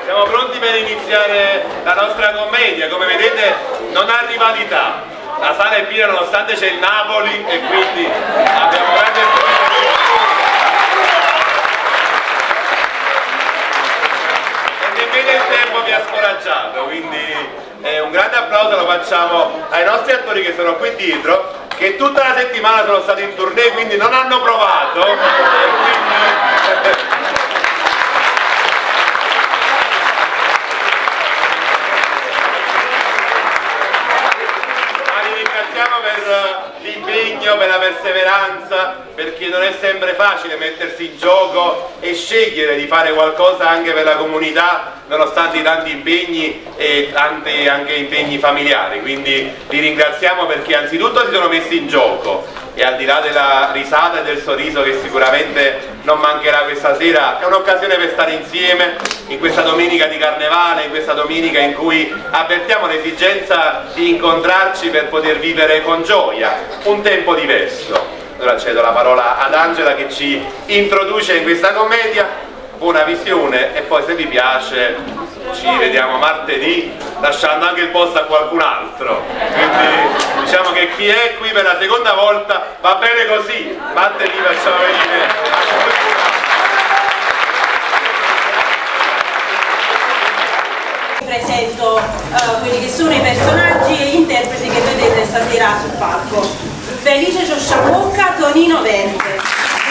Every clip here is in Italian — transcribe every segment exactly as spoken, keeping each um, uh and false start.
Siamo pronti per iniziare la nostra commedia. Come vedete non ha rivalità, la sala è piena nonostante c'è il Napoli e quindi abbiamo grande e nemmeno il tempo mi ha scoraggiato, quindi eh, un grande applauso lo facciamo ai nostri attori che sono qui dietro, che tutta la settimana sono stati in tournée, quindi non hanno provato e quindi... per l'impegno, per la perseveranza, perché non è sempre facile mettersi in gioco e scegliere di fare qualcosa anche per la comunità nonostante i tanti impegni e tanti anche impegni familiari, quindi li ringraziamo perché anzitutto si sono messi in gioco e al di là della risata e del sorriso che sicuramente non mancherà questa sera, è un'occasione per stare insieme in questa domenica di carnevale, in questa domenica in cui avvertiamo l'esigenza di incontrarci per poter vivere con gioia un tempo diverso. Ora cedo la parola ad Angela che ci introduce in questa commedia. Buona visione e poi se vi piace ci vediamo martedì lasciando anche il posto a qualcun altro, quindi diciamo che chi è qui per la seconda volta va bene così, martedì facciamo venire. Presento uh, quelli che sono i personaggi e gli interpreti che vedete stasera sul palco. Felice Ciosciamocca, Tonino Vente.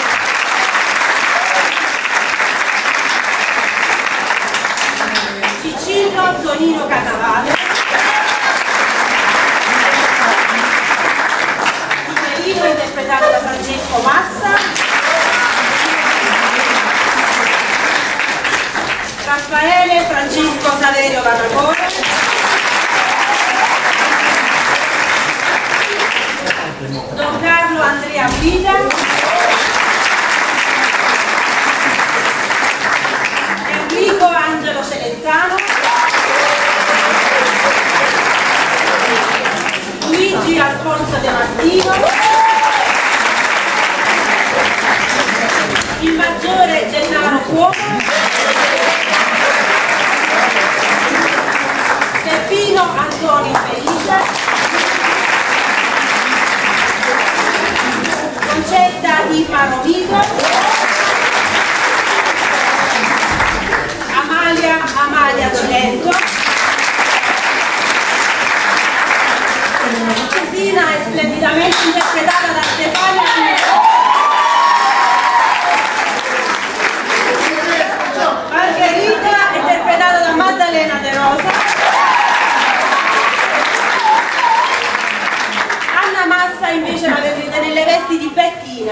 Cicillo, Tonino Cannavale. Iperino interpretato da Francesco Massa. Raffaele Francesco Saverio Varragone. Don Carlo Andrea Brida. Enrico Angelo Celentano. Luigi Alfonso De Martino. Il maggiore Gennaro Cuomo. Peppino Antonio Felice. Concetta Irma Rovigo. Amalia Amalia Cilento. Cristina è splendidamente interpretata da Stefania Cilento. Margherita è interpretata da Maddalena De Rosa. Anna Massa invece la vedrete nelle vesti di Bettina.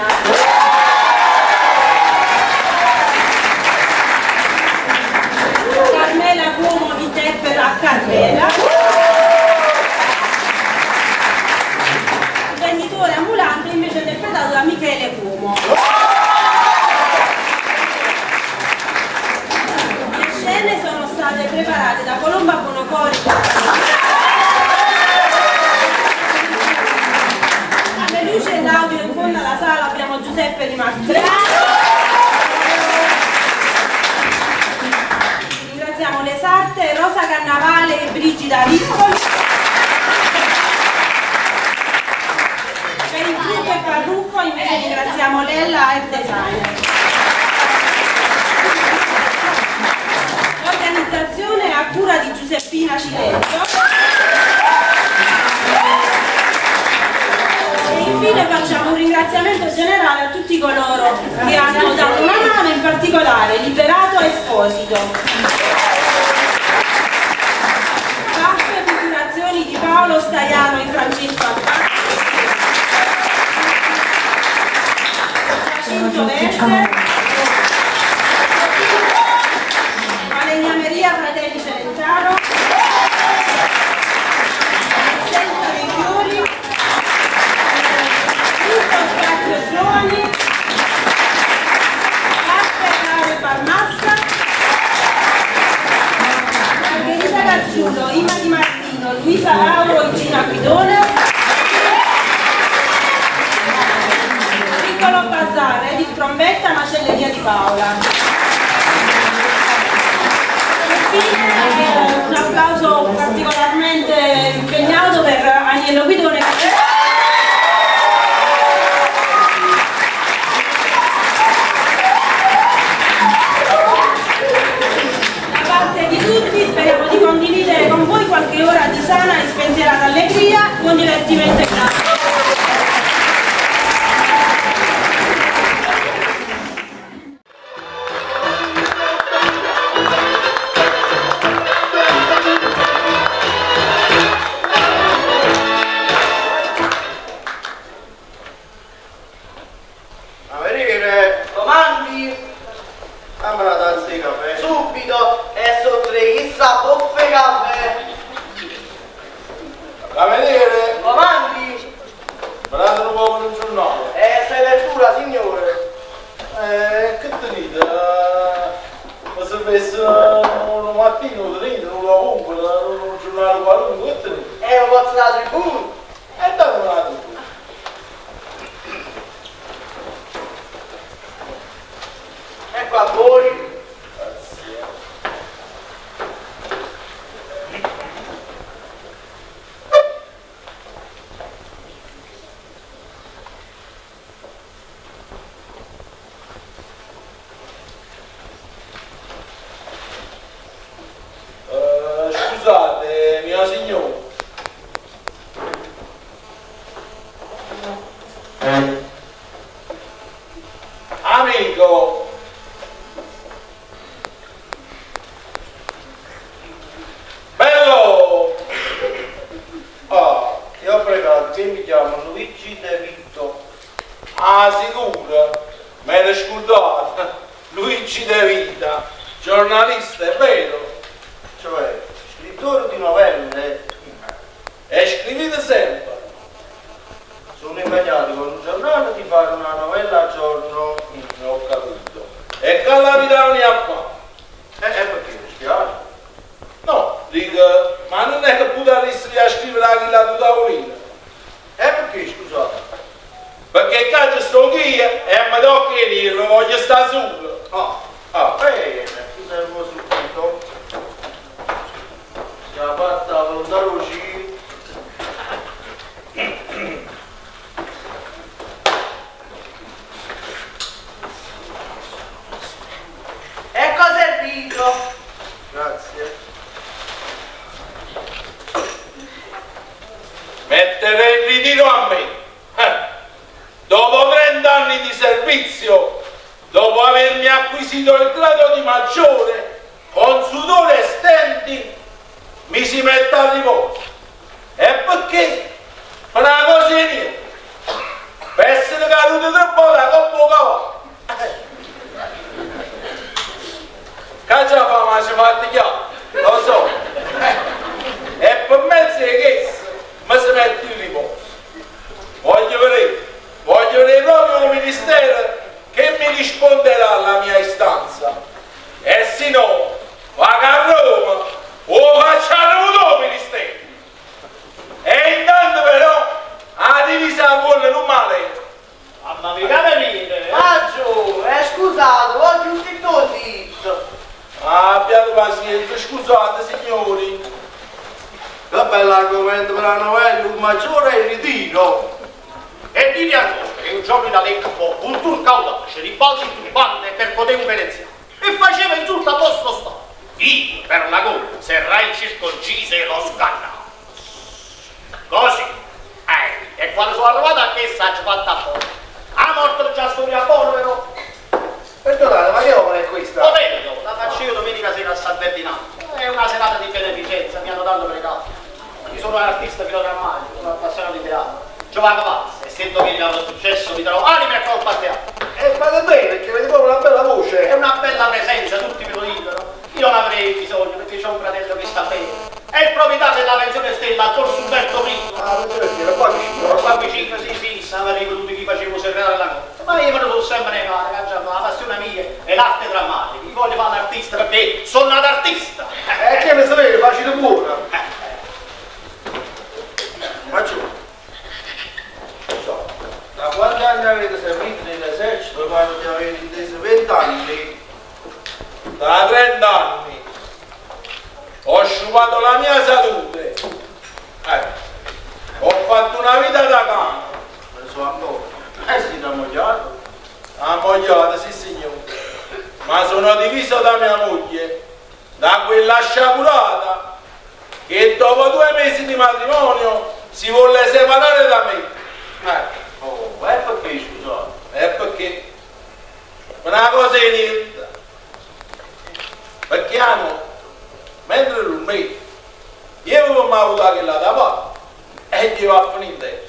Carmela Cuomo interpreta Carmela. Il venditore ambulante invece è interpretato da Michele Cuomo. Le scene sono state preparate da Colomba Bonocori. Alle luci e l'audio in fondo alla sala abbiamo Giuseppe Di Martino. Ringraziamo le sarte Rosa Cannavale e Brigida Rispoli. Per il trucco e parrucco invece ringraziamo Lella e Designer. L'organizzazione è a cura di Giuseppina Cilento. E infine facciamo un ringraziamento generale a tutti coloro che hanno dato una mano, in particolare Liberato Esposito. Staff e figurazioni di Paolo Staiano e Francesco Albani. Giacinto Verde. Falegnameria Fratelli Celentano. Senza dei fiori. Tutto Spazio Giovani. Arte Caro Parmassa. Margherita Gargiulo, Ima Di Martino, Luisa Lauro e Gina Guidone. Piccolo Bazar, Edith Trombetta, Macelleria di Paola. un applauso particolarmente impegnato per Agnello Guidone. Da parte di tutti speriamo di condividere con voi qualche ora di sana e spensierata allegria, buon divertimento e grazie. Scusate, mio signore. Amico. Bello. Ah, io ho pregato che mi chiamo Luigi De Vito. Ah, sicuro? Me l'hai scordato. Luigi De Vita, giornalista, è vero? Cioè, scrittore di novelle. E scrivete sempre. Sono impegnato con un giornale di fare una novella al giorno. Non ho capito. E che la vita non ne ha fatto? E eh, eh, perché mi spiace? No, dico, ma non è che potete essere a scrivere anche la tua tavolina. E perché, scusate? Perché qua sto qui e mi tocca dire, voglio stare solo. Ah, ah, bene, tu sei un po' subito. Si è fatta la volontà luci. Ecco servito. Grazie. Mettere in ritiro a me. Eh. Dopo trent'anni di servizio, dopo avermi acquisito il grado di maggiore, con sudore e stenti, mi si mette a riposo. E perché? Una cosa di niente. Per essere caduto troppo da coppo cavallo. Caccia fa ma ci fate chiaro, lo so. E per mezzo di questo mi si mette in riposo. Voglio vedere, voglio vedere proprio il ministero che mi risponderà alla mia istanza. E se no, vado a Roma o faccio a ministero. E intanto però la divisa vuole non male. Mamma mia, che venire? Maggio, eh scusate, oggi un zitto zitto. Ah, abbiate pazienza, scusate signori. Che bello argomento per la novella, un maggiore è il ritiro. E dimmi ancora che un giorno da Lecco, un turco audace, ribalzi in turbante per potere un veneziano e faceva insulto a vostro stato. Io, per la gola, serrai circoncise e lo scannavo. Così. Eh, e quando sono arrivato a che s'ha fatta a poco. A morte già storia a polvero. Perdonate, ma che opera è questa? Potevo, la faccio io domenica sera a San Ferdinando. È una serata di beneficenza, mi hanno dato pregato. Io sono un artista filodrammatico, sono appassionato di teatro. Giovanni Pazza, e sento che il successo mi trovo anima e colpa a teatro. E fate bene, perché avete proprio una bella voce. È una bella presenza, tutti me lo dicono. Io non avrei bisogno perché c'ho un fratello che sta bene. È il proprietario della pensione Stella, Tor Umberto Primo. Ah, vedete, era qua vicino. Ero qua vicino, sì, sì, stava rivoluto chi facevo serrare la cosa. Ma io me lo devo sempre fare, la passione mia è l'arte drammatica. Io voglio fare l'artista perché sono un artista. E che ne sapete, facile buona. Ma giù. So, da quanti anni avete servito nell'esercito? Quando avete inteso venti anni? Da trenta anni. Ammogliata, sì signore. Ma sono diviso da mia moglie, da quella sciagurata che dopo due mesi di matrimonio si vuole separare da me. Eh. Oh, è perché scusate? È perché una cosa è niente. Perché hanno, mentre lui io avevo mai avuto che la da parte e gli va a finire in testa.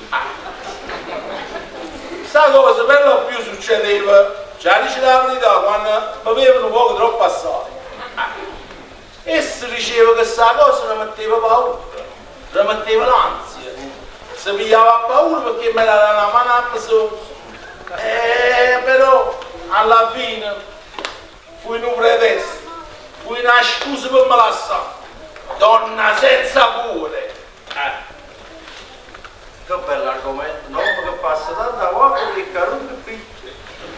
Sta cosa per lo più succedeva, cioè dice la verità, quando bevevano un poco troppo assai. E si diceva che sta cosa non metteva paura, non metteva l'ansia, si pigliava paura perché me la dava una manata sotto. Eh, però alla fine fui un pretesto, fui una scusa per me lasciare. Donna senza cuore. Eh. Che bell'argomento, no? Che passa tanta acqua che carruca picche.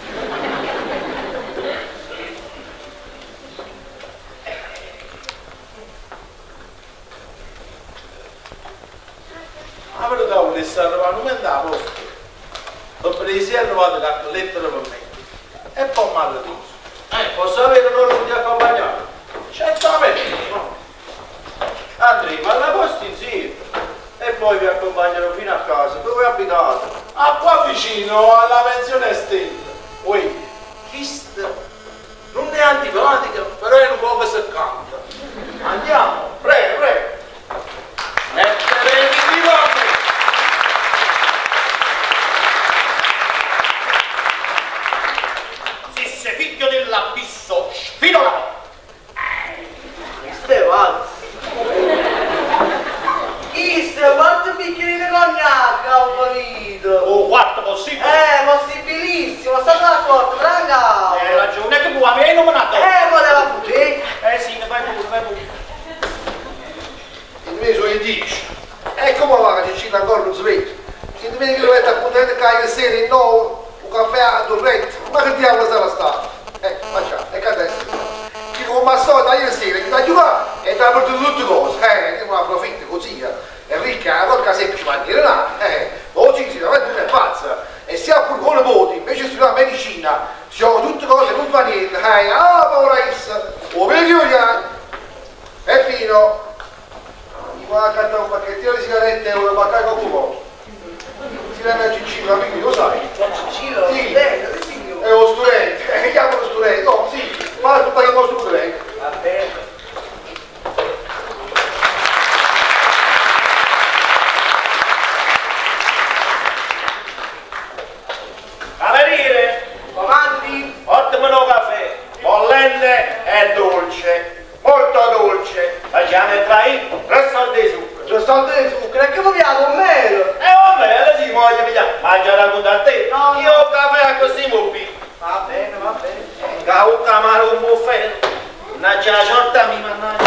La verità volesse arrivare non mi andava dopo che si è arrivata la lettera per me e poi mi ha detto Eh, posso avere l'onore di accompagnare? certamente no. Andrei, ma la posti insieme e poi vi accompagnerò fino a casa. Dove abitate? Ah, qua vicino alla pensione estesa. Ui, chista non è antipatica, però è un po' seccante. Andiamo, prego, prego. Mettetevi di nome. Se sei figlio dell'abisso, sfido la porta. Questo è pazzo. Questo, quanto bicchieri di cognac ho finito? Oh, quanto possibile? Eh, possibilissimo, state d'accordo, raga. Hai ragione, che vuoi avere non me l'ha dato. Eh, voleva poter. Eh sì, ne vai pure, vai pure. In me sono i dieci. E come va che ci sta ancora non si vede? In me che dovete appuntamento che sera in no, un caffè a Dorretto. Ma che diavolo sarà stato? Eh, facciamo, e che adesso? Che come al solito ieri sera, che da giocare e da per tutte le cose. Eh, che non approfitta così, eh. È ricca, la porca semplice ma dire no. Eh, oggi si deve è pazza. E se ha pure con le voti, invece di studiare medicina, si sono tutte cose, non fa niente. Eh, ah, povera Issa, o meglio io, e fino. Va a cantare un pacchettino di sigarette e una bacca con culo. Si viene a Cicillo, amico, lo sai? Cicillo? Sì. Bene, che signore? È uno studente, eh, chiamo lo studente, no, sì, ma tu fai il nostro studente. Va bene. Cameriere, Comandi? ottimo caffè, bollente e dolce, molto dolce. Facciamo entrare in resto di zucchero. C'è stato di zucchero, e che vogliamo un melo? E vabbè, se si voglia pigliare, mangia racconta a te. No, Io ho caffè così mobili. Va bene, va bene. Cavo camaro un buffet. Mannaggia la sorta mi mannaggia.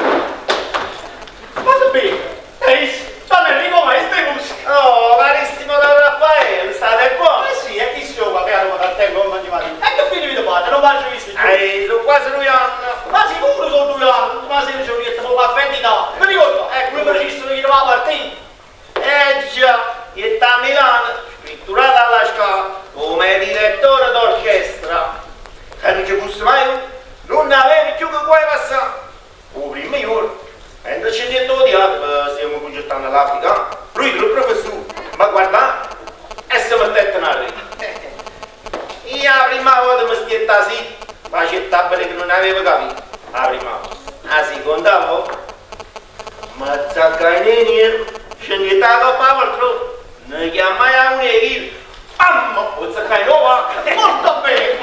Ma sapete? Ehi, stanno arrivo mai stai musiche? Oh, carissimo da Raffaele, state buoni? Eh sì, e chi si occupa che hanno da te come di mani? E che quindi vi dovete, non faccio visto. Ehi, sono quasi due anni. Ma sicuro sono due anni, ma se non c'è un detto, ma caffè di no. Mi ricordo, ecco, come preciso che doveva partire. Eh già, e sta a Milano, scritturata alla scala, come direttore d'orchestra. E non ci fosse mai, non avevi più che puoi passare. Oh, prima io, mentre ci detto di altro, stiamo progettando l'Africa, lui il professore, ma guarda, e si mettette in rete. Io la prima volta mi stietta sì, ma c'è tabere che non avevo capito. La prima volta. La seconda volta, ma zaccainini, scendete la coppa altro, non chiamai a un egil, mamma, o zaccainova, molto bene.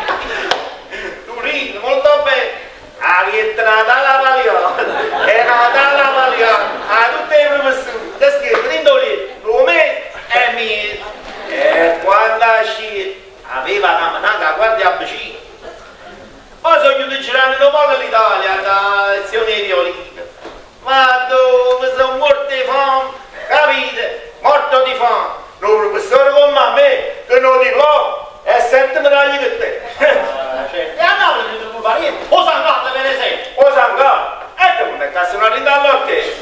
Tu ridi, molto bene. A rientrata dalla Valiana, era dalla Valiana, a tutte le professori, da scherzo, indolì, come e mi. E quando esci, aveva una manata guardia vicino. Poi sono venuto girando un po' all'Italia, da lezione di violino. Ma dove sono morto di fame, capite? Morto di fame. Il professore come a me, che non ti può, e sette medaglie per te. E a Napoli non ti fare niente. O Sangallo per esempio. O Sangallo. E te come cazzo non arriva all'orchestra.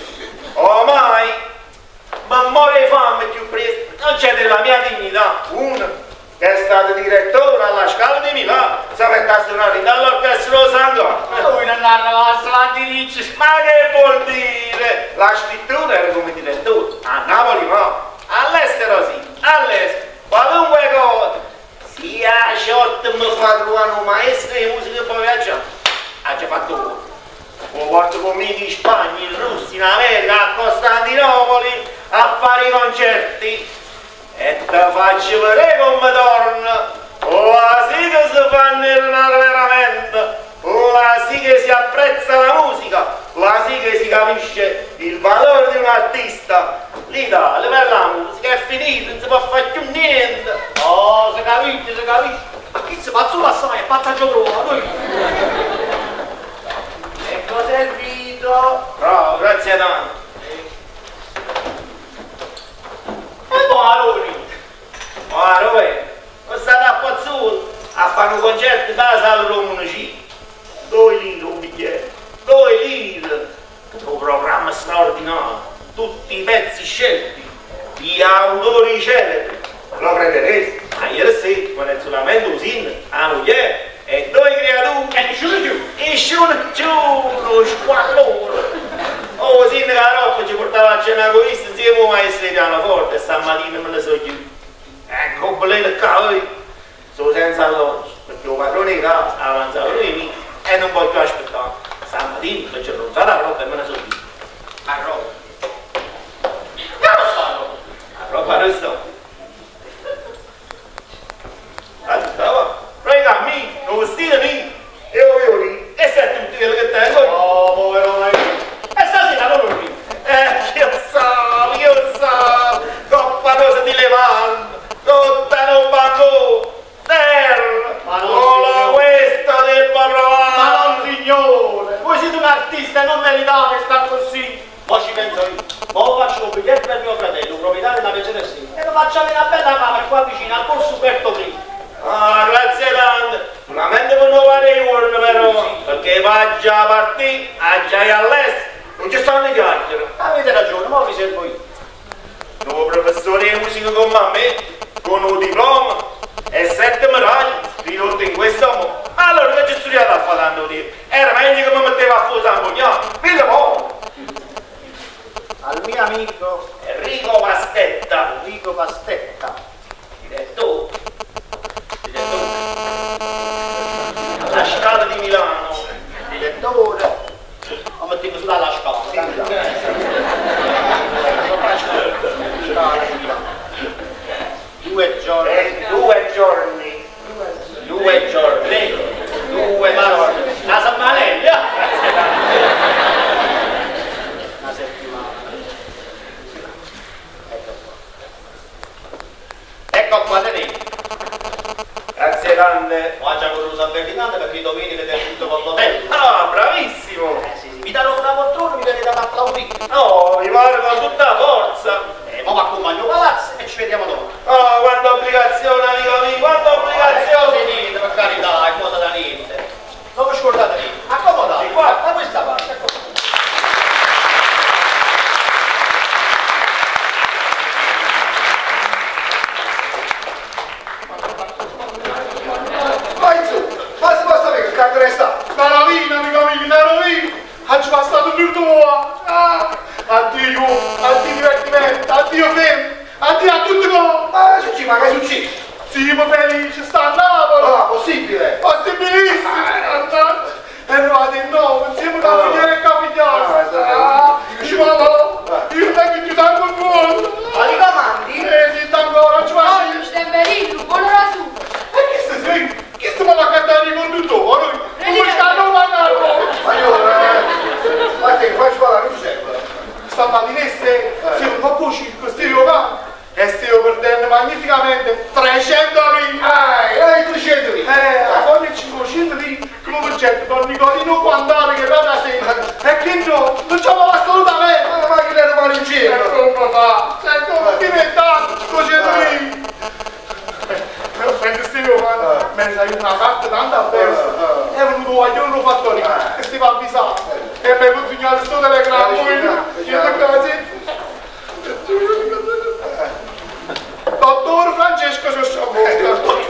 Ormai, ma muore di fame più presto. Non c'è della mia dignità. Una, che è stato direttore alla Scala di Milano, sapete a suonare dall'orchestra Lo Sangone. Lui non arriva a Slandici. Ma che vuol dire? La scrittura era come direttore, a Napoli no, all'estero sì, all'estero, qualunque cosa, sia short mi fa trovare un maestro di musica e poi viaggiare, ha già fatto uno. Lo porto con me in Spagna, in Russia, in America, a Costantinopoli, a fare i concerti e ti faccio vedere come torna. La sì che si fa nell'anare veramente, la sì che si apprezza la musica, la sì che si capisce il valore di un artista. L'Italia per la musica è finita, non si può fare più niente. Oh, si capisce, si capisce. Ma chi si fa solo assai, è passaggio trova, lui. E cos'è il video? Bravo, grazie tanto. E poi Aroni. Ma dove? Non state a Pozzuolo a fare un concerto da Sala Romano C. Due lire un biglietto, due lire. Un programma straordinario, tutti i pezzi scelti, gli autori celebri. Lo crederete? Ma ieri sera, con il solamente un sindaco, la moglie e due creature. E nessuno più. E nessuno più, lo squallore. Oh, sindaco la roba ci portava a cena con questo insieme a un maestro di pianoforte e stamattina me ne so chiuso. Ecco, bello il cavolo, sono senza alloggio, perché il padrone di casa ha avanzato lui e non voglio più aspettare. Stamattina mi c'è ronzata la roba e me ne sono chiuso. A roba. Ma non sta roba. La roba non sto. Allora, stava, prega a me, non vestite me, e io voglio lì, e sei tutti quelli che tengo. Oh, povero Mario. E stasera non lo dico. Eh, che so, che so, coppa cosa di levante. Tutta non banco, terra, ma non solo questo devo provare. Ma non signore, voi siete un artista e non meritate star così. Poi ci penso io, ora faccio un biglietto per mio fratello, proprietario della Mercedes, e lo facciamo in una bella camera qua vicino al corso Umberto primo. Ah, grazie tante, solamente per non fare i warn però, perché va già a partire, a già all'est, non ci stanno i chiacchiere. Avete ragione, ma vi servo io. Due professori di musica come a me, con un diploma e sette medaglie ridotte in questo modo. Allora che ci studiate a fare tanto tempo? Era meglio che mi metteva a fuoco a Mognano. Filo po'! Al mio amico Enrico Pastetta, Enrico Pastetta, direttore, direttore, alla Scala di Milano, direttore, lo mettiamo su dalla scala. Due giorni. e due giorni, due giorni, due giorni. La Sammarella. Una settimana. Ecco qua. Ecco qua tenete. Grazie tante. Ho già voluto San Ferdinando perché domenica è tutto con l'hotel. Ah, bravissimo! Eh sì, sì. Mi danno una poltrona e mi venite ad applaudire. No, mi pare con tutta la forza. Eh, ma mi accompagno palazzo e ci vediamo dopo. Oh, quanta obbligazione, amico mio, quanta Cose obbligazione! niente, per carità, è cosa da niente. Non vi scordate niente. Accomodate, qua, da questa parte, ecco. Vai su, ma si basta che cazzo ne sta? La rovina, amico mio, la rovina! Oggi passato tutto qua! Ah, addio, addio divertimento, addio film, addio a tutti voi! Ma che succede? Ma che succede? Siamo felici, sta a Napoli! Ah, possibile! Possibilissimo! Andate! Eravate in nove, insieme con la moglie e con il Ah, figlio! Ah, ci vado! Io vengo giù da quel mondo! Ma li comandi? Eh, sì, ancora, ci vado! Oggi stai benissimo, buona su! E chi si sei? Chi si va a cantare i conduttori? Come stanno mandando? Ma io, eh, ma che faccio parlare, non c'è? Stamattina sera, siamo un po' circo, stiamo là e stiamo perdendo magnificamente trecento lire. Ah, hai trecento lì! Eh, a fare cinquecento lire, come progetto Don Nicolino Quandare che va da sera. E che no, non ci va assolutamente. Ma ma che le domani in E giro? come fa? E come diventato cinquecento lire? Me lo prendo stiamo qua, me ne sai una carta tanto avverso. È venuto un guaglione fatto lì, e si va avvisato. E mi ha consegnato sto telegramma, io da casa. Dottor Francesco Sciosciamocca.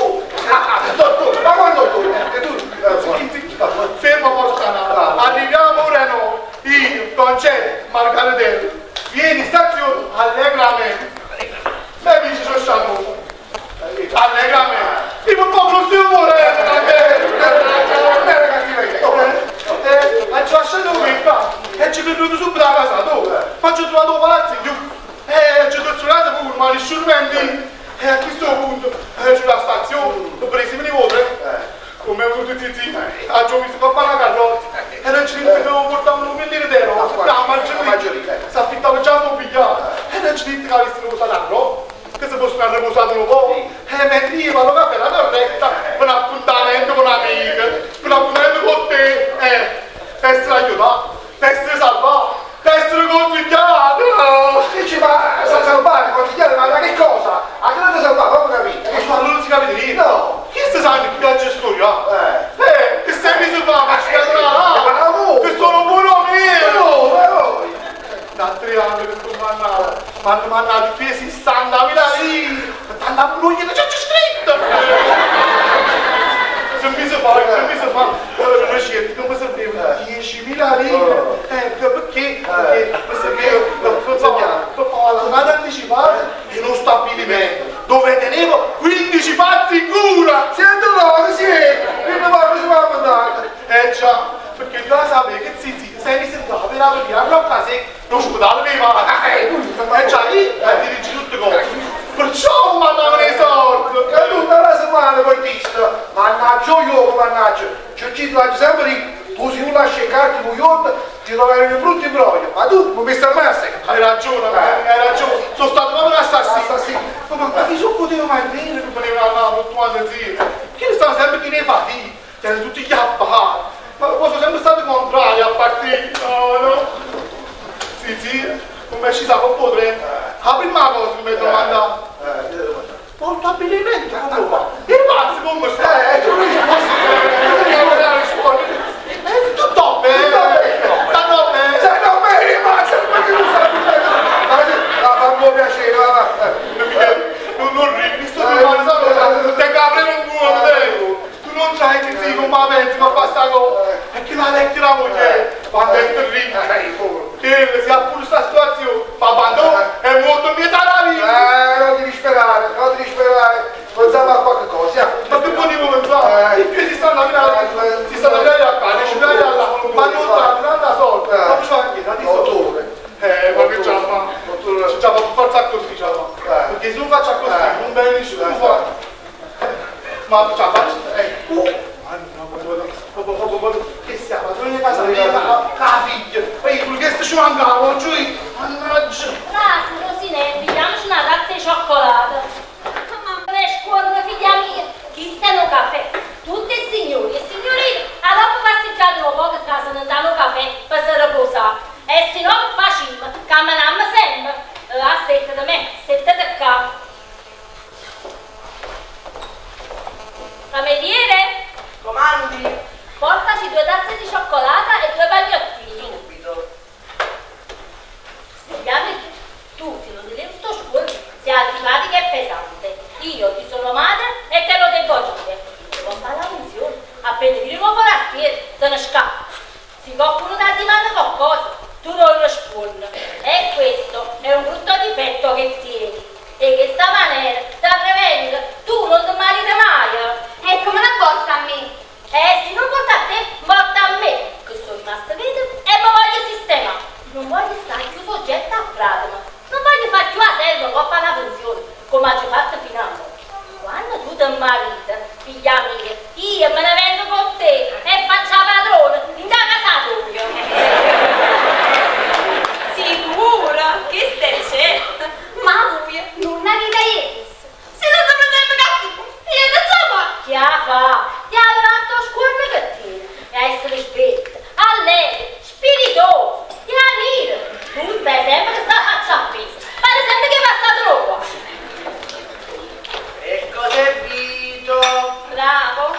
scendi e a questo punto eh, sulla stazione ho preso le volte come è venuto zizi ha già visto papà la carrozza e non ci devo portare un milione di euro la maggiorina si affittava già un pigliato e non ci dico che avessi posato la roba che se fosse una riposato un po' e mentre io vado a fare la corretta per un appuntamento con un'amica per un appuntamento con te eh per essere aiutato per essere salvato per essere consigliato Dici, ma sta salvare, consigliare, ma che cosa? A che non ti salvare, proprio capito? ma non si capite niente No! chi si sa che piace storia? Eh! eh che sei messo fa ma c'è una che sono buono mio Ma voi! da tre anni che sto mannato mi hanno mandato qui sessantamila lì tanta bruglia che c'è scritto se mi si fa se mi si fa la scelta come serviva diecimila lire eh perché perché mi serviva la tornata anticipata in uno stabilimento dove tenevo quindici pazzi in cura Siete loro, sì! Quindi poi si va a mandare! eh già perché io la sapevo che zizi sei mi sentava per aprire a blocca se non scudavo le mani eh già lì a dirigere tutte cose perciò mi mandavano i soldi E tutta la settimana poi visto! Mannaggia io, mannaggia! Ci ci la sempre lì! Tu si non lasci i carti in New York, ti troverai un brutto imbroglio! Ma tu, non mi stai mai a secco! hai ragione hai ragione sono stato proprio un assassino Assassino! ma ma chi so potevo mai bene che poteva andare a tua zia che ne stanno sempre chi ne fa di erano tutti gli appari ma sono sempre stato contrari a partire no no sì sì come ci sa un po' tre la prima cosa che mi domanda molto abilimente allora il pazzo come sta Eh, tu non ci posso... eh tutto bene stanno bene Sei non mi rimase, ma che non sai più! Ma fa un po' piacere, va, va! non non ridi sto domani sai te capre non vuole tu non sai che sei come la pensi ma basta cosa e che la lettera moglie quando è terribile che si ha pure questa situazione fa abbandono è molto mieta la vita Eh, non devi sperare, non devi sperare! Pensiamo a qualche cosa, ma che potevo pensare? I piedi si stanno a mirare, si stanno a mirare a casa, ci mirare alla ma non sta, tanta sorte, ma c'è anche tanti soldi. Eh, ma che già fa? Ci già fa forza così, già fa. Perché se non faccia così, non bene nessuno fa. Ma già faccio, eh, che stiamo? Dove ne casa mia? La figlia, poi tu che ci mancava, giù, mannaggia. Rasi, Rosinelli, pigliamoci una tazza di cioccolato. Le scuole, figlia mia, chi stanno caffè? Tutti i signori e signorine, allora passeggiate un po' che casa non danno caffè per si riposare. E se no facciamo, camminiamo sempre. Eh, aspetta da me, state qua. Cameriere? Comandi? Portaci due tazze di cioccolata e due bagnottini. Subito. Spiegami tu, se non ti levi sto scuola, sei antipatica e pesante. Io ti sono madre e te lo devo dire. Devo fare la funzione. Appena ti nuovo la schiera, te ne scappa. Se qualcuno ti dimanda qualcosa, tu non rispondi. E questo è un brutto difetto che tieni. E che sta maniera ti prevenga, tu non ti mariti mai. E come la porta a me? Eh, se non porta a te, porta a me, che sono rimasta vedova e mi voglio sistemare. Non voglio stare più soggetta a fragma. Non voglio fare più a serva o a fare una pensione, come ha già fatto fino a ora. Quando tu ti mariti, figlia mia, io me ne vengo con te e faccio la padrona in da casa tua. Sicura? Che stai certa? Ma lui non la vita ieri. Se non ti presenti cattivo, io non so ma. Che ha fa? Ti ha dato a scuola che ti e a essere svelta, allegre, spiritosa, ti ha dire. Tu stai sempre che sta faccia appesa, pare sempre che va sta troppo. E cos'è Vito? Bravo.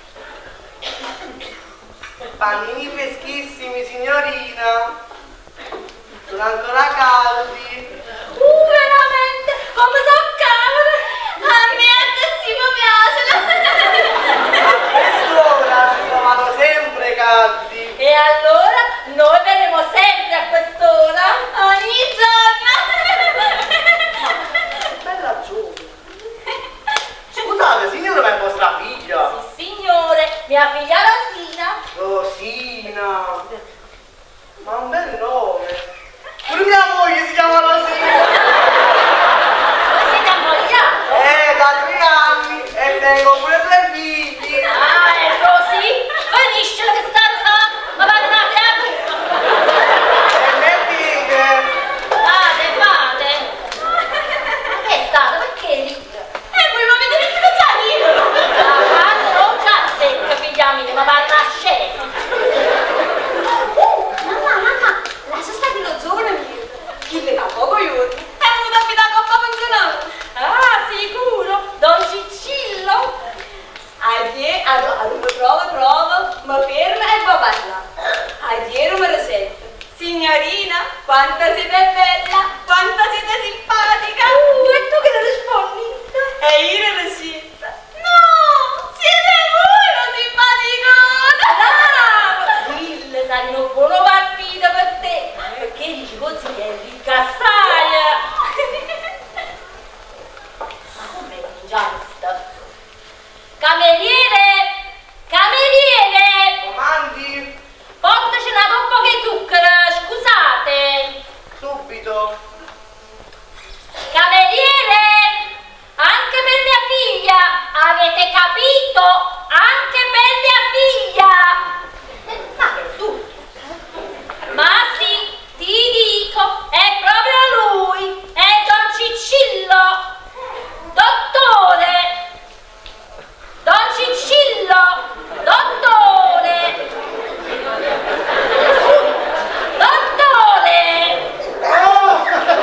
Panini freschissimi, signorina. Sono ancora caldi. Uh, veramente, come sono calde. A me adesso mi piace. A quest'ora si trovano sempre caldi. E allora noi verremo sempre a quest'ora, ogni giorno. Bella ragione. Scusate, signora, ma è vostra figlia? Sì, signore, mia figlia Rosina. Rosina. Ma un bel nome. Pure mia moglie si chiama Rosina. Voi siete quanto siete bella, quanto siete simpatica. Uh, e tu che non rispondi? E io non rispondo. No, siete voi lo simpaticone. Bravo. Quille sai un buono partito per te, perché dici così è ricassaia. Ma come cominciamo sto? Cameriere, cameriere. Comandi? Portaci una toppa di zucchero, scusate. Subito. Cameriere, anche per mia figlia, avete capito? Anche per mia figlia. Ma che tu? Ma sì, ti dico, è proprio lui, è Don Ciccillo. Dottore, Don Ciccillo, dottore. Dottore! Oh!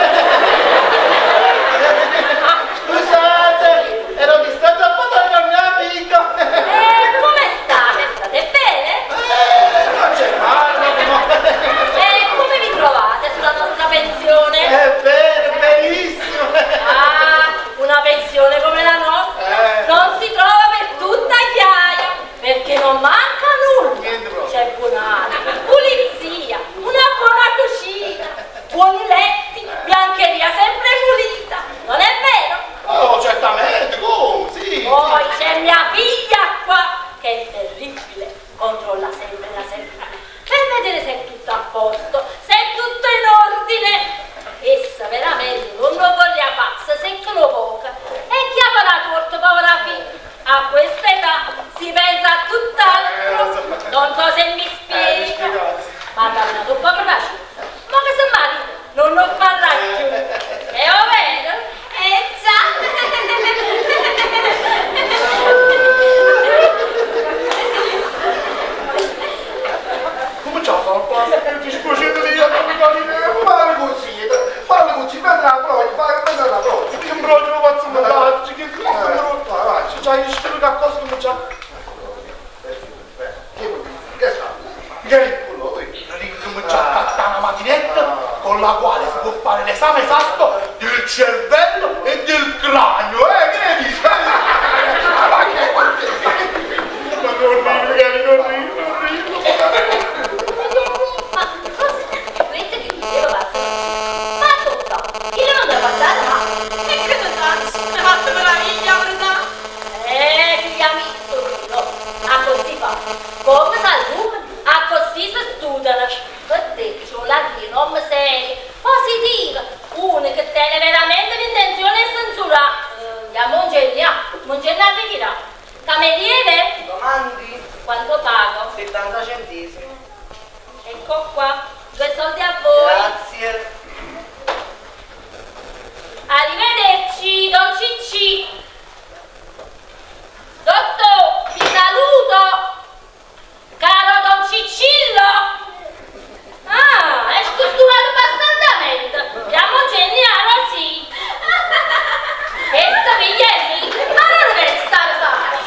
Scusate, ero distratto a parlare con mia amica. E come state? State bene? Eh, non c'è male, E come vi trovate sulla nostra pensione? è bene, benissimo. Ah, una pensione come la nostra Eh. non si trova per tutta Chiaia, perché non manca nulla. Niente proprio. C'è buon'aria, pulizia, una buona cucina, buoni letti, biancheria sempre pulita, non è vero? Oh, certamente, come, sì. Poi c'è mia figlia qua, che è terribile, controlla sempre la segretaria, per vedere se è tutto a posto, se è tutto in ordine. Essa veramente non lo voglia pazza, se che lo poca, e chiama la torta, povera figlia. A questa età si pensa a tutt'altro, non so se mi spiega, ma dalla tua propria pazienza, ma che se mai non lo parla più, è vero? Eh Come c'ho fatto? Ti scusate di io, non mi capisco. Fare così, fare così, vedrà la prova, fare vedrà la prova. Che imbroglio lo faccio mandare, che imbroglio. Ci c'hai gli stili che cosa come c'ha? Che sa? Che come c'ha fatta una macchinetta con la quale si può fare l'esame esatto del cervello e del cranio, eh? Che ne dici? Ma che Ma non ridi, non ridi, non ridi. Ma vedete che dicevo pazzo? Ma tutta, io non devo passare, ma e che ne faccio? Mi ha fatto meraviglia, verità? Eh, che amico, a così fa, come sa il numero, a così si studiano. Per te, c'ho la via, non mi sei positiva, una che tiene veramente l'intenzione di censurare. Andiamo a Mongegna, Mongegna vi dirà. Cameriere? Comandi? Quanto pago? settanta centesimi. Ecco qua, due soldi a voi. Grazie. Arrivederci, Don Cicci. Dottor, vi saluto. Caro Don Ciccillo. Ah, è scostumato bastantamente. Andiamo a geniare, sì. Questa figlia è lì, ma non deve stare fare.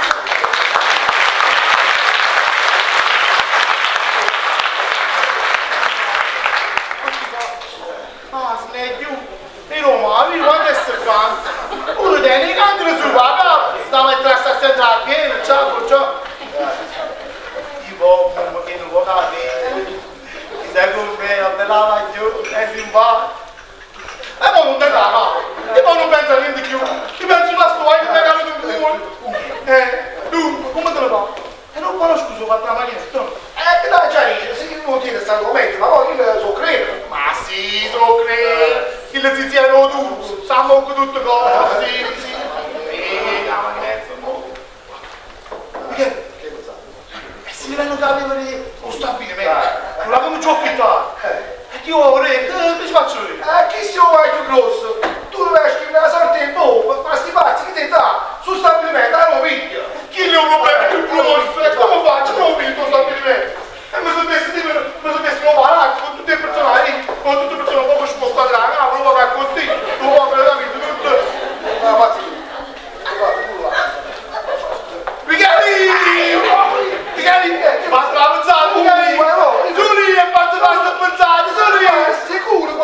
Ah, sneggiu, i romani quando si canta, uno tiene i canti su paga, sta a mettere a stare a pieno, ciao, ciao. Di poco, ma che non può capire, ti sei con me, non te la vai giù, è simpatico. E poi non te la va, e poi non pensa a niente più, ti pensi la storia che ti regalo di un culo. Eh, tu, come te lo fa? E non conosco scusa, ho fatto la macchinetta. Eh, che dai, già dice, se non tiene questo argomento, ma poi io so credo. Ma sì, so credo, il ziziano tu, sanno che tutte cose, sì, sì. E la macchinetta, no. Che? Che cosa? E se mi vengono a vivere lo stabilimento, non la come ci ho affittato. E che io vorrei, che ci faccio io? Eh, chi si vuole più grosso? Tu dovevi scrivere una sorta di bomba, ma sti pazzi che ti dà sul stabilimento, eh, lo piglia. Chi ne ho un problema più grosso? E come faccio? Non ho vinto lo stabilimento. E mi sono messo di me, mi sono messo nuovo palazzo con tutte le persone lì, con tutte le persone poco spostate da là, non va così, non va veramente tutto. Ma pazzi, guarda, tu là. Michelini! Michelini! Ti faccio la pensata, Michelini! Su lì e faccio la pensata, su lì! Sicuro,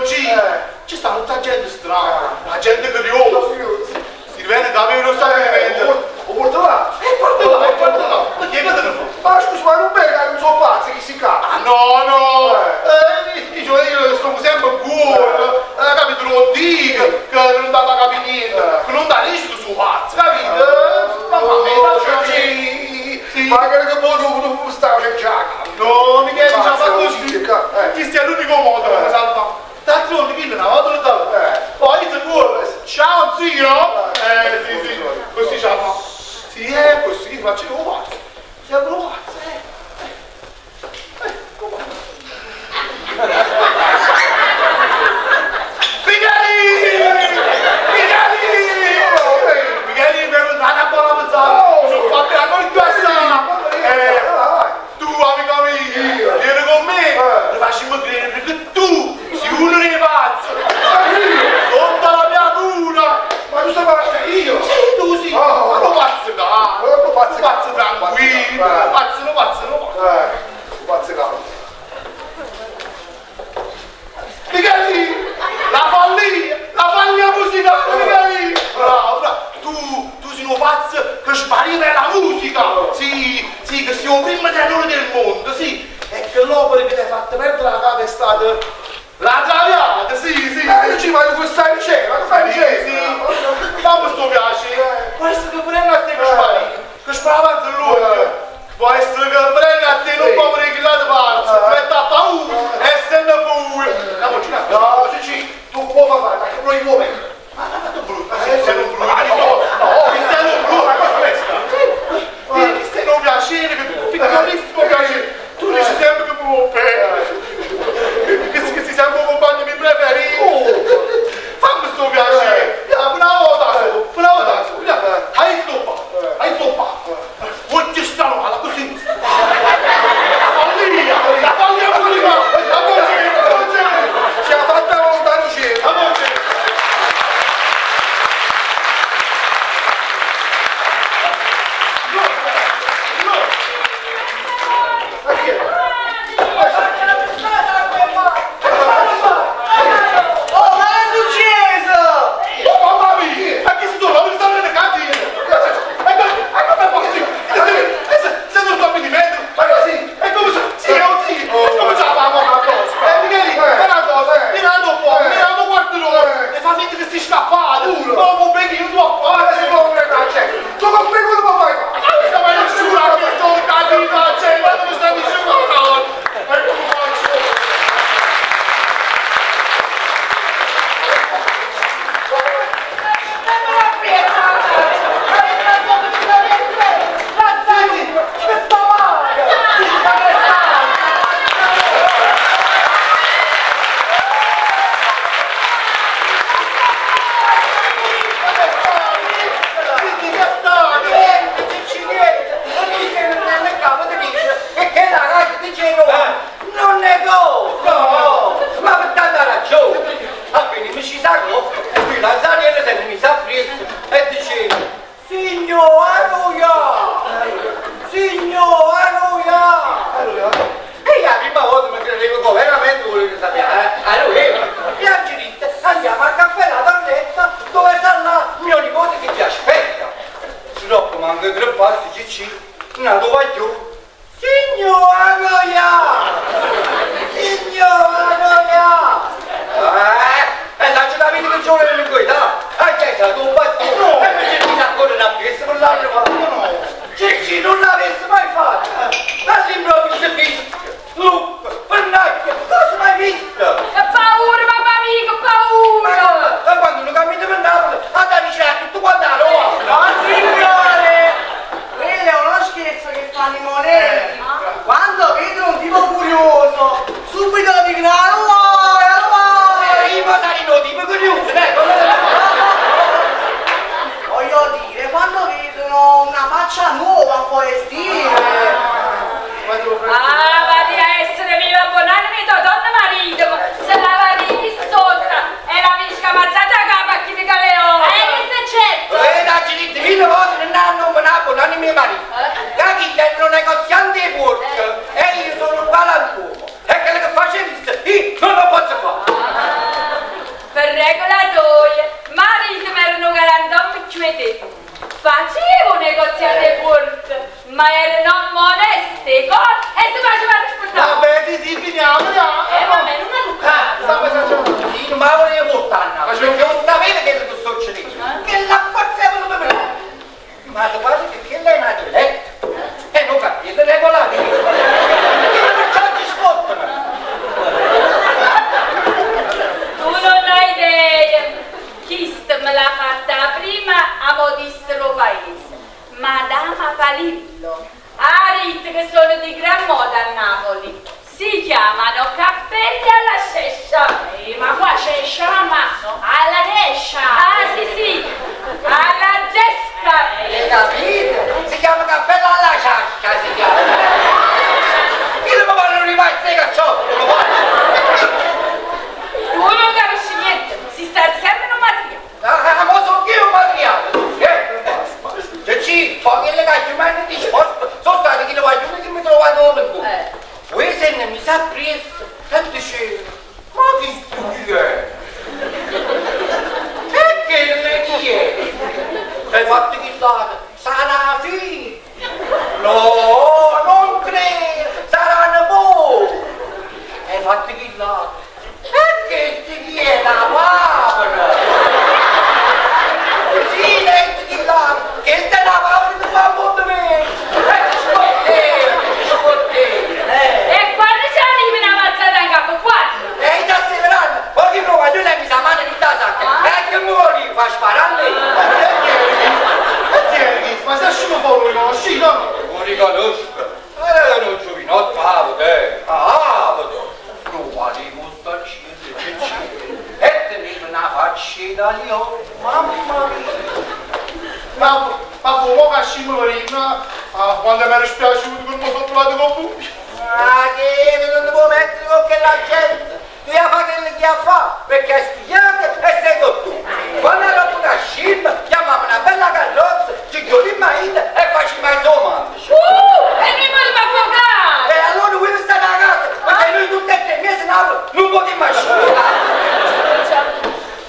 G, ci sta tutta gente strana, la gente curiosa. Si vede davvero lo stabilimento. Lo porto là. E porta là, e porta là. Ma chi è che te ne fa? Ma scusa, ma non bene, non sono pazzi, chi si capa? Ah no, no! Eh, io, io sono sempre buono, eh, capito? Lo dico, che non dà da capire niente, che non dà rischio su pazzo, capito? Ma mamma mia, sì, sì. Magari che poi non stavo cercando. No, Michele, ci ha fatto così. Questo è l'unico modo per salvare. D'altronde, chi una volta lo dà? Poi se vuole, ciao zio! Eh, sì, sì, così ce la fa. Sì, è così, faccio lo pazzo. Siamo lo pazzo, eh. Eh, come? Michele! Michele! Michele, mi è venuta una buona mezz'ora. Sono fatto la cortessa. Eh, tu, amico mio, vieni con me. Lo facciamo credere perché tu sei uno dei pazzi. Sotto la mia cura. Ma tu stai parlando io? Sì, tu sì. Ma lo pazzo calmo. Lo pazzo tranquillo. Lo pazzo, lo pazzo, lo pazzo. Eh, lo pazzo calmo. Michele, la follia, la follia musicale, Michele. Bravo, bravo. Tu, tu sei un pazzo che spariva la musica. Sì, sì, che siamo prima tenore del mondo, sì. E che l'opera che ti hai fatto perdere la capa è stata la traviata, sì, sì. Eh, io ci voglio questa riceva, lo fai riceva. Sì, fammi sto piace. Può essere che prenda a te che spari, che spara avanti l'uomo. Può essere che prenda a te non può pregare parte. Aspetta paura, e se ne paura. Andiamoci, no, Cici, tu puoi fare, perché non gli uomini. Ma non è brutto, sei un brutto. No, questo è un brutto, ma cosa questa? Questo è un piacere, che tu piccolissimo piacere. Tu dici sempre che mi bene. Che si sempre un compagno mi preferito. Fammi sto piacere. Bravo Tasso, bravo Tasso. Hai stoppato, hai stoppato. Vuoi ti stare male così? La follia, la follia musicale, la voce, la voce. Si è fatta lontano cielo. La voce. Oh, ma è successo? Oh mamma mia, ma che si trova? Non sta nelle cantine. Ecco, ecco per posto. Se non sto avvenimento, ma sì, è come se sì, è un sì, è come se la famo una cosa. Eh, Michele, fai una cosa, mirando un po', mirando un quarto d'ora, e fa finta che stai scappato. No, non vedi, io devo fare, se non me la c'è. Tu non me quello che fai fare. Ma mi sta mai nessuno che sto cadendo a c'è, ma non mi stai dicendo no. Ecco come faccio. Non ne go! No! Ma per tanta ragione! Ah, quindi mi ci sacco, e qui la Zaniele se mi sa preso e diceva Signora Noia! Signora Noia! E la prima volta mi credevo che veramente volevo sapere. Allora, piangerite, andiamo al caffè La Donnetta dove sta là mio nipote che ti aspetta. Troppo manca tre passi, Cicci, una dove giù. Signora Noia! Signora Noia! Eh, e lascia da vita che giorno nelle guida! Ah, che è stato un bastone! E mi cerchi a correre a piedi con l'altro fatto! Cicci non l'avesse mai fatto! All'improvviso si è visto! Lupo! Pernacchia! Cosa mai visto? Che paura, mamma mia, che paura! Ma quando non cammino per Napoli, andare a dicere tutto quanto a Roma! No, signore! Quello è uno scherzo che fanno i noi, marito mi erano quarantotto più facevo negoziate corte, ma erano moneste, cose, e si facevano aspettare. Vabbè, sì, sì, finiamo, finiamo. Eh, vabbè, non è Luca. Sta facendo io, ma volevo portarla, perché non sapeva che lo sto succedendo, che la fazzevano per me. Ma quasi che che lei è nato letto, e non capite, regolare. Che non c'è di sfottano. Tu non hai idea. Chist me l'ha fatta prima a modistro paese, Madama Palillo. Arit che sono di gran moda a Napoli. Si chiamano cappelli alla cescia. Eh, ma qua cescia la mano? Alla descia. Ah sì sì, alla gesca. Hai capito? Si chiama cappello alla ciascia, si chiama. Io non mi vogliono rimasto i caccioli, non mi Tu non capisci niente, si sta sempre un materiale. Ah, ma sono io un materiale, eh? Se ci, poi che le cacce mai non disposto, sono stati che le voglio che mi trovano ovunque. Eh. Voi se ne mi sa preso, tanto c'è, ma che studio è? E che le chi è? Hai fatto che data? Sarà figlia? No, non credo, saranno voi. Hai fatto che data? E che chi è la papera? Sì, detto che data, che sta la papera che fa molto bene. E ti scottene, ti scottene, eh. E quando ci arrivi una mazzata in capo, quando? Ehi, già stai verando, poi che prova, io lei mi sa mano di ta sacca, e che muori, fa sparare lei. Ma se asciugo poi lo conosci, no? Non riconosco, eh, non giovinotto, ah, eh, ah, non vale mostaccino, che c'è, e tenere una faccina lì, oh, mamma mia. Ma, ma come cascimo prima, ah, quando mi era spiaciuto che mi sono trovato con lui. Ma che non devo mettere con quella gente, tu hai fatto quello che ha fatto, perché hai studiato e sei con tu. Quando ero a cascina, chiamavamo una bella carrozza, ci chiudiamo in e facciamo il domande. Uh, e noi vogliamo affogare! E allora voi state a casa, perché noi tutti e tre mesi non potremmo asciugare.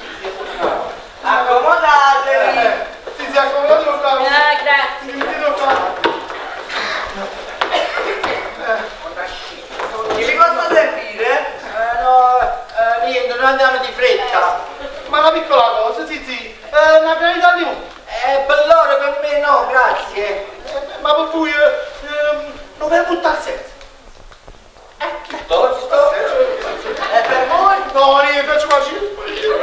Accomodatevi. Sì, si è accomodato lo cavo. Ah, grazie. Mi lo fa. Che vi posso servire? Eh, no, eh, niente, noi andiamo di fretta. Ma la piccola cosa, sì, sì, eh, una granita al limone. Eh, per loro, per me no, grazie. Eh, ma per voi, eh, ehm, non per buttare senza. Eh, piuttosto. E per voi? No, niente, ci faccio.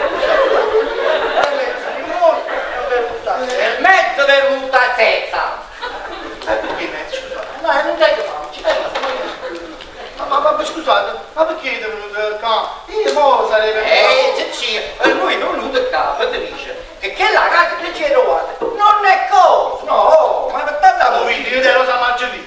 Mezzo per buttare senza. Eh, perché mezzo, scusate? No, non c'è che fare, ci tengo. Ma, ma, ma scusate, ma perché è venuto qua? Io mo sarei venuto. Eh, Cicci, lui non è venuto qua, per dice che che la casa che ci è trovata non è cosa, no, ma per tanto Ma voi dite Rosa Margellini?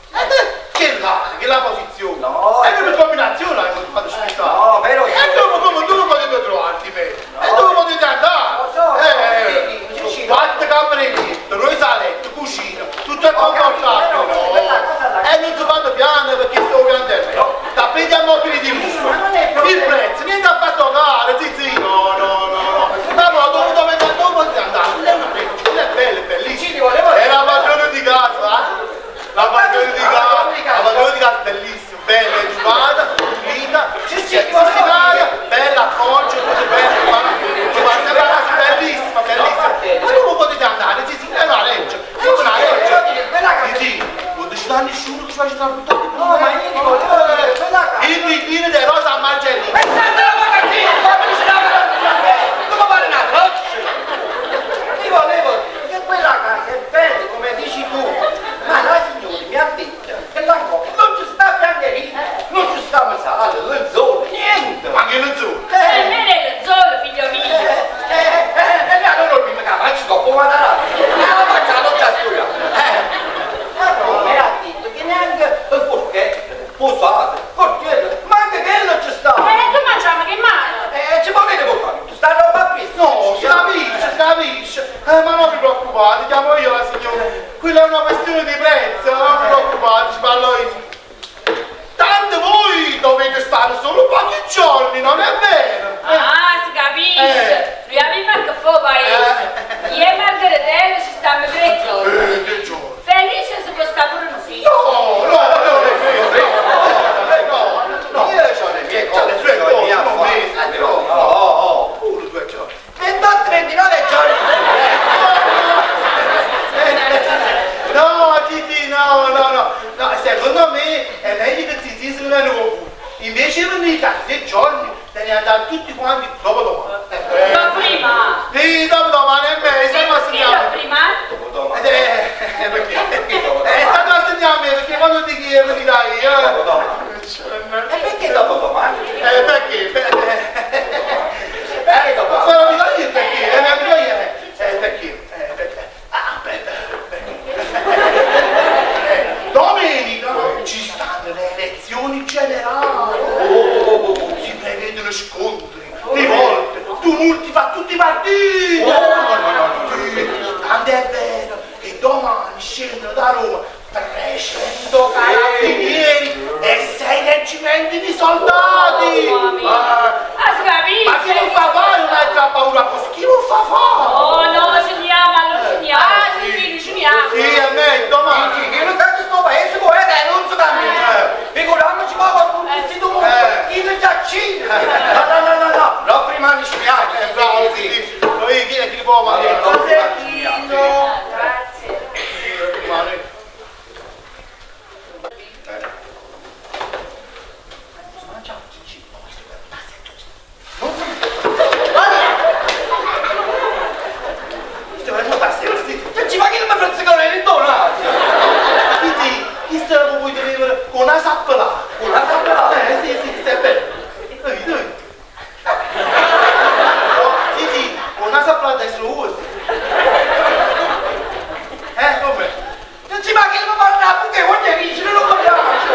Che la, che la posizione? No, è una combinazione che mi fate spiegare. no, però E dove, come, dove potete trovarti me? E dove potete andare? Lo so, eh, no, sì, quante camere letto, noi saletto, cucina, tutto è Ho capito, comportato, però no? quella cosa là- E non si fanno piano perché sto piangendo, no? Tappeti a mobili di lusso. Ma non è proprio- Il prezzo, niente affatto caro, sì sì, no, no, no, no. Ma no, dove dovete andare? Dove potete andare? Quella è una bella, quella è bella, è bellissima. Sì, ti volevo È dire. la padrona di casa, eh? La padrona di La casa, padrona di casa. la padrona di casa, bellissima, bella, educata, pulita, Sì, sì, sistemata, bella, appoggio, tutto bello, ma ci va sempre la casa, bellissima, bellissima. Ma dove potete andare? Sì, sì, è una legge, è una legge. Sì, sì, non ci dà nessuno che ci faccia una puttana. No, ma io ti volevo dire, quella casa. Il bambino di Rosa Margellini. E state la magazzina, fammi stare come fare una roccia. Ti volevo dire che quella casa è bella, come dici tu, ma la signora mi ha detto che la coppia non ci sta piangerina, non ci sta masale, le zone, niente. Ma che ne so? Per me è il zolo, figlio mio. Eh, eh, eh, e allora prima che faccio dopo vado a la facciamo già studiare. Eh, ma no, mi ha detto che neanche il forchetto, posate, portiere, ma anche quello ci sta. E tu mangiamo che male? Eh, ci potete portare tutta sta roba qui? No, si capisce, si capisce. Eh, ma non vi preoccupate, chiamo io la signora. Quella è una questione di prezzo, non vi preoccupate, ci parlo io. Tanto voi dovete stare solo pochi giorni, non è vero? Eh. Ah, si capisce. Eh. tumulti, fa tutti i partiti. Oh, no, no, no, no. Tanto è vero che domani scendono da Roma trecento carabinieri e sei reggimenti di soldati. Mamma mia. Ah, Ah, si capisce? ma chi non fa fare non è tra paura così? Chi non fa fare? Oh, no, ciniamo, allora ciniamo. Ah, sì, sì, lui ciniamo. Sì, a me, domani. Sì, che non sa che sto paese come è, non si cammina. Figuriamoci ma con tutti questi tumulti, chi ne giaccino. No, no, no, no, no, no, prima mi spiace. Eh, bravo, sì, sì. Noi chi è chi può mandare? Grazie. Ma che non mi frezzicano in intorno? Sì, chi se la puoi tenere con una sappola? Con una sappola? Eh, sì, sì, stai bene. Dai, dai. Sì, sì, con una sappola adesso lo usi. Eh, come? Non ci manca che mi parla perché ogni amici non lo piace.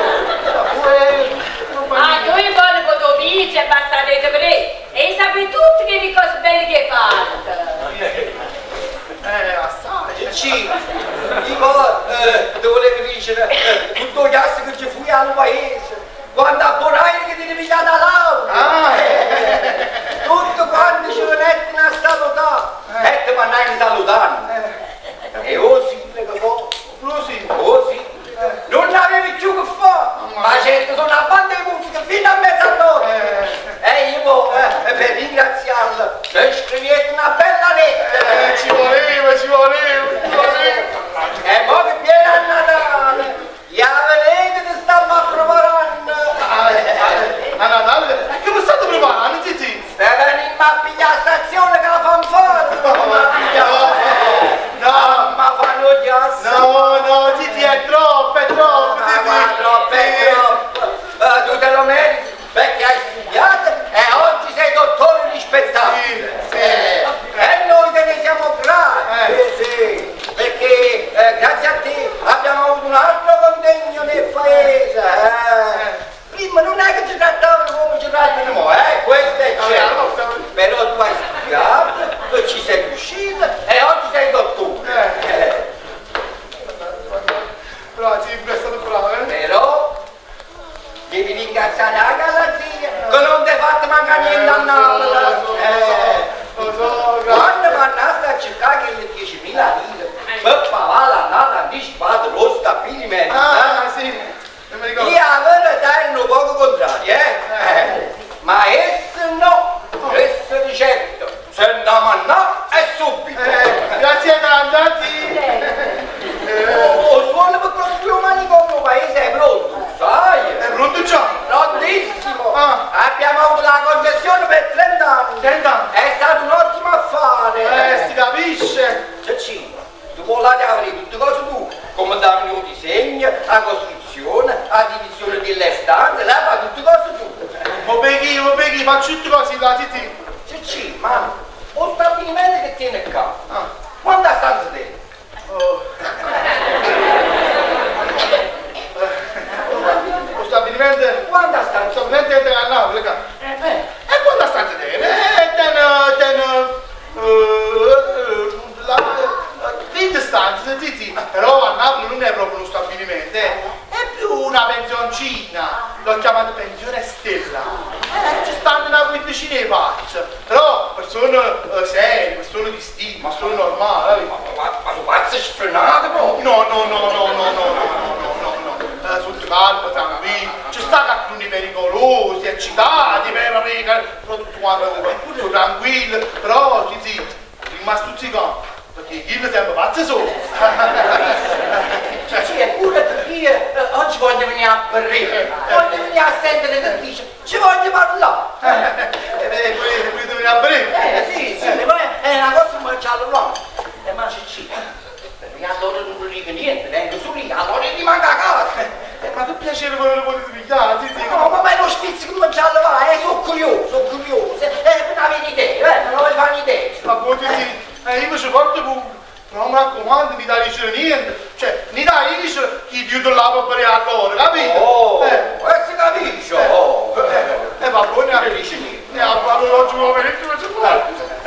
Ah, noi vogliamo potovici e basta vedere per lei. E sapete tutti che le cose belle che fate. Eh, assai. Sì, dico, eh, te volevo dire, eh, tutto gli assi che ci fui al paese, quando a Borai che ti devi dare da Laura, Ah, eh, tutto quanto ci venette a salutare, e ti mandai a salutare, e così, che fa, così, così, non avevi più che fare, ma certo sono a banda di musica fino a mezzanotte, e io, eh, per ringraziarla, le scrivete una bella lettera. eh, ci voleva, ci voleva, ci voleva. E mo che viene a Natale, gli avvenite che stiamo preparando. Ah, eh, a Natale? Che mi state preparando, Titi? Per venire a pigliare la stazione che la fanno fuori. No, Ma fanno gli assi. no, no, Titi, è troppo, è troppo, Ma Titi. va troppo, è troppo. Eh, tu te lo meriti perché hai studiato e oggi sei dottore rispettato. Sì, sì. Eh, e noi te ne siamo grati. Eh. Sì, sì, perché eh, grazie a te abbiamo avuto un altro contegno nel paese. Eh. Prima non è che ci trattavano come ci trattano ora, eh? Questo è certo. Però tu hai studiato, tu ci sei riuscito e oggi sei dottore. Eh. Però sì, è stato bravo, eh? Però devi ringraziare anche la zia che non ti ha fatto mancare niente a Napoli. Eh. Lo so, grazie. Quando mandaste a cercare le diecimila lire per pagare l'annata anticipata lo stabilimento, Ah, sì, non mi ricordo. io avevo dare un poco contrario, eh? Eh. Ma esso no, esso di certo, se andiamo a no è subito. Eh, grazie tanto, sì. O suono per costruire un manicomio paese è pronto, sai? È pronto già? Prontissimo! Ah. Abbiamo avuto la concessione per trenta anni. trenta anni. È stato un ottimo affare. Eh, si capisce. Ciccino, tu vuoi la avere tutte cose tu, come dammi un disegno, la costruzione, la divisione delle stanze, la fa tutte cose tu. Mo beghi, mo beghi, faccio tutte cose da Titi. Ciccino, ma lo stabilimento che tiene qua, Ah. quante stanze tiene? Oh. Lo stabilimento, Quante lo stanze? stabilimento è a Napoli, ca? Eh, beh. E quante stanze tiene? Eh, tiene, tiene, eh, la, venti stanze, sì, sì, però a Napoli non è proprio uno stabilimento, eh. È più una pensioncina, l'ho chiamata pensione stella. Eh, ci stanno una quindicina di pazzi, però persone eh, serie, persone di stima, persone normali, Ma, ma, ma tu pazzo sfrenato proprio? no, no, no, no, no, no, no, no, no, no, no. Eh, sotto calma, tranquillo, ci sta cattuni pericolosi, eccitati, per amica, però tutto quanto tutto tranquillo, però ci sì, rimasto stuzzicato, perché io sempre pazzo solo. Cioè, sì, eppure perché io eh, oggi voglio venire a berrire, voglio venire a sentire che dice, ci voglio parlare. E vedi, poi poi devi a breve. Eh sì, sì, ma è una cosa che c'ha l'uomo. E ma c'è ci. Perché allora non dico niente, vengo su lì, allora ti manca a casa. Eh, ma per piacere quello lo potete pigliare, sì, sì. No, ma ma è uno schizzo che non c'ha la va, eh, sono curioso, sono curioso. Eh, non avevi idea, eh, non avevi fare idea. Ma poi sì, sì, eh, io mi ci porto pure. Non mi raccomando, mi dai dice niente. Cioè, mi dai dice chi ti là per bere allora, capito? Oh, Eh. eh, si capisce, oh. Eh, va buono, Non dice niente. eh, allora oggi mi venire non ci può.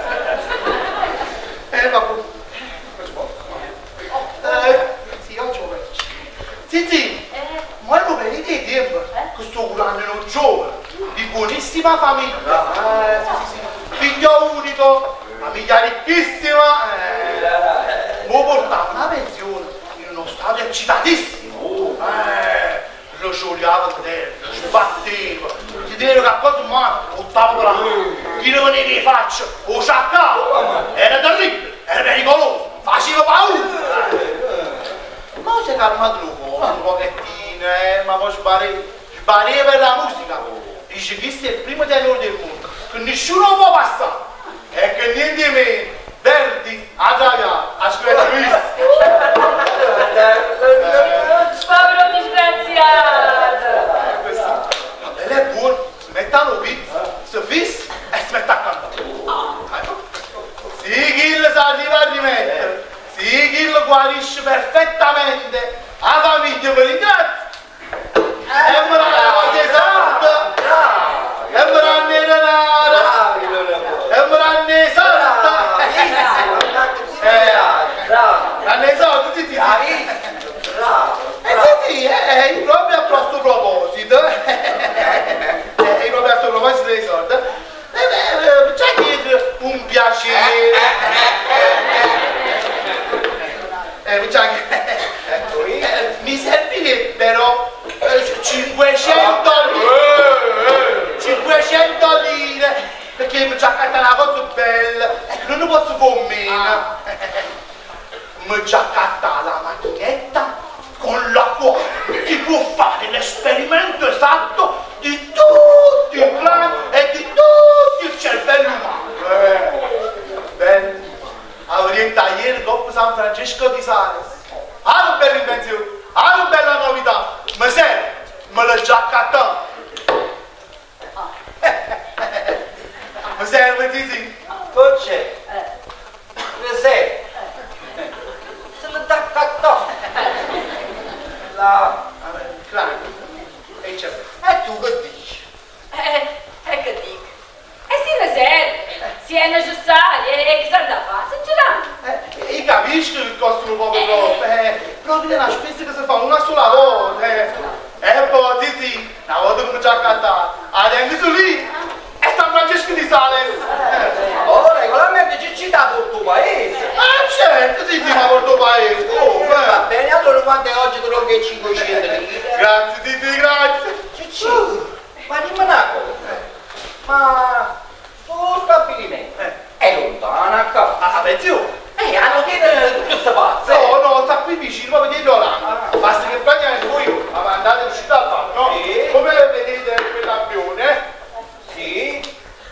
Eh, vabbè. Non ci può. Eh, sì, oggi ho visto. Zizi, ma non vedi di tempo che sto curando un giovane di buonissima famiglia. Eh, sì, sì, sì. Figlio unico, famiglia ricchissima. Eh, mi portava una pensione in uno stato eccitatissimo. Eh, lo sciogliavo a terra, sbatteva, ti dico che a cosa umana, buttavo la mano, chi ne veniva in faccia, lo sciaccavo. Era terribile, era pericoloso, faceva paura. Ma si è calmato un pochettino, eh, ma poi sbarè, sbarè per la musica. Dice che questo è il primo tenore del mondo, che nessuno può passare. E che niente meno, Verdi, Adria, ha scritto questo. Povero disgraziato! Lei è buono, si mette a pizza, si fissa e si mette a cantare. Sì, chi lo sa arriva a rimettere, sì, chi lo guarisce perfettamente, la famiglia per ringrazia. E me la cosa esatta, e me la nera nara, e me la ne esatta. La ne esatta, sì, sì, sì. Eh sì, sì, è proprio a questo proposito, è proprio a questo proposito dei soldi, c'è dietro un piacere, eh, mi servirebbero cinquecento lire, cinquecento lire, perché mi già accatta una cosa bella, non ne posso fare meno, mi già accatta la macchinetta con la quale si può fare l'esperimento esatto di tutti i clan e di tutti i cervelli umani. Eh, bene, avrei ieri dopo San Francesco di Sales. Ha una bella invenzione, ha una bella novità, ma serve, me l'ho già accattato. Mi serve, sì, sì. C'è? Mi serve? Se l'ho accattato. La... Claro, e c'è. E tu che dici? Eh, e che dico? E si ne serve, se è necessario, e che serve da fare, se ce l'ha. Eh, io capisco che costa un po' troppo, eh, però è una spesa che si fa una sola volta, eh. E poi, sì, sì, una volta che mi già accattato, adesso lì, è San Francesco di Sales. Eh. Oh, regolarmente ci cita per il tuo paese. Ah, certo, sì, sì, ma per il tuo paese, come? Va bene, allora quante oggi te lo che cinquecento lire? Grazie, sì, sì, grazie. Cicci, ma dimmi una cosa, ma sto stabilimento è lontano a casa? Ah, attenzione. Eh, hanno chiesto tutte queste pazze. No, no, sta qui vicino, proprio dietro l'anno. Basta che prendete voi, ma andate uscite al bar, no? Sì. Come vedete quell'avione, eh? Sì.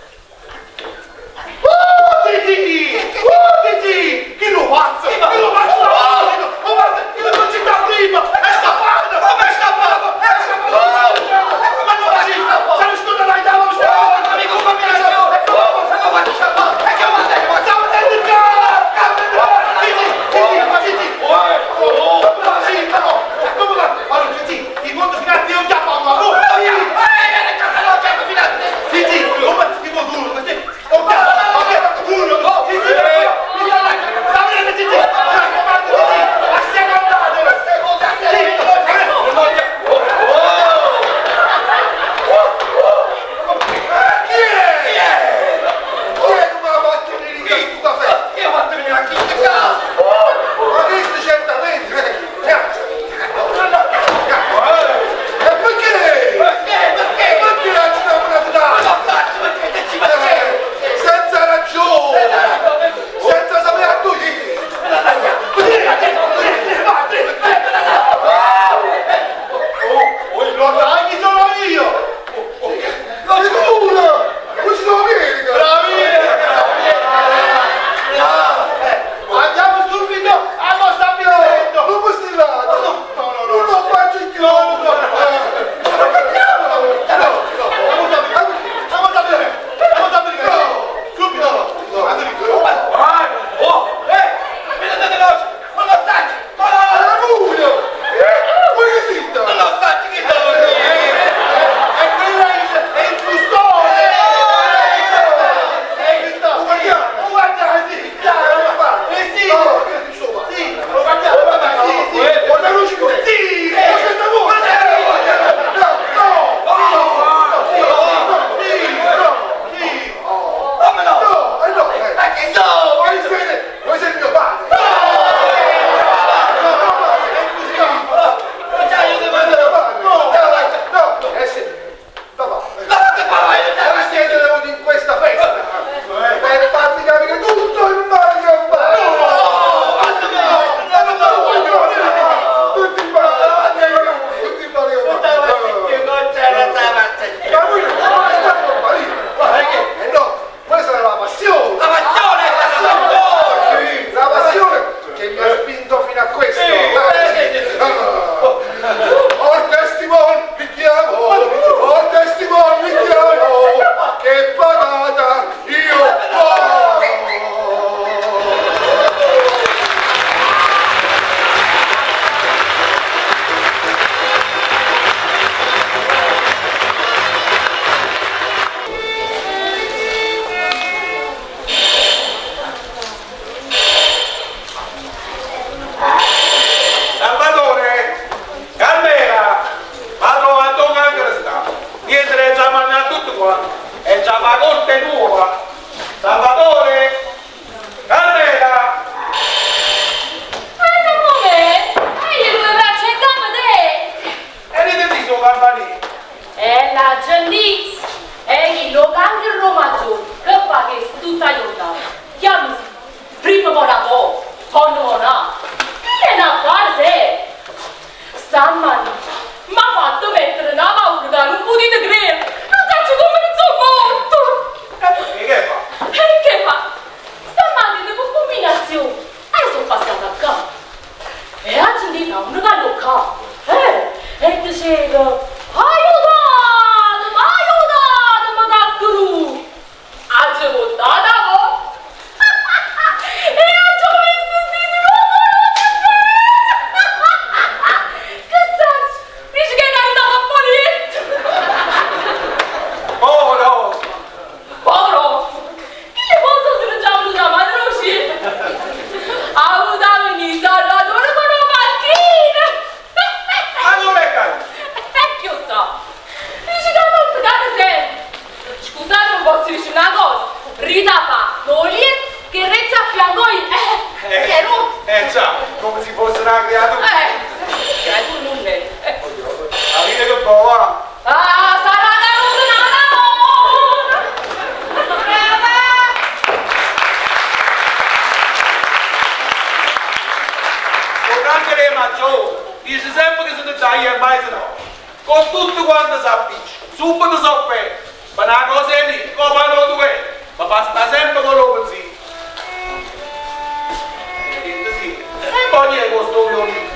Oh, Titi! Oh, Titi! Chi lo pazzo? Chi lo pazzo? Oh, ma chi lo città prima? È scappato! Ma è scappato! È scappato! Ma non fa scappato! Se ne scusa dai, dai, non stiamo! Amico, ma mi lascia! E come? Se lo faccio scappare! E che manda? Ma stiamo dentro il carro! Titi! Titi! Titi! Oh! Amore! Carmela! E non come? E io dove faccio il capo te? E ride suo campanile! E la Giannis! E lo cambio il Maggiore, che fa che è tutta aiutata. Chiamasi, prima con la mo, poi non ha. Che è una fase? Stamattina mi ha fatto mettere una paura che non potete credere. Non faccio come non sono morto. E che fa? E che fa? Stamattina con combinazione. E sono passata a casa. E la gente fa un gallo capo. Eh, e dicevo, aiutatemi, aiutatemi da cru. Ha giocata mo. E ha giocato stessi che senso? Dici che è andato a Polietto? Povero! Povero! Che le posso se già venuta la madre uscita? Ha avuto venire salvatore con una macchina! Allora è caro! E che io so? Dici che non pagate sempre! Scusate, non posso dire una cosa! Rita fa, Polietto che rezza a fianco io! Eh, che non? Eh già, come se fosse una creatura! Eh, creatura non è! La vita che prova! Ah, sarà caduto una lavoro! Con anche le maggiori, dice sempre che sono tagli e mai se no. Con tutto quanto si appiccia, subito so bene. Ma una cosa è lì, come lo due, ma basta sempre con lo così. E poi niente questo violino.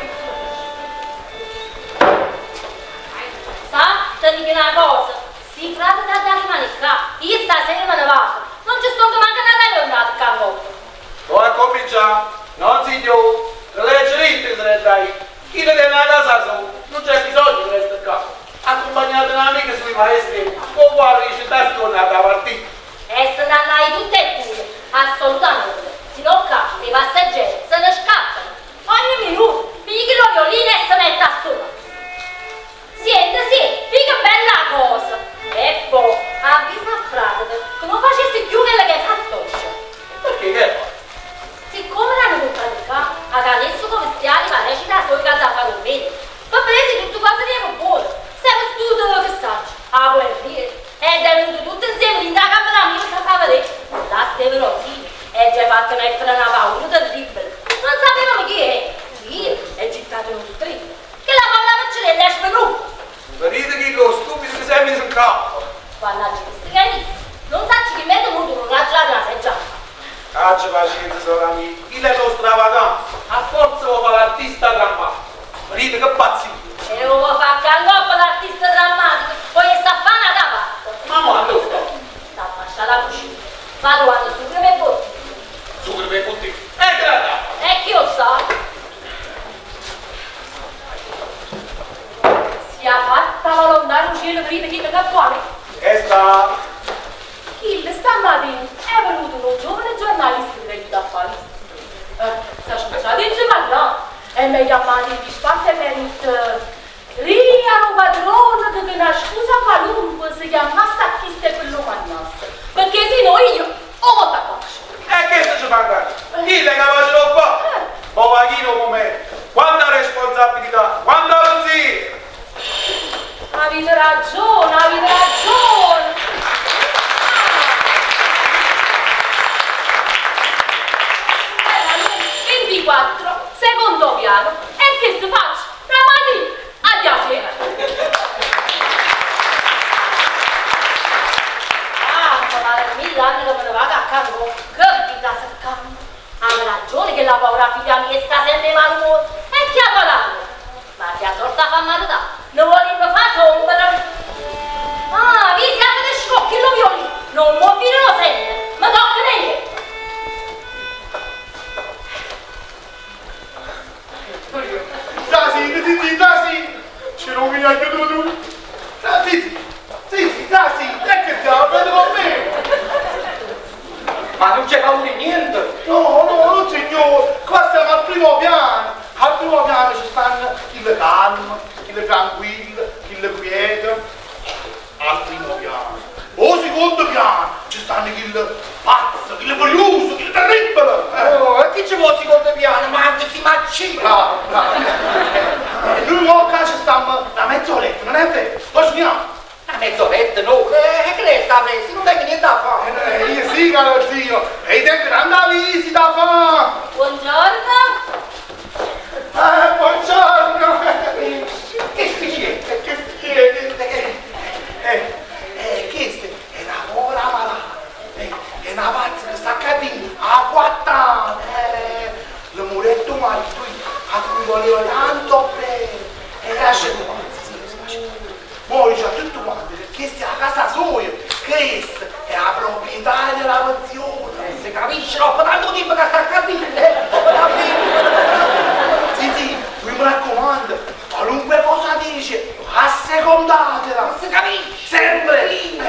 Sa, ti dico una cosa, si tratta da dare mani qua, io stasera me ne vado, non ci sto manco una giornata a cangotto. Lo ha cominciato, non si dio, le leggi ritte se ne dai. Chi ne deve andare a casa su, non c'è bisogno di restare qua. Accompagnate un'amica sui maestri, con quale dice da tornata a partita. E se ne andai tutte e due, assolutamente, se no qua i passeggeri se ne scappano. Ogni minuto, pigli lo violino e si mette a suonare. Senti, sì, che bella cosa! E poi, avvisa a frate che non facessi più quello che hai fatto. Perché che fa? Siccome l'hanno portato qua, adesso come stiamo ma recita solo che da fare un bene. Ma presi tutto quanto di un buono. Siamo studio che sacci, a guerriere. Ed è venuto tutto insieme in da camera mia che fa vedere. La Steverosini, e ci ha fatto mettere una paura terribile. Non sapevamo chi è. Io, è gittato in un strillo. Che la paura piccerella esce per lui. Vedete che lo stupido che sei messo in capo. Mannaggia, questi canisti. Non sacci che mi è venuto con una giornata la seggiata. Faccia pazienza, sorella mia. Il è lo stravagante. A forza lo fa l'artista drammatico. Vedete che pazzito. E lo vuoi fare cangoppa l'artista drammatico. Poi sta fana da parte. Ma quando sto? Sta a lasciare la cucina. Vado quando su che me botti. Su che me botti. E che la dà? E chi lo sa? Si è fatta volontà un cielo per i chi che vuole. E sta? Il stamattina è venuto un giovane giornalista di affari. Eh, si è scusato in Gimagrano e mi ha chiamato in disparte per il Ria padrone che una scusa qualunque si chiama Sacchiste per lo mannasse. Perché se no io ho votato a E che sto ci fanno? Chi è capace lo fa? Povachino come? Quanta responsabilità? Quanta pensiero? Avete ragione, avete ragione. ventiquattro, secondo piano. E che si faccia? Ramani, a cena. Ah, ma mille anni che me ne vado a campo. Che vita si cambia. Ha ragione che la povera figlia mia sta sempre malumore. E chi ha parlato? Ma si è sorta a far marità. Non volevo fare sombra. Ah, vi siete dei scocchi, lo violino. Non mi fino lo segno. Ma tocca lei. Zizi, zizi, zizi! Ci rovini anche tu tu! Zizi, zizi, zizi! E che stiamo prendendo con me? Ma non c'è paura di niente! No, no, no signore! Qua stiamo al primo piano! Al primo piano ci stanno il calmo, il tranquillo, il quieto. Al primo piano. O secondo piano ci ci stanno il pazzo, il voglioso, il terribile. Eh. Oh, e chi ci vuole si corda piano, ma anche si macina. Bravo, bravo. E noi qua ci stiamo da mezz'oretta, non è vero? Lo sogniamo. A mezz'oretta, no? E che lei sta preso? Non venga niente da fare. Eh, io sì, caro zio. E te grande visita da fare. Buongiorno. Eh, buongiorno. Che spicciette? Che spicciette? Eh, eh, questa è una povera malata. Eh, è una pazza che sta cadendo a quattro anni. Eh, il muretto marito a cui voleva tanto bene. E lascia il pazzo, si lascia. Poi c'ha tutto quanto, questa è la casa sua, questa è la proprietà della pensione. Eh, si capisce, no? Tanto tempo che sta cadendo. Sì, sì, mi raccomando, qualunque cosa dice, assecondatela. Non si capisce. Sempre.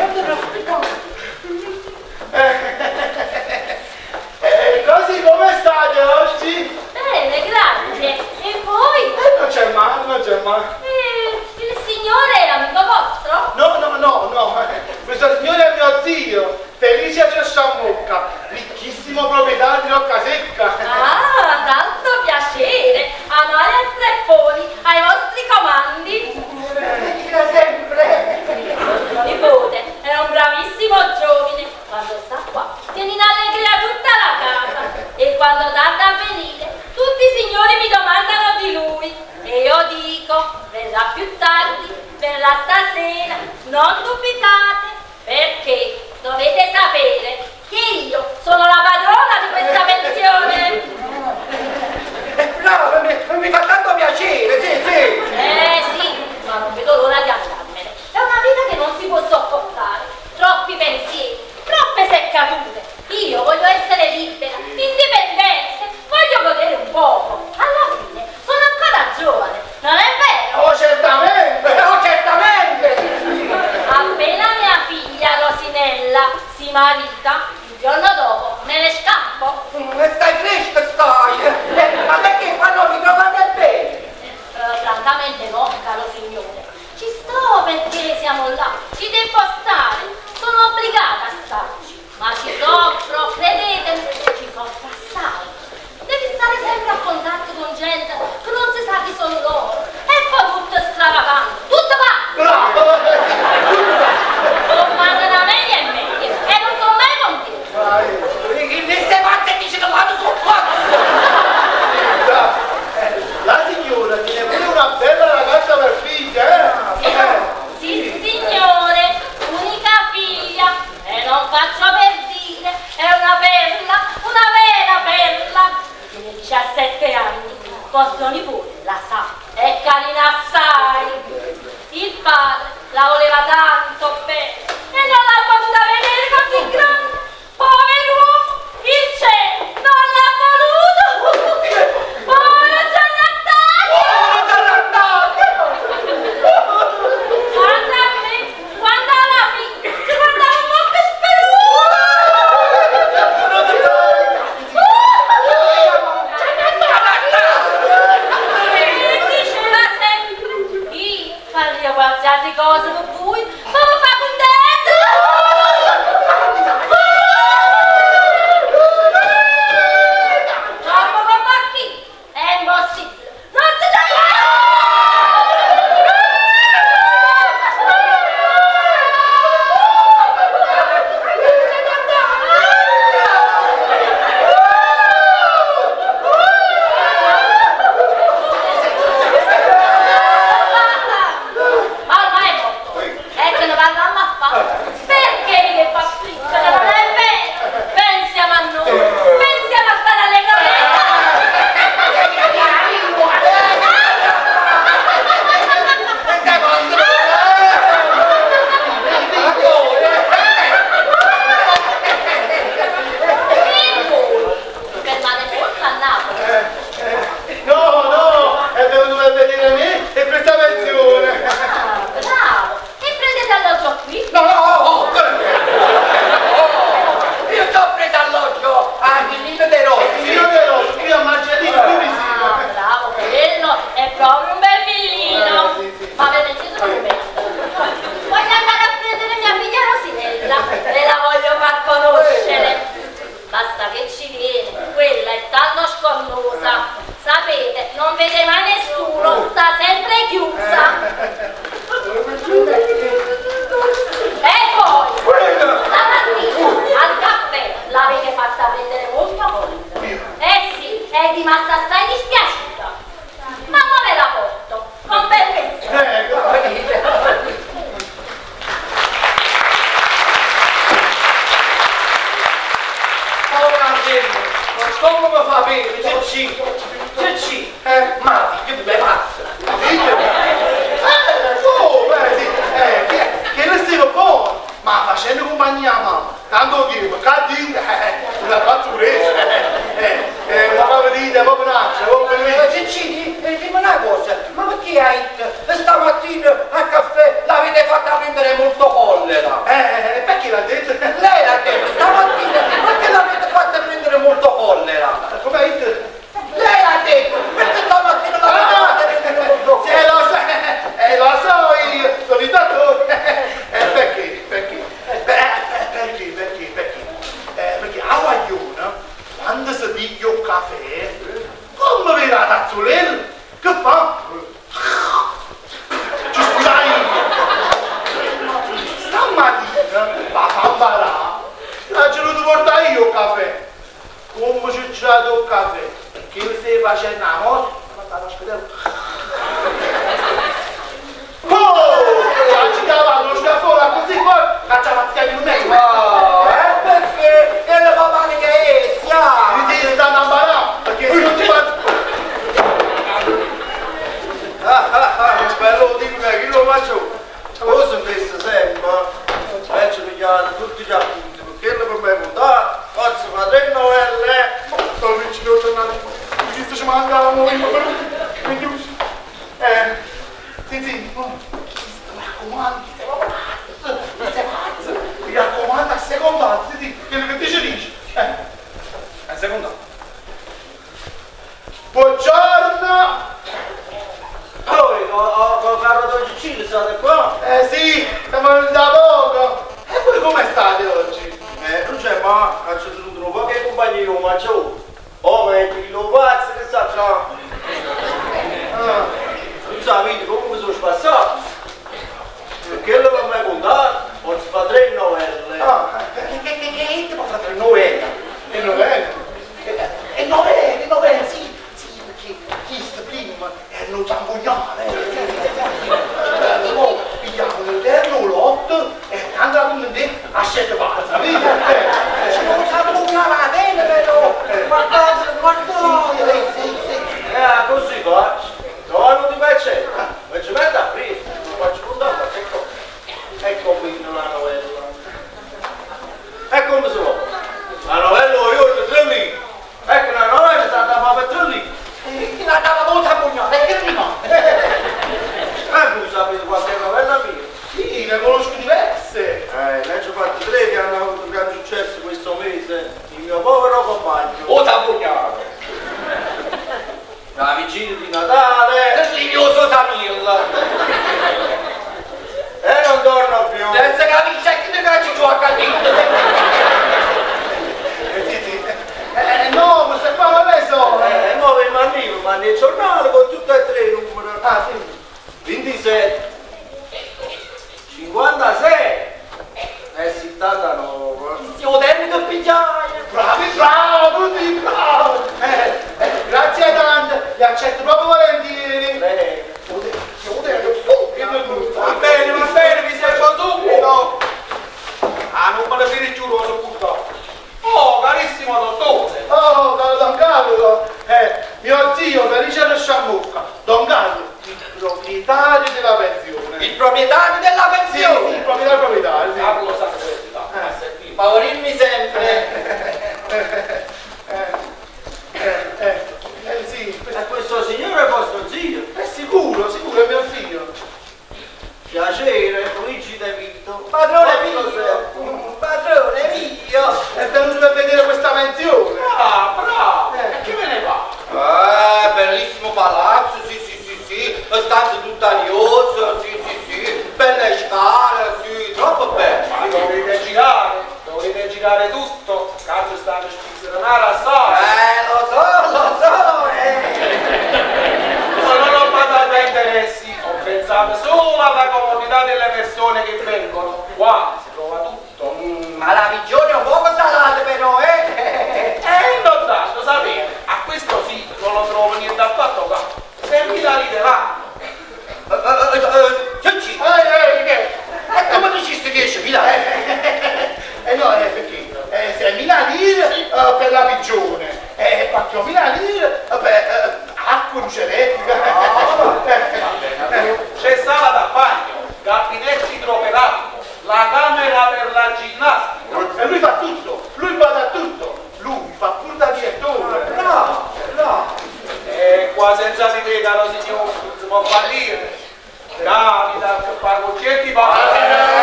E così come state oggi? Bene, grazie. E voi? Eh, non c'è male, non c'è male. Eh, il signore è amico vostro? No, no, no, no. Questo signore è mio zio, Felice Ciosciamocca, ricchissimo proprietario di Roccasecca. Ah, tanto piacere. Amalia Streffoni, ai vostri comandi. Sempre. Vostro nipote è un bravissimo giovane. Quando sta qua, tiene in allegria tutta la casa. E quando tarda a venire, tutti i signori mi domandano di lui. E io dico, verrà più tardi, verrà stasera, non dubitate, perché dovete sapere che io sono la padrona di questa pensione. Bravo, mi, mi fa tanto piacere, sì, sì. Eh sì, ma non vedo l'ora di andarmene. È una vita che non si può sopportare. Troppi pensieri, troppe seccatute. Io voglio essere libera, indipendente, voglio godere un poco. Alla fine sono ancora giovane, non è vero? Oh, certamente, Oh, certamente. Appena mia figlia Rosinella si marita, il giorno dopo me ne scappo. Mm, stai fresca, stai. Eh, ma perché quando vi trovate bene? Eh, francamente no, caro signore. Ci sto perché siamo là, ci devo stare, sono obbligata a starci. Ma ci soffro, credetemi, ci soffro assai. Devi stare sempre a contatto con gente che non si sa chi sono loro. E poi tutto stravagante, tutto va! bravo. Non mandano a meglio e meglio, e non sono mai contenti. Queste pazze dice che vanno sul cazzo. La signora tiene pure una bella ragazza per figlia, eh? Sì, sì, signore, unica figlia, e non faccio per dire, è una perla, una vera perla. Tiene diciassette anni, vostro nipote la sa, è carina assai. Il padre la voleva tanto bene e non l'ha potuta vedere così grande. Povero uomo, il cielo non l'ha voluto. Povero Giannattacchio! Guarda a me, guarda alla figlia, ci guardava un po' che speruto! Vedi, che ci viene, quella è tanto sconnosa. Sapete, non vede mai nessuno, sta sempre chiusa. E poi, stamattina al caffè l'avete fatta prendere molto comoda. Eh sì, è rimasta assai dispiaciuta. Ma come la porto? Con permesso. Come mi fa bene, c'è ci, c'è ci, eh, ma che tu sei pazza. Eh, oh, beh, sì, eh, che, che ne stiamo buono, ma facendo compagnia a mamma, tanto che, che dire, eh, una faccio presa, eh, eh, una paperina, proprio un'altra, proprio Eh, c'è ci, eh, dimmi una cosa, ma perché hai, stamattina al caffè l'avete fatta prendere molto collera? Eh, perché l'ha detto? Lei l'ha detto, stamattina, perché l'avete fatta prendere molto collera? Come hai detto? Lei l'ha detto, perché stamattina l'avete fatta prendere molto collera? Eh, lo so, eh, lo so io, sono il dottore. Eh, perché? Perché? Eh, perché? Perché? Perché? Eh, perché a Guaglione, quando si piglia un caffè, come vede la tazzolella, che fa? Ci scusai, stamattina la fambarà, l'ho voluto portare io il caffè. Come ci c'è il caffè? Che mi stai facendo la mossa? Ma stavo aspettando. Oh! Ci cavavo lo scaffone così poi facciamo a chiamare in mezzo. No, eh, perché? Che le fa male che è, sia? Mi devi stare a imparare, perché se non ti faccio... Ah ah ah, bello dico che io lo faccio. Cosa questo sempre? Penso che hanno tutti gli appunti, perché per me votare, forse fa tre novelle. Sto vicino a tornare, mi chiesto ci mandavamo io per... Mi chiuso. Eh, sì sì, oh, mi raccomando, sei pazzo, sei pazzo. Mi raccomando a secondato, sì sì, quello che ti ci dici. Eh, a secondato. Buongiorno! Poi, ho caro Don Cicillo, state qua? Eh sì, siamo venuti da poco. E voi come state oggi? Eh, non c'è ma, faccio tutto un po' che compagni io mangio. Oh, ma è quello pazzo che sta già. Ah, non sapete come sono spassato. Perché lo va mai contato? Non si fa tre novelle. Ah, che che che che che ti può fare tre novelle? Tre novelle? E novelle, novelle, sì, sì, perché questo prima è un zambognale. Sì, sì, sì, sì. Poi pigliamo un terno lotto e andiamo con te a scegliere pazza, capito? Se non zambognare la bene, però, qualcosa, qualcosa. Sì, sì, sì. Eh, così faccio. No, non ti faccio. Ma ci metto a prima. Lo faccio contare, ecco. Ecco qui la novella. E come si vuole? La novella io ho tre lì. Ecco la novella è stata per tre lì. Chi la dava molto ammognata, che rimane? Eh, tu sapete qualche novella mia? Sì, ne conosco diverse. Eh, ne ho fatte tre che hanno avuto un gran successo questo mese. Il mio povero compagno. O t'ammognate. La vigilia di Natale. L'invidioso Samilla. E non torno più. Senza capisce che ti cacci giù a cadere. Eh, sì, sì. Eh, no, queste qua non le so. Eh, nuove mi arrivo, ma nel giornale con tutte e tre i numeri. Ah, sì. ventisette, cinquantasei e settantanove. Io devo che pigliare. Bravi, bravo, tutti bravi. Eh, eh, grazie tante, li accetto proprio volentieri. Prego. Va bene, va bene, mi servo subito. Ah, non me ne viene giù, lo so buttato. Oh, carissimo dottore. Oh, Don Carlo, eh, mio zio Felice Resciammucca, Don Carlo, il proprietario della pensione. Il proprietario della Sì, sì, pensione. il proprietario, proprietario, sì. Ah, lo sa che favorirmi sempre. Eh, eh, eh, eh, sì, E questo signore è vostro zio? è sicuro, sicuro è mio figlio. Piacere, Luigi De Vito. Padrone Vostro servo. mio, padrone mio. È venuto per vedere questa pensione. Ah, bravo. Eh. E che me ne va? Eh, bellissimo palazzo, sì, sì, sì, sì. Stanze tuttariose, sì, sì, sì. Belle scale, sì, troppo bello. Ma dovete girare, dovete girare tutto. Cazzo andare assai. Eh, lo so, lo so, eh. Io non ho badato a interessi, ho pensato solo alla comodità delle persone che vengono. Qua si trova tutto. Mm, ma la migione è un poco salata però, eh. Eh, non tanto, sapete, a questo sì, non lo trovo niente affatto qua. Se mi la riderà. Giucci, Ehi, ehi, che? e come dicesti diecimila? Eh no, eh, perché? Eh, seimila lire eh, per la pigione, eh, quattromila lire eh, per eh, acqua luce elettrica. C'è sala da bagno, gabinetti idroterapio, la camera per la ginnastica. E lui fa tutto, lui va da tutto, lui fa pure da direttore. No, no. E qua senza si vegano, signore, non si può fallire. Capita che pago certi paghi.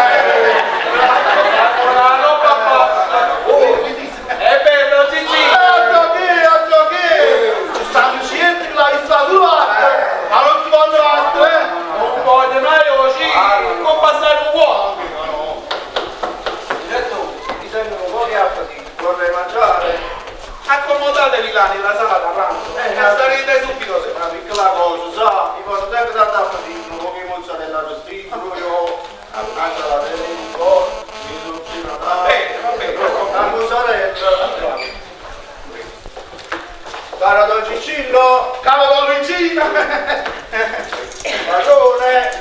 La roba apposta. È bello, Gigi. Altro che, altro che. Ci stanno certi che l'hai salutato. Ma non si vanno altro, eh. Non voglio mai oggi. Non passare un uomo. Diretto, mi sembra un po' di appetito, vorrei mangiare. Accomodatevi là nella sala da pranzo. Eh, ne starete subito se. Una piccola cosa, sa, mi porto sempre tanto appetito, un po' di mozzarella arrostito, io a mangiare la tengo, mi sono girato. Va bene, va bene. La mozzarella. Caro Don Cicillo, Caro Don Luigino. padrone.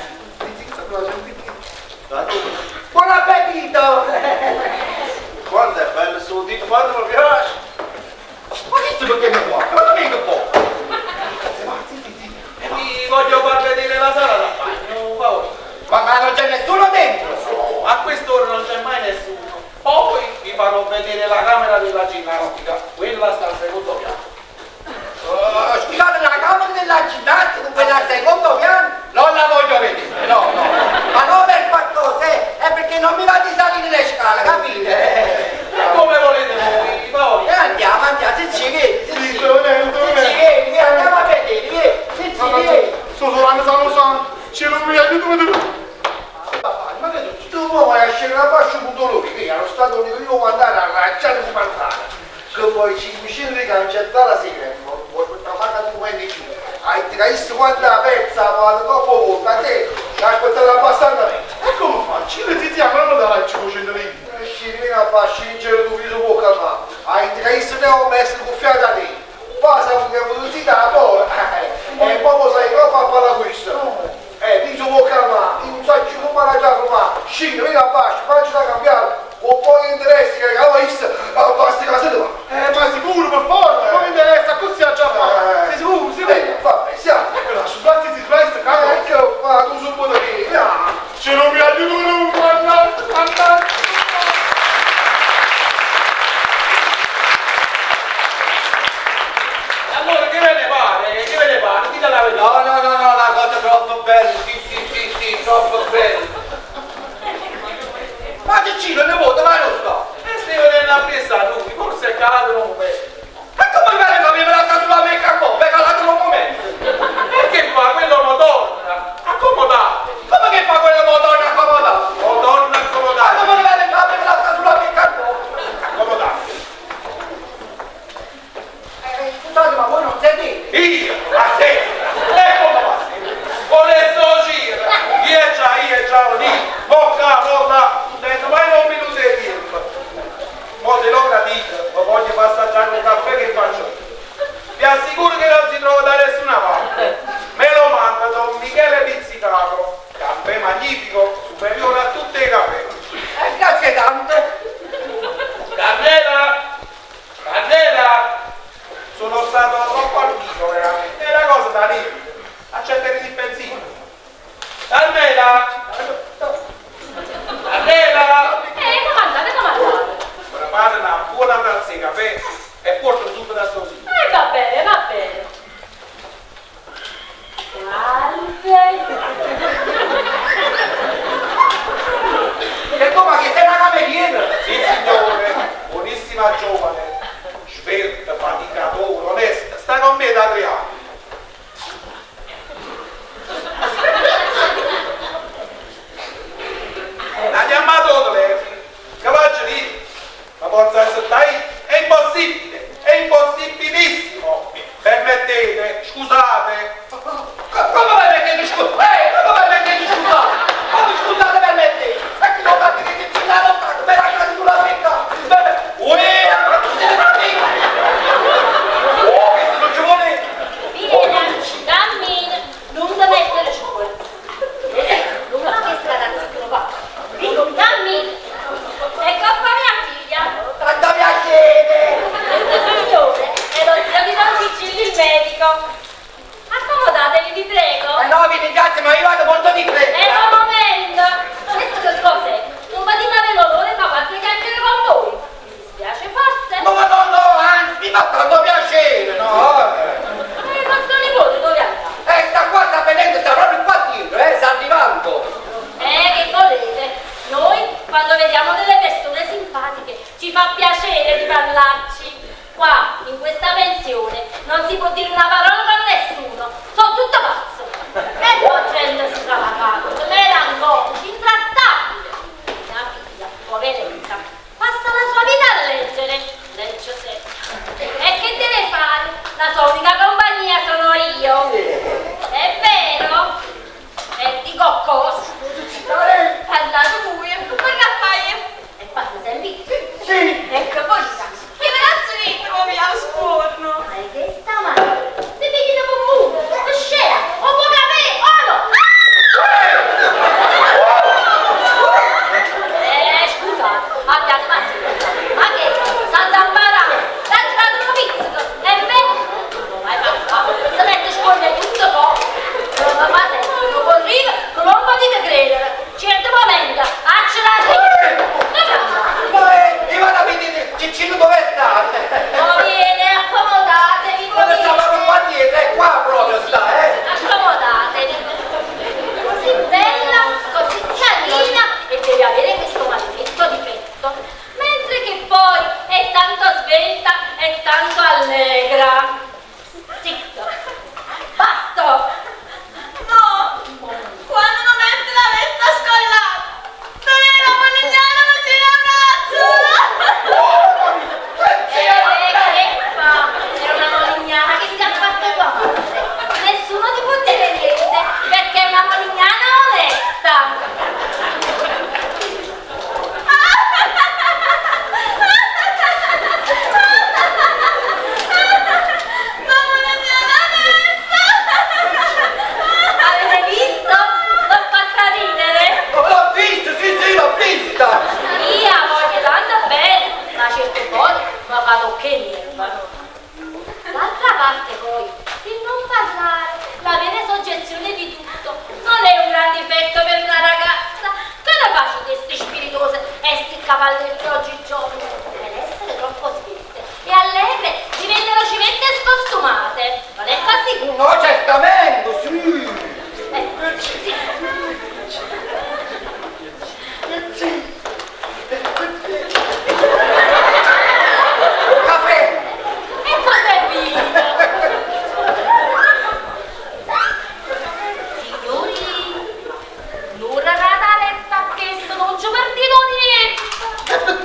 Buon appetito! Quanto è bello sto tipo, quanto mi piace. Ma che sto perché mi guarda? Ma non un po'! Vi voglio far vedere la sala da bagno, un favore. Ma, ma non c'è nessuno dentro! No, a quest'ora non c'è mai nessuno. Poi vi farò vedere la camera della ginnastica, quella sta al secondo piano. Uh, scusate, la camera della ginnastica, quella al secondo piano, non la voglio vedere, no, no. Ma non per qualcosa, eh, è perché non mi va di salire le scale, capite? E come volete voi, vi favore? E andiamo, andiamo, se ci vedi, se ci Sì, dove, dove? se ci vedi, andiamo a vedere, vedi, se ci vedi. Sto solando, stanno santo. Ce lo mi aiuto, vedo. Ma che tu, tu vuoi a scendere a basso con dolore, che allo Stato Unito io vuoi andare a raggiare di pantana. Che vuoi cinque scendere che non c'è la sera, vuoi portare la documenti giù. Hai visto quanta pezza, quando dopo volta, a te, aspettare abbastanza vecchia. E come faccio? Io ti diamo, non darai cinquecento lire. Ci vieni a basso, in giro tu viso può calmare. Hai visto che ho messo il cuffiato a te. Passa un velocità a pola, e poi sai come fa per la questo. Eh, viso può calmare, non sai come la già fa. Scende, vieni a basso, facci da cambiare. Con poi interessi che avevo visto, basta che se ne va. Eh, ma sicuro, per forza, come interessa, così ha già fatto. Sei sicuro, sei Vieni, fa, siamo. Lascio fatti di questo, cavolo. Eh, che ho fatto un po' di via. Ce lo mi aiuto, non guardare, andare. Allora, che ve ne pare? Che ve ne pare? Dite la verità. No, no, no, no, la cosa è troppo bella, sì, sì, sì, sì, troppo bella. Ma Cicillo, ne vuoi, dove lo sto? E stai vedendo la presa a lui, forse è calato un momento. Ma come me ne fa vivere la sulla mecca a me, calato un momento? E che fa? Quello Madonna? Accomodate. Come che fa quello Madonna accomodato? Madonna Ma accomodate. come me ne fa vivere la sulla mecca a me? Accomodate. Eh, scusate, ma voi non siete? Io? A te? E come va? Volesse uscire? Io già, io già, lì. Bocca, bocca. Detto, ma non mi lo sei dire. Mo se lo gradite, ma voglio passaggiare un caffè che faccio. Vi assicuro che non si trova da nessuna parte. Me lo manda Don Michele Pizzicato. Caffè magnifico, superiore a tutti i caffè. Eh, grazie tante. Carnela! Carnela! Sono stato troppo antico veramente. È una cosa da dire. Accettare il benzina. Carnela! Carnela! Eh, comandate, comandate. Prepara una buona tazza di caffè e porto subito da sto sito. Eh, va bene, va bene. Salve. E come che sei una cameriera? Sì signore, buonissima giovane, svelta, faticatore, onesta, sta con me da tre anni. La chiamato lei, che faccio lì? Ma forza se stai, è impossibile, non si può dire una parola con nessuno, sono tutto pazzo. E poi gente stravagante, melanconica, intrattabile. Mia figlia, poveretta, passa la sua vita a leggere, legge sempre. E che deve fare? La sua unica compagnia sono io. È vero? E dico cosa? Parla lui, cosa fai? E parla sempre. Sì. Ecco poi che ragazzi come mi ascolno. Ma è che sta male? Ti vedi dopo mu, che scena, o può capire, o no? Eh, scusate, abbiate pazienza. Ma che Santa Ambarà, l'ha dato un pizzico, e beh, vai papà, se mette scoglio tutto poco. Non mi fa sempre, non può arrivare, non potete credere. Certo momento, accelerate. Ma è, Ivana, vedete, Ciccino dove state? Non viene, accomodatevi. Dove stavano qua dietro? È qua proprio sta, eh? Accomodatevi. Così bella, così carina e deve avere questo maledetto difetto. Mentre che poi è tanto svelta e tanto allegra. Zitto. Basta. No, quando non mette la vesta scollata, se viene la poliziana non ci abbraccio. Eh, che fa? Era una molignana che ti ha fatto guardare. Nessuno ti può dire niente, perché è una molignana onesta. Avete visto? L'ho fatta ridere? L'ho visto, sì, sì, l'ho vista! Io voglio tanto bene, ma certe volte mi fa che nerva. D'altra parte poi, il non parlare, l'avere soggezione di tutto, non è un gran difetto per una ragazza. Che ne faccio queste spiritose e sti cavalletti oggigiorno? Per essere troppo spiette e allegre diventano civette scostumate. Non è così? No, certamente, sì! Eh, sì. Caffè! E cosa è vino? Signori, l'ora Nataletta ha chiesto non ci perdiamo niente.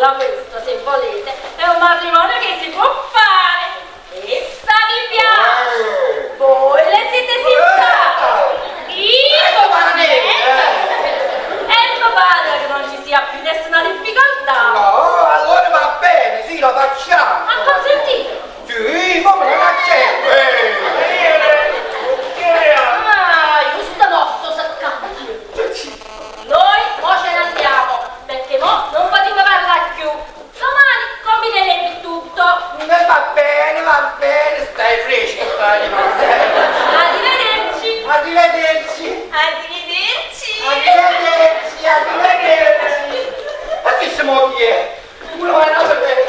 allora questo, se volete, è un matrimonio che si può fare. Essa vi piace? Voi le siete simpatici? Io è probabile che non ci sia più nessuna difficoltà. No, allora va bene, sì, lo facciamo. Ma consentite? Sì, come non accetto? Ah, giusto nostro saccante. Noi mo ce ne andiamo, perché mo non potete parlare più. Domani combineremo il tutto. Va bene, va bene, stai fresca, stai. Arrivederci. Arrivederci. Arrivederci. Arrivederci, arrivederci. Ma chi si muove? Uno va a sapere.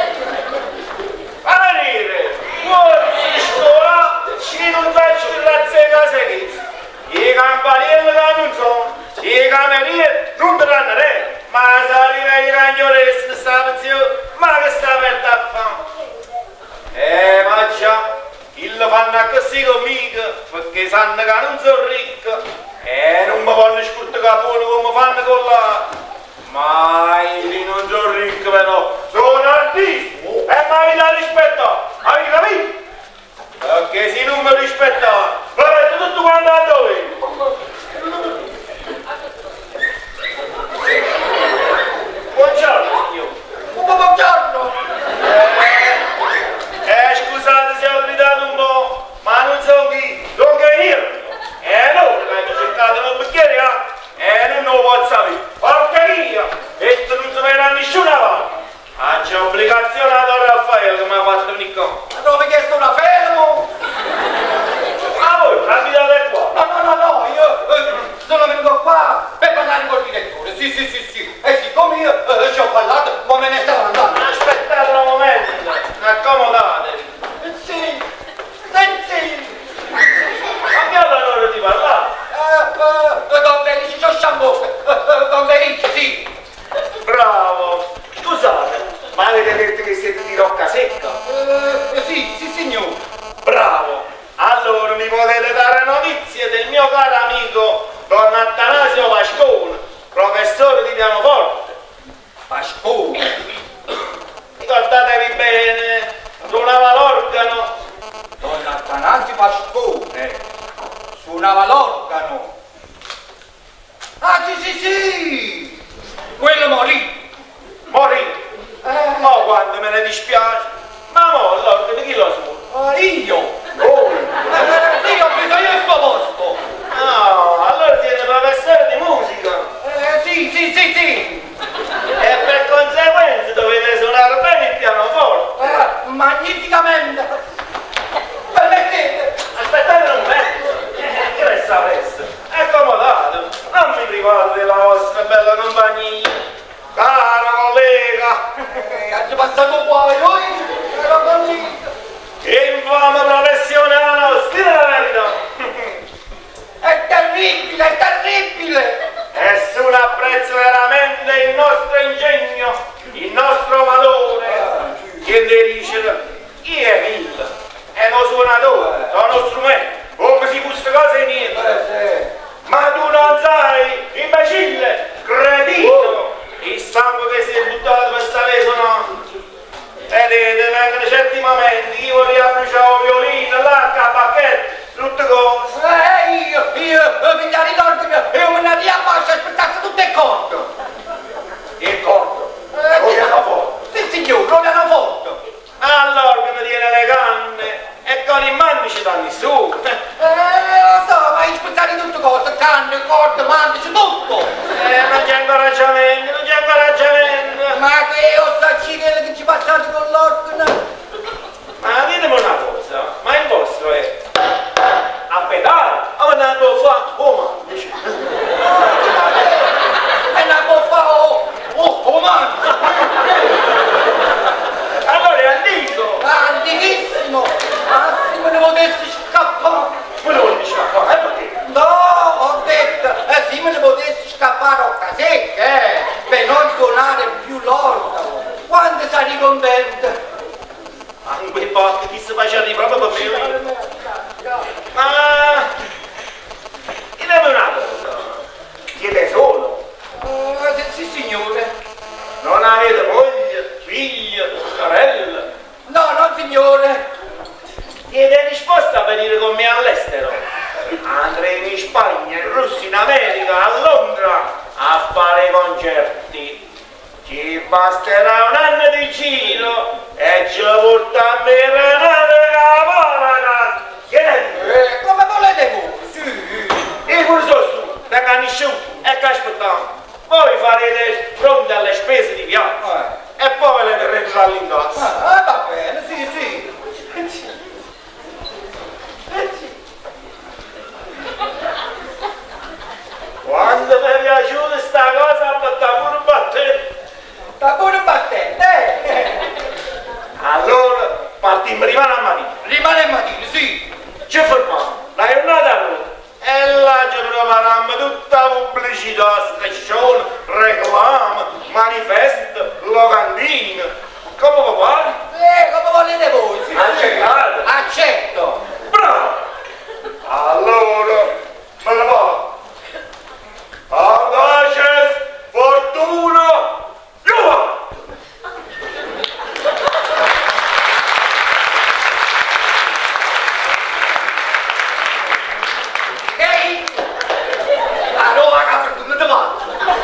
A venire, forse scuola, ci non faccio il razze case. I campanelli che non sono, i camerieri non dovranno re. Ma se arriva i cagnolessi, sta zio, ma che sta aperta a fare? Eh, ma già, il fanno così conmigo, perché sanno che non sono ricco. E non mi fanno scurto capone come fanno con la... Ma io non sono ricco però, sono artista e mi da rispettare, hai capito? Perché se non mi rispettate, vedete tutto quanto a dove? Buongiorno signore. Buongiorno. Eh, eh scusate se ho gridato un po', ma non so chi, non che io. Eh no, che mi cercate un bicchiere, eh? Eh non lo posso sapere. Porcheria, questo non si vede a nessuna parte. Ah, c'è obbligazione a Don Raffaele che mi ha fatto venire qua. Ma dove chiesto una fermo? Ah voi, candidate qua? No, no, no, no, io eh, sono venuto qua per parlare col direttore. Sì, sì, sì, sì. E siccome io eh, ci ho parlato, ma me ne stavo andando. Aspettate un momento, accomodatevi. Sì, sì, sì. Abbiamo l'onore di parlare. Eh, eh, Don Felice Ciosciambocca. Eh, Don Felice, sì. Bravo. Scusate, ma avete detto che siete di Rocca Secca? Eh, sì, sì, signore. Bravo. Allora mi potete dare notizie del mio caro amico Don Attanasio Pascone, professore di pianoforte. Pascone. Ricordatevi bene, suonava l'organo. Don Attanasio Pascone. Suonava l'organo. Ah, sì, sì, sì. Quello morì. Morì. Eh. Oh, quanto me ne dispiace. Ma mo l'organo di chi lo suona? Ah, io. Oh. Eh, sì, ho preso io il suo posto. No, allora siete professore di musica. Eh, sì, sì, sì, sì. E per conseguenza dovete suonare bene il pianoforte. Eh, magnificamente. Permettete. Aspettate un momento. Eh, che resta presto? Accomodate. Non mi private della vostra bella compagnia. Cara collega. Eh, ha passato poi noi. Ero convinto. Che infame professione la nostra, dite la verità. È terribile, è terribile. Nessuno apprezza veramente il nostro ingegno, il nostro valore. Che dice, chi è Milla? È uno suonatore, è uno strumento, come si fosse cose niente. Ma tu non sai, imbecille, cretino, il sangue che si è buttato per stare no? Vedete, vengono certi momenti, chi voleva bruciare il violino, l'arca, il pacchetto, tutte cose. Eh, io, io, mi da ricordo che io me ne andai a basso e aspettasse tutto il corto. Il corto? Eh, non era forte? Sì, signore, non era forte. All'organo tiene le canne e con i mandici danno su. Eh, lo so, ma hai spezzato tutto cosa, canne, corde, mandici, tutto. Eh, non c'è incoraggiamento, non c'è incoraggiamento. Ma che ossacci che ci passate con l'organo? Ma ditemi una cosa, ma il vostro è a pedale? O non lo fa o mandici? E non può fare o, o, o mandici. Allora è antico. Antichissimo. Ma se me ne potessi scappare. Me ne vuoi scappare? Eh, perché? No, ho detto, eh, se me ne potessi scappare a casecca, eh, per non suonare più l'organo. Quando sarei contento? Anche i bocchi chi si faceva di proprio per me. Ma ditemi una cosa, siete solo? Uh, sì, sì, signore. Non avete moglie? sorella. No, no signore. Ed è disposta a venire con me all'estero. Andremo in Spagna, in Russia, in America, a Londra a fare concerti. Ci basterà un anno di giro e ci porta a me la che eh, come volete voi? Sì. E pure su, da canisciuti, e che aspettiamo? Voi farete fronte alle spese di viaggio Eh. e poi ve le terrete dall'indosso. Ah, ah, va bene, sì, sì. Quando mi è piaciuta sta cosa, sta pure battente. Sta pure battente, eh? Allora, partiamo rimane a mattina. Rimane a mattina, sì. Ci fermiamo, la giornata allora. E là ci prepariamo tutta la pubblicità, striscione, reclama, manifesto, locandine. Come va qua? Eh, come volete voi, sì. Accettate? Accetto. Bravo! Allora, me la va. Audaces, fortuna, Juva! Ehi! Allora, che fortuna ti va?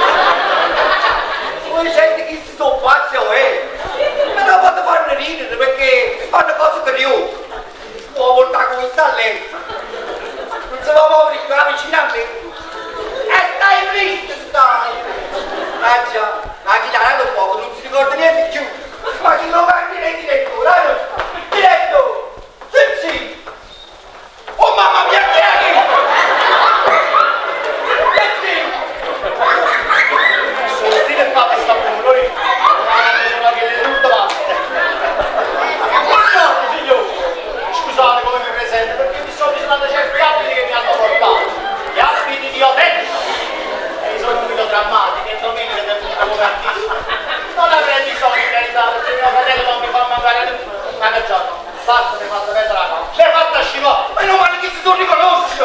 Voi senti che si sono pazzi o è? Ma non posso farne ridere perché fanno cose curiose. Ho portato questa a lei. Non si va muovere qua vicino a me. E stai triste, stai! Ah già, la chitarra da poco, non si ricorda niente più. Ma chi lo va a dire direttore? Ah, non sta. Direttore! Sì, sì! Oh mamma mia, chi è che? Sì, sì! Sono stile e fatta sta pure, noi sono che le tutto basta. Buongiorno signori! Scusate come mi presento, perché mi sono bisognato certi abiti che mi hanno portato. Gli abiti di hotel. E sono un drammatico e domenica del tutto come artista. Non avrei bisogno di carità, perché mio fratello non mi fa mancare una cacciata. Basta, mi ha fatto vedere la cosa. Mi ha fatto scivolare. Ma non male che si non riconosce!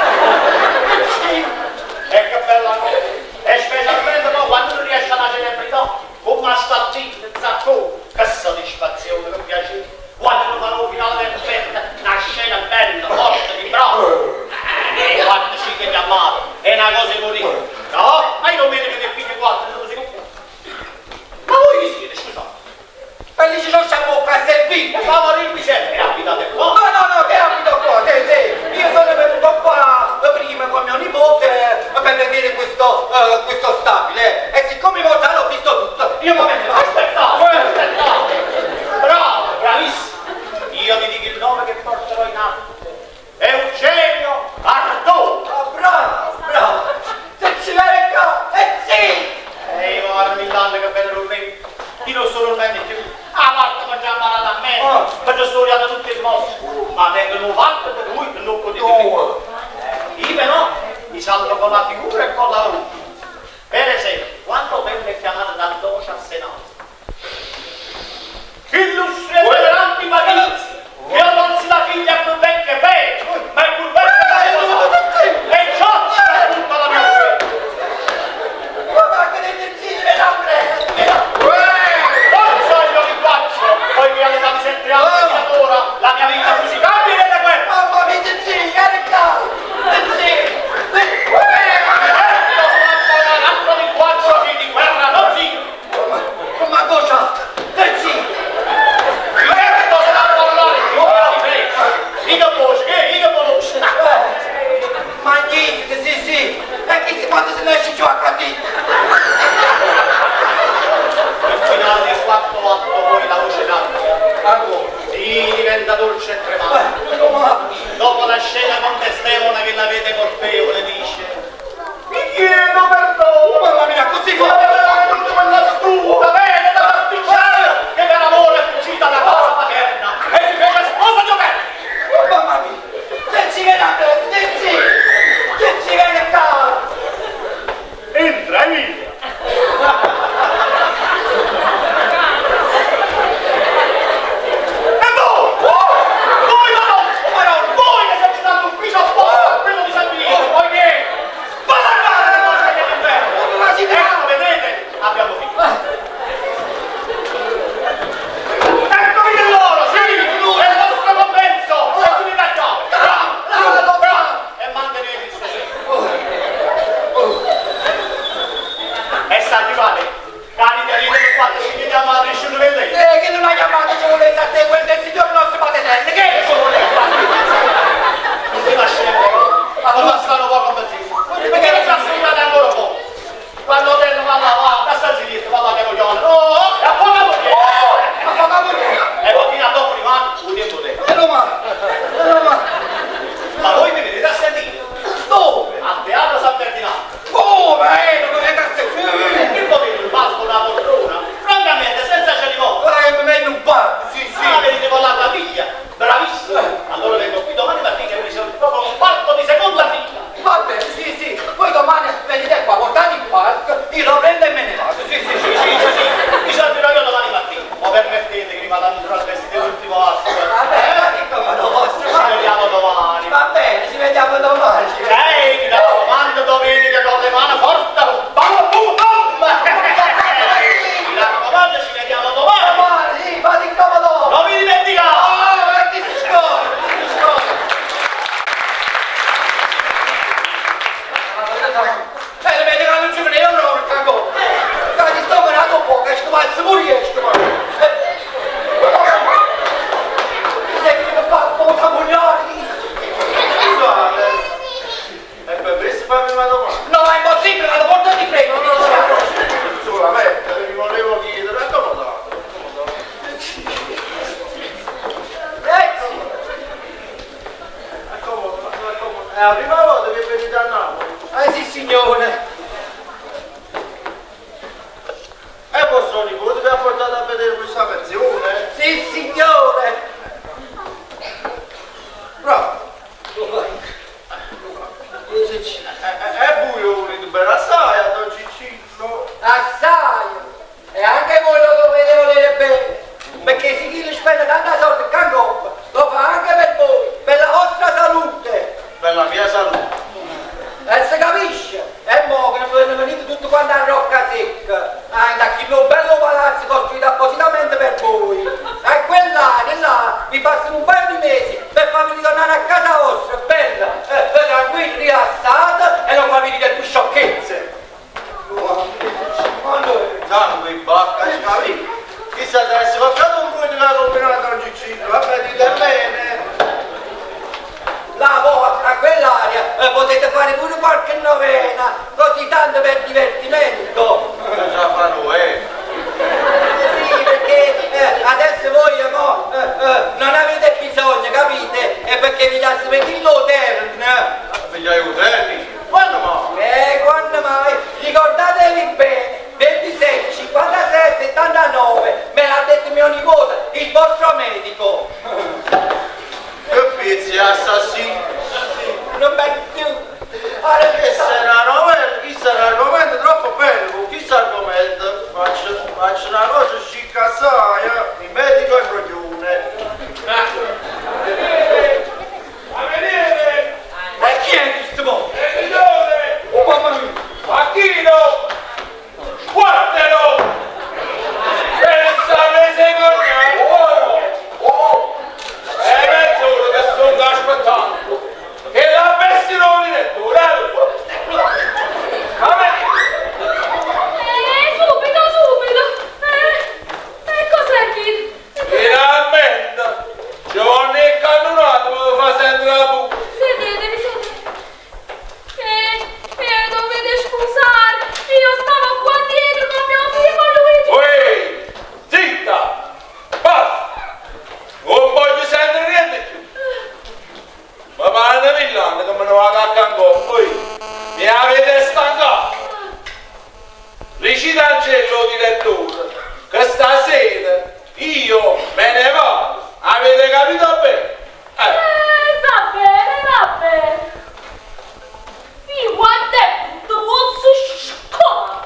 E che bella cosa! E specialmente poi quando non riesce alla celebrità, come sta zitto, zacco, che soddisfazione, che piacere! Quando non fanno finale perfetta, una scena bella, forte, di bravo! E quando ci che chiamate, è una cosa morire! No? Ma io non vedo che ne figli quattro, non si capisce! Ma voi chi siete, scusate? Felice non siamo qua a servire! Favorirmi sempre, abitate qua! No, no, no, che abito qua, sì, sì! Io sono venuto qua prima con mio nipote per vedere questo, uh, questo stabile e siccome ho già l'ho visto tutto, io mi metto... Aspettate, aspettate! Bravo, bravissimo! Io vi dico il nome che porterò in atto. Eugenio Ardò! Ah, bravo, bravo! Se ci vede qua, eh sì! E io guarda Milano che bene non vengo. Io non sono un bene più. A parte che già imparato a me, Oh. perché sono studiato tutti i mossi. Ma tengono fatto per lui che non potete Oh. più. Io però mi salto con la figura e con la luce. Per esempio, quando venne chiamato dal Doce al Senato, illustre e veneranti Patrizzi, che avvolsi la figlia più vecchia e peggio, ma è più vecchia che la e ciò è tutta la mia fede. Ma va che devi decidere l'amore! Non so io che faccio, poi che alle sette anni di lavoro, la mia vita musicabile è quella. Mamma mia, sì, vieni qua! Sì! Questo sono ancora un altro linguaggio di guerra, non sì. perché se chi spende tanta soldi in coppa, lo fa anche per voi, per la vostra salute. Per la mia salute. E si capisce? E mo che non venite tutti quanti a Rocca Secca, ah, da chi lo bello palazzo costruito appositamente per voi. E quell'area là vi passano un paio di mesi per farvi ritornare a casa vostra, bella, eh, tranquilli, rilassata e non farvi dire più sciocchezze. Sangue in bocca, scavi. Chissà se avessi fatto un po' di la combinata con Gicino, vabbè, dite bene. Là, voi a quell'area eh, potete fare pure qualche novena, così tanto per divertimento. Già fanno, eh. Sì, perché eh, adesso voi mo, eh, eh, non avete bisogno, capite? È perché vi dà sveglio terno. Gli aiutelli? Quando mai? Eh, quando mai? Ricordatevi bene, ventisette, cinquantasei, settantanove, me l'ha detto mio nipote, il vostro medico. Che pizzi, assassini? Non mi più. Chissà l'argomento, chissà l'argomento troppo bello, chissà l'argomento. Faccio, faccio una cosa scicca assai, eh. Il medico è proglione. A vedere! Ma chi è questo mo? E signore! Oh mamma mia! Facchino! Guardalo! Pensate se cognato! Oh! Oh! È mezz'ora che sto qua aspettando! Che la bestino un direttore! Vabbè! Eh, subito, subito! Eh, e cos'è Kid? Finalmente! Giovanni è cannonato, me lo fa sentire la buca! Sedetevi, sedetevi. Eh, eh, dovete scusare, io stavo qua dietro con mio amico Luigi. Uè! Zitta! Basta! Non voglio sentire niente più! Ma parla Milano che me ne vado a Cangò, poi mi avete stancato! Recita Angelo, direttore, che stasera io me ne vado! Avete capito bene? Eh! Eh, va bene, va bene. Io guarda, devo scola.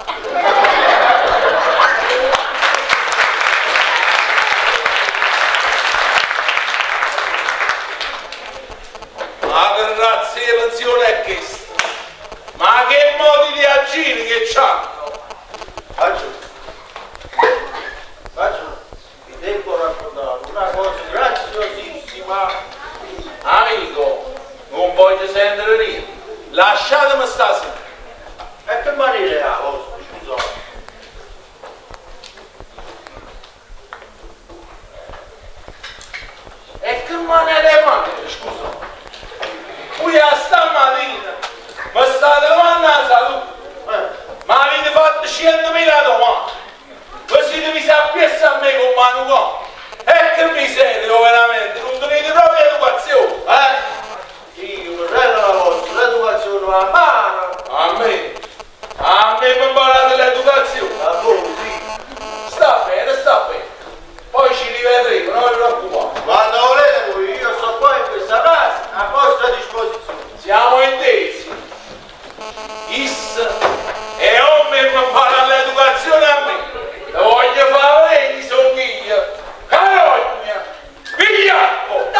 Ma che razza di pensione è questa? Ma che modi di agire che c'hanno? Faccio. Faccio. Vi devo raccontare una cosa graziosissima. Amico, non voglio sentire niente. Lasciatemi stasera. E che maniera ha vostro, scusate? E che maniera maniera, scusa? Qui a stamattina mi state domandando la salute. Eh. Ma avete fatto centomila domande. Così vi sappiate a me con mano qua. E che miseria, veramente, non tenete proprio educazione. Eh? Io, fratello la vostra, l'educazione va a mano. A me? A me mi imparate l'educazione. A voi, sì. Sta bene, sta bene. Poi ci rivedremo, non vi preoccupate. Quando volete voi, io sto qua in questa casa, a vostra disposizione. Siamo intesi. Is e ommi mi impara l'educazione a me. Lo voglio fare, sono io. Carogna, vigliacco.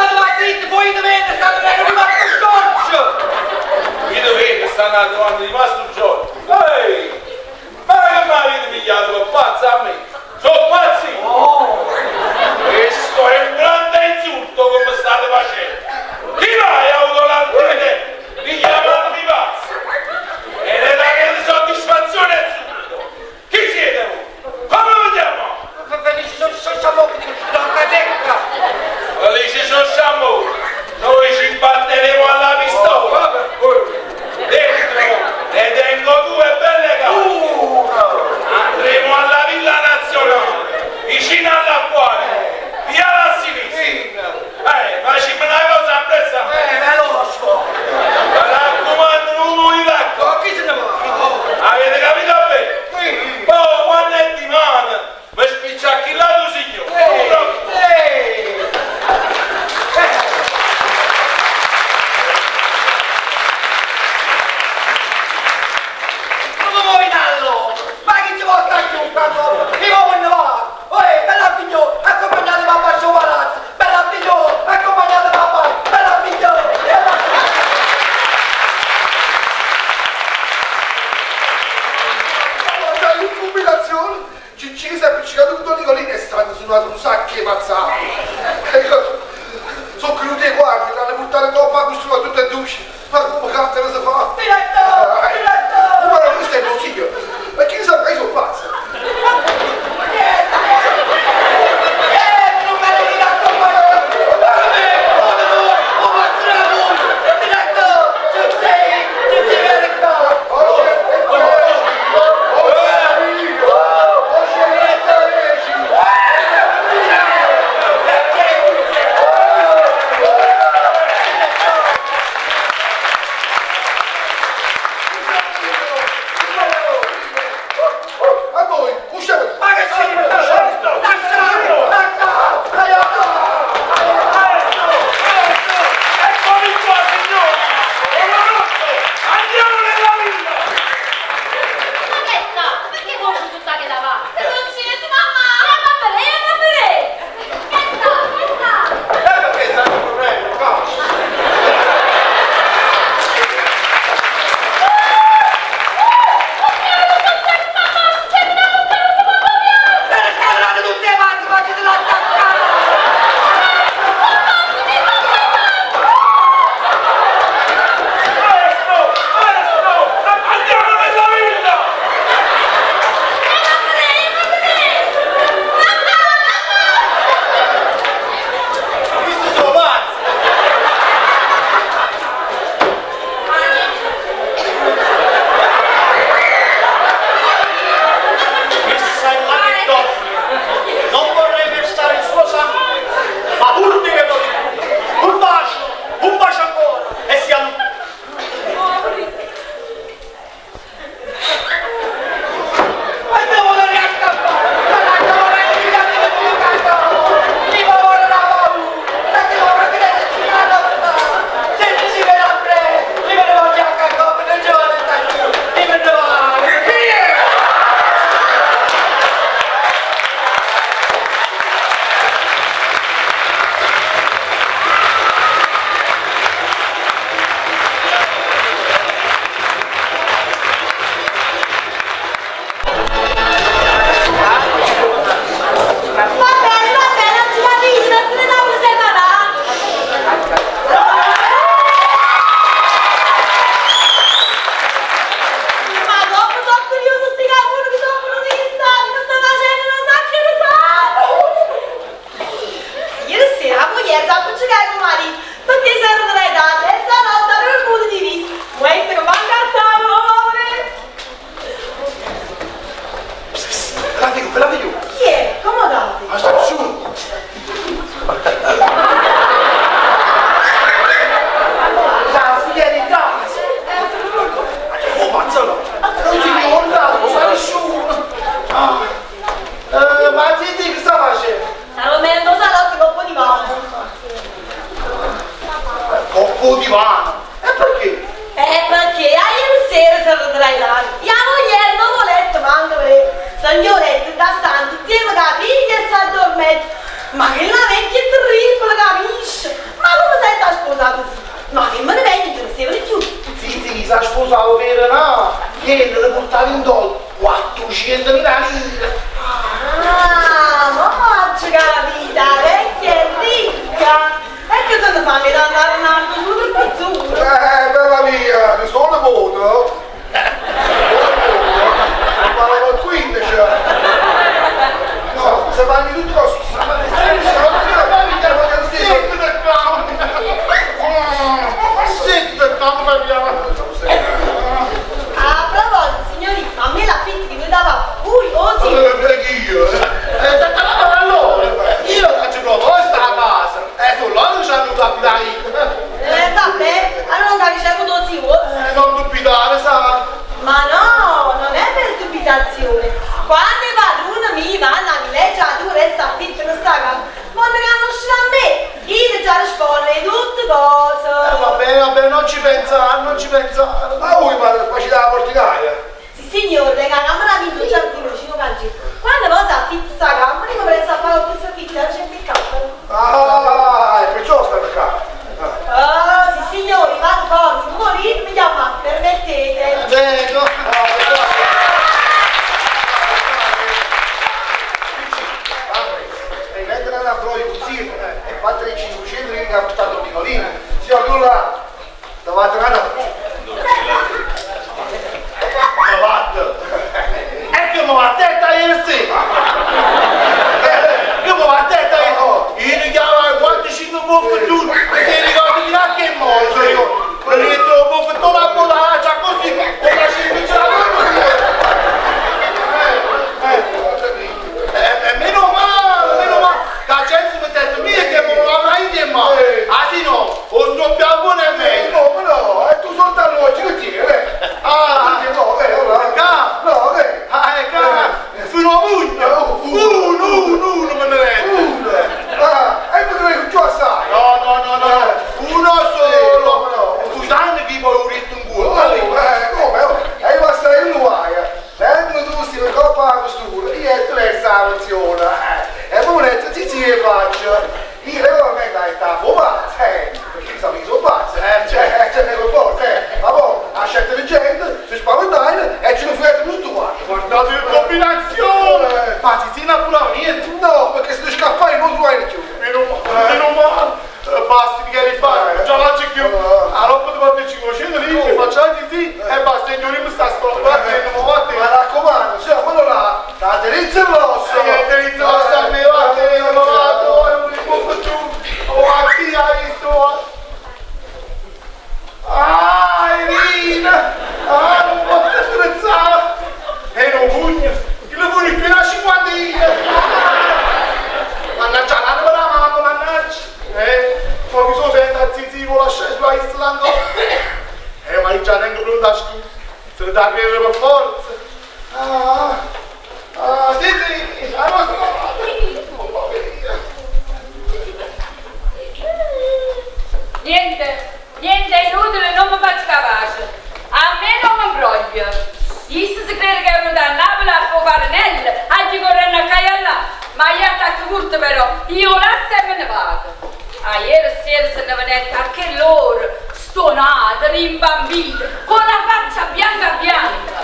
un sacco di mazzate. Sono venuti i guardi, l'hanno portato in coppa a costruire tutte e due. Ma come cazzo ne si fa? Direttore, direttore! Ma non questo è il consiglio. Ma chi sa che io sono pazzo? Coppo di vano. E perché? Eh perché a ieri sera si vedrai là. Io ieri non ho letto manco per signoretta da stanza insieme con la figlia e si addormenta. Ma che la vecchia è terribile, capisci? Ma come sei da sposato così? Ma che me ne vedi interessava di più? Sì, sì, si è sposato per no? Ieri le portava in dollaro quattrocentomila lire. Ah, ma oggi capita, vecchia è ricca. E che se ne fa che da andare un altro su per pizzura? Eh, bella mia, mi sono voto. Ma parlavo quindici. No, se parli tutto così, se parli sempre, se non ti parli, ti parli lo stesso. Senti del clown! Senti del clown, parliamo! A proposito, signorina, a me la fitta che mi dava lui o sì? Perché io? Eh, allora, io faccio proposta a casa. E tu là non c'è venuto a abitare. Eh, vabbè, allora non capiscevo tutti i vostri. Eh, non dubitare, sa? Ma no, non è per dubitazione. Quando i padroni mi vanno a legge, tu resta affitto in questa casa, quando conosci a me, io già rispondo di tutte cose. Eh, va bene, va bene, non ci pensare, non ci pensare. Ma voi padre, qua ci dà la porticaia? Sì, signore, la camera di due giardini vicino canci. Quando voi affitto questa camera, io mi presto a fare questo affitto, la gente in campo. Ah, e perciò sta per qua. Ah, sì, signori, vado forse, morire, mi chiama, permettete. Vengo. una broia così, e fate i cinquecento che ha portato Nicolino. Signor Lula, davanti a Ma vattene! E che mi va a testa ieri sera! Che mi va a testa ieri sera! Io richiamo quarantacinque buffe tu, e ti ricordi di là che è morto io! Mi rimetto un buffettone a bolaccia così, con la cimicia la Eh, meno male, meno male! La gente mi ha detto, mia che non la mai di male! Ah sì no, o sdoppiamo buono e meglio! No, ma no, è tu soltanto oggi che ti è, Ah! no, eh, allora, Ca! no, eh, Ah, è ca! Fino a uno! Uno, uno, uno me ne detto! ah, e tu credi giù assai? No, no, no, no! Uno solo! E tu sai che poi ho detto un Oh, culo! eh, come? Oh, e io passai in Luaia, mentre tu stai in coppa a costura, io ho diversa la nozione, eh, e poi ho detto, sì, sì, che faccio? Io regolarmente hai stato pazzo, eh, perché io sapevo che sono pazzo, eh, cioè, cioè, per forza, eh, ma poi, a scelta di gente, si spaventai e ce ne fai tutto quanto. Guardate che combinazione! Ma si si pure niente! No, perché se ti scappai non trovai più. Meno male, meno male! Basta di caricare, già la c'è più! Allora poi fate cinquecento lì, che facciamo di sì, e basta, il giorno mi sta scolpando e non mi va a te! Ma raccomando, cioè, quello là, la terizza rossa. Eh, terizza rossa, a me va, che non mi va, è un riposo giù! Oh, a chi hai visto? Ah, Irina! Ah, non posso strezzare! E non pugno! Che lo pugno fino a cinquantina! Mannaggia, l'hanno per la mano, mannaggia! Eh, poi mi sono sentito zizi con la scesa sulla Islanda! Eh, ma io già tengo pronta a scusa! Se ne dà a credere per forza! Ah, ah, sì, sì! Ah, ma sono... Niente, niente, è inutile, non mi faccio capace. A me non mi imbroglio. Io si crede che è venuto a Napoli a fare nelle, oggi correndo a caia là. Ma io attacco curto però, io lascio e me ne vado. Ah, ieri sera se ne venite anche loro, stonate, rimbambite, con la faccia bianca bianca.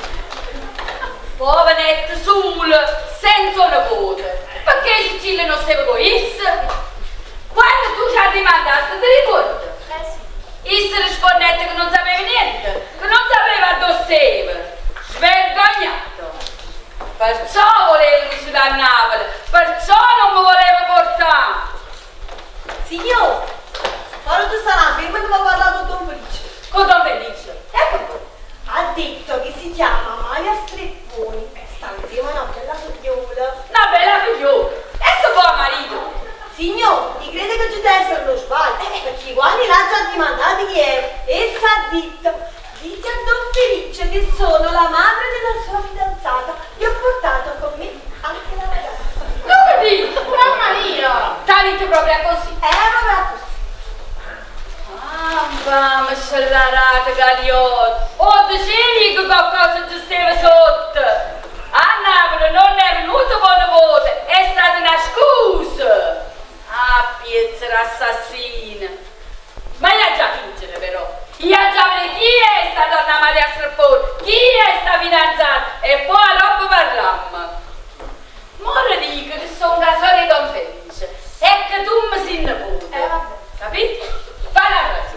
Poi venite sul, senza nipote. Perché in Sicilia non sei egoista? Quando tu ci hai rimandato, ti ricordi? Eh sì. Issa rispondette che non sapeva niente, che non sapeva dove stava. Svergognato. Perciò volevo uscire da Napoli, perciò non mi voleva portare. Signor, quando tu sarà prima che mi ha parlato con Don Felice. Con Don Felice? Ecco qua. Ha detto che si chiama Maia Strepponi e sta insieme a una bella figliola. Una bella figliola. Ecco qua marito. Signor, mi crede che ci deve essere uno sbaglio, perché quando l'ha già dimandati ieri, essa ha detto, dite a Don Felice che sono la madre della sua fidanzata e ho portato con me anche la ragazza. Come dici? Mamma mia! T'ha detto proprio così? Eh, proprio così. Ah, mamma, scellarata, Galiotto. Oh, dicevi che qualcosa ci stava sotto. A Napoli non è venuto buona voce, è stata una scusa. Ah, piezzera assassina! Ma io già vincere però! Io già vedere chi è sta donna Maria Strepponi, chi è sta fidanzata e poi a roba parlammo! Ora dico che sono casore Don Felice e che tu mi sei nipote! Eh, vabbè. Capito? Fai la cosa!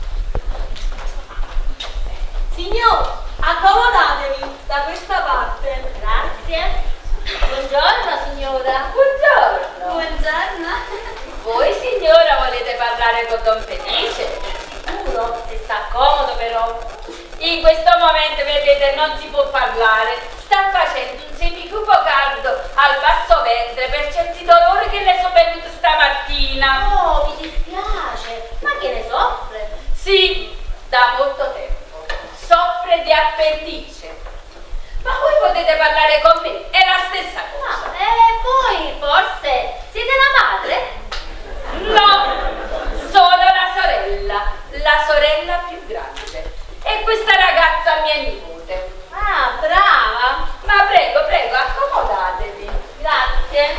Signor, accomodatevi da questa parte. Grazie. Buongiorno signora. Buongiorno! Buongiorno. Voi signora volete parlare con Don Felice? Sicuro? Si sta comodo però. In questo momento vedete non si può parlare. Sta facendo un semicupo caldo al basso ventre per certi dolori che le sono venuti stamattina. Oh, mi dispiace. Ma che ne soffre? Sì, da molto tempo. Soffre di appendice. Ma voi potete parlare con me, è la stessa cosa. No, e poi forse siete la madre? No, sono la sorella, la sorella più grande. E questa ragazza mia nipote. Ah, brava. Ma prego, prego, accomodatevi. Grazie.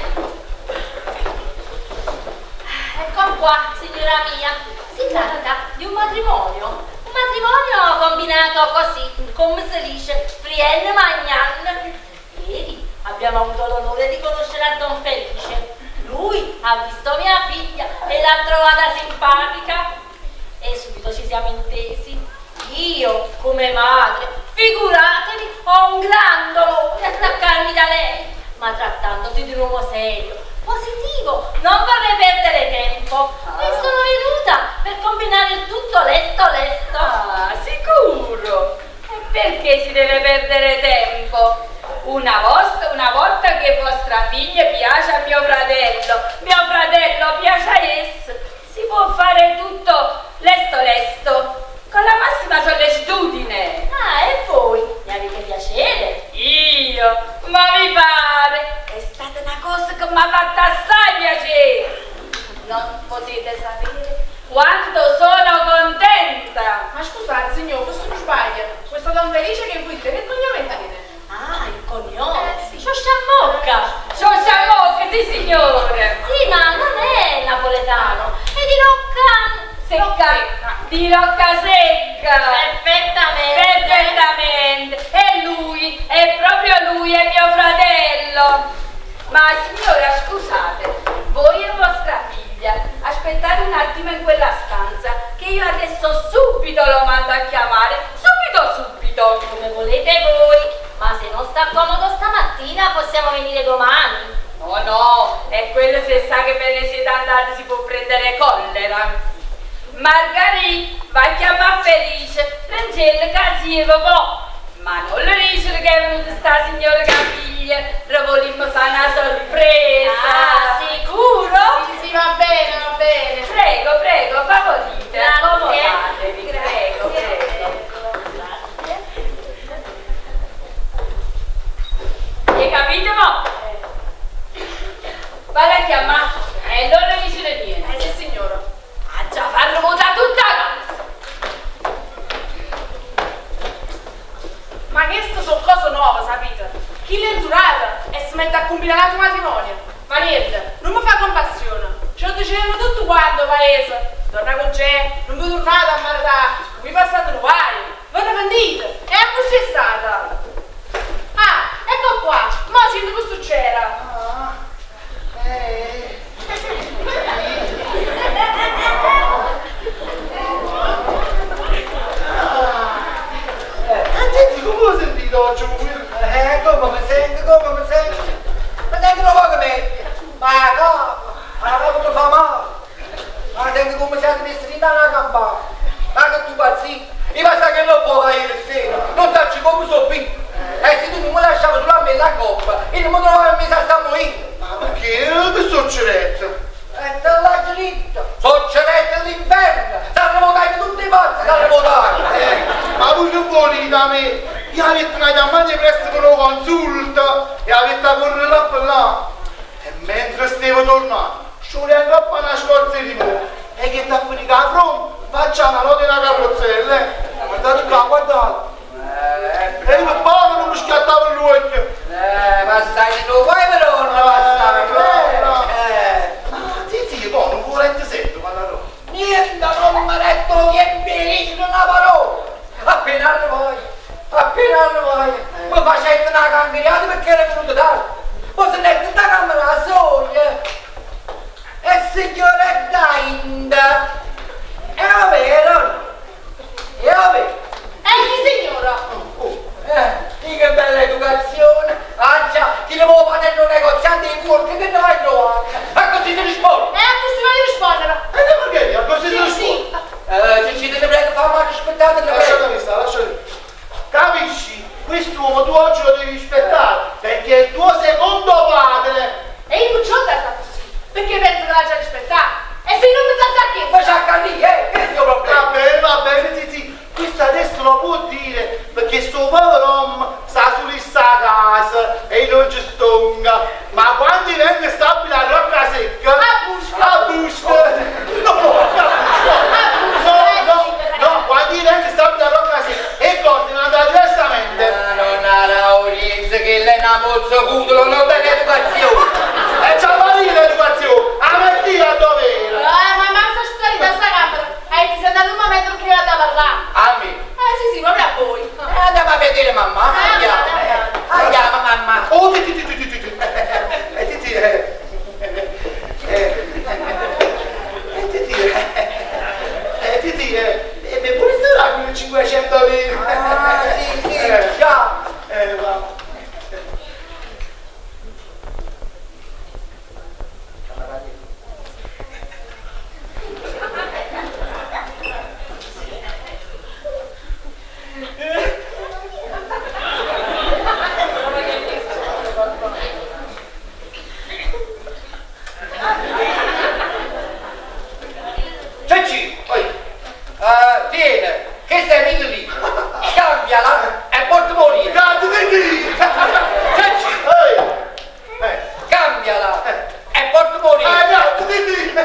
Ecco qua, signora mia. Si tratta di un matrimonio. Un matrimonio combinato così, come si dice, frienne magnan. Ieri abbiamo avuto l'onore di conoscere a Don Felice. Lui ha visto mia figlia e l'ha trovata simpatica e subito ci siamo intesi. Io, come madre, figuratevi, ho un gran dolore a staccarmi da lei, ma trattandosi di un uomo serio, positivo, non vorrei perdere tempo e sono venuta per combinare il tutto lesto lesto. Ah, sicuro? E perché si deve perdere tempo? Una volta, una volta che vostra figlia piace a mio fratello, mio fratello piace a esso, si può fare tutto lesto lesto, con la massima sollecitudine. Ah, e voi? Mi avete piacere? Io? Ma mi pare? È stata una cosa che mi ha fatto assai piacere. Non potete sapere quanto sono contenta. Ma scusate signor, questo non sbaglia. Questo Don Felice che voi dite, che cognome avete? Ah, il cognome? Eh, sì. Sciosciamocca. Sciosciamocca, sì signore. Sì, ma non è napoletano, è di Rocca... Secca. Di Rocca Secca. Perfettamente. Perfettamente. E lui, è proprio lui, è mio fratello. Ma signora, scusate, voi e vostra figlia, aspettate un attimo in quella stanza, che io adesso subito lo mando a chiamare, subito, subito. Come volete voi, ma se non sta comodo stamattina possiamo venire domani. No, no, è quello se sa che ve ne siete andati si può prendere collera. Margherita, va a chiamare Felice, prendere cazzo papà. Ma non le dice che è venuta sta signora Capiglia, la volimmo fare una sorpresa. Ah, sicuro? Sì, sì, va bene, va bene. Prego, prego, favorite, Grazie. accomodatevi, prego, Grazie. prego. Grazie. Hai capito mo? Vale a chiamare, e allora dice le viene. Eh sì signora. Ah già, fanno votare tutta la casa. Ma queste sono cose nuove, sapete? Chi l'è giurata e si mette a combinare il matrimonio? Ma niente, non mi fa compassione. Ce lo dicevano tutto quanto, paese. Torna con c'è, non vi tornate a maritare, vi passate un guaio, ve ne vendite. E a così è stata. Ah, ecco qua, ma sento che succede. Ah, eh. Senti, come ho sentito oggi? Eh, come mi senti, come mi senti? Mi senti un po' che me? Ma no, ma come mi fa male? Ma senti come siete messi da una campana? Ma che tu pazzi? Mi basta che non può ieri sera, non sacci come sono qui. E se tu non mi lasciavi sulla me la coppa, io non mi trovavo mi sa sta morendo. Ma perché? Che succede? E te l'ha diritto, sono cerette all'inferno, stanno votando tutti i pazzi, stanno votando. Eh, ma voi che volete da me? Io avete una chiamata presto per un consulto e avete a correre là per là. E mentre stavo tornando, sciolendo a una scorza di voi. E che sta finita a fronte, facciamo una nota in una carrozzella. eh. Guardate qua, guardate. Eh, E io poi non mi scattavo l'occhio. Eh, ma stai di nuovo, poi però non va Eh, Eh. Sì, sì, poi non volete sempre parlare. Niente, non mi ha detto niente, una parola. Appena arrivai, appena arrivai, mi facete una cangriata perché era venuto tardi. Poi se ne da camera la soglia. E signoretta Inda, è vero? E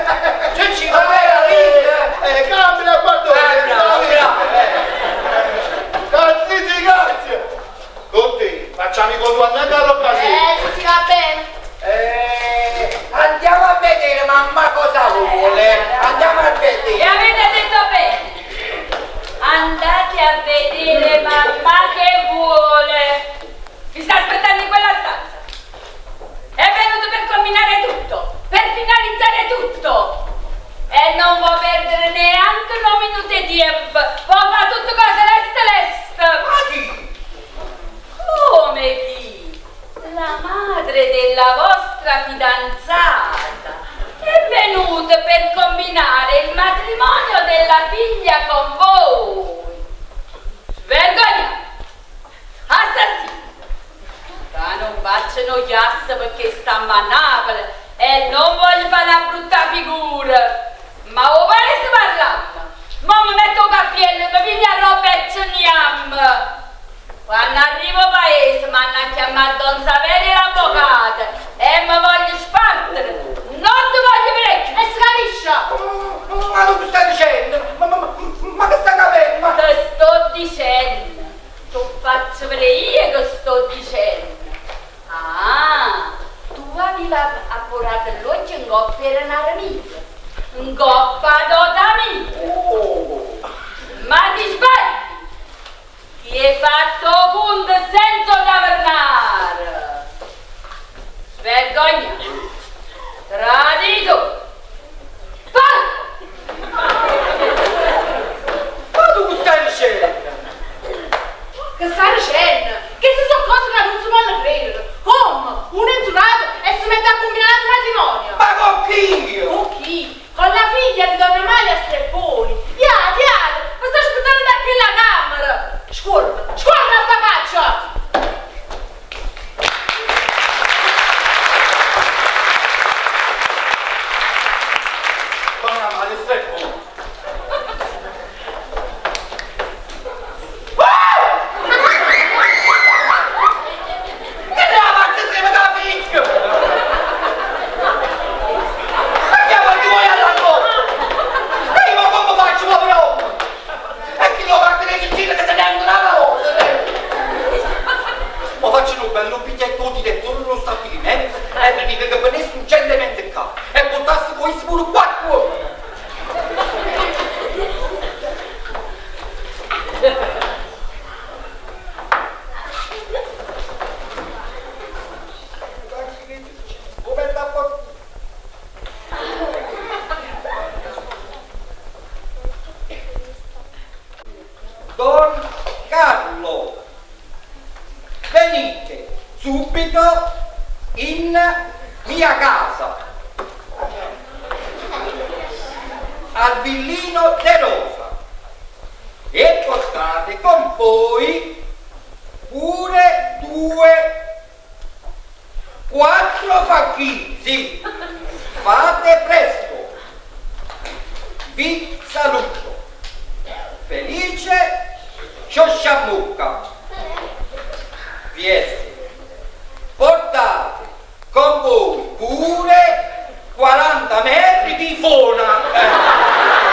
C'è ci va la vita! Eh, cambia la padrone! Eh, bravo, bravo! Grazie, grazie! Con te, facciamo i conti anche all'occasione! Eh, si va bene! Eh, andiamo a vedere mamma cosa vuole! Andiamo a E vedere! avete detto bene! Andate a vedere mamma che vuole! Vi sta aspettando in quella stanza! È venuto per combinare tutto! Per finalizzare tutto! E non vuoi perdere neanche un minuto di tempo! Vuoi fare tutte cose leste leste! Ma chi? Come chi? La madre della vostra fidanzata è venuta per combinare il matrimonio della figlia con voi. Vergogna! Assassino! Ma non facciano chiasso perché stiamo a Napoli e non voglio fare una brutta figura. Ma o parete parlando? Ma mi metto il cappiello, mi piglia roba e ce ne am. Quando arrivo a paese mi hanno chiamato Don Saverio l'avvocato e mi voglio spartere. Non ti voglio parecchio. E scariscia! Ma non ti stai dicendo? Ma, ma, ma, ma che stai capendo? Ma... Te sto dicendo. Tu faccio vedere io che sto dicendo. Ah, tu avevi apporato l'occhio in coppia era una amica. In coppa d'amica. Oh. Ma ti sbagli. Ti hai fatto punto senza tavernare. Vergogna. Tradito. Vai. Ma tu stai dicendo? Che sta dicendo? Che se sono cose che non si possono credere. Come? Un insultato e si mette a combinare il matrimonio. Ma con chi? Con chi? Con la figlia di Donna Amalia Strepponi. Iate, iate, ma sto aspettando da qui la camera. Scorda, scorda sta faccia. Donna Amalia Strepponi. bello biglietto di direttore dello stabilimento e per dire che venisse urgentemente qua e portasse poi sicuro quattro. Don Carlo, venite subito in mia casa al Villino de Rosa e portate con voi pure due quattro facchini, sì, fate presto, vi saluto. Felice Sciosciamucca. V S. Portate con voi pure quaranta metri di fona.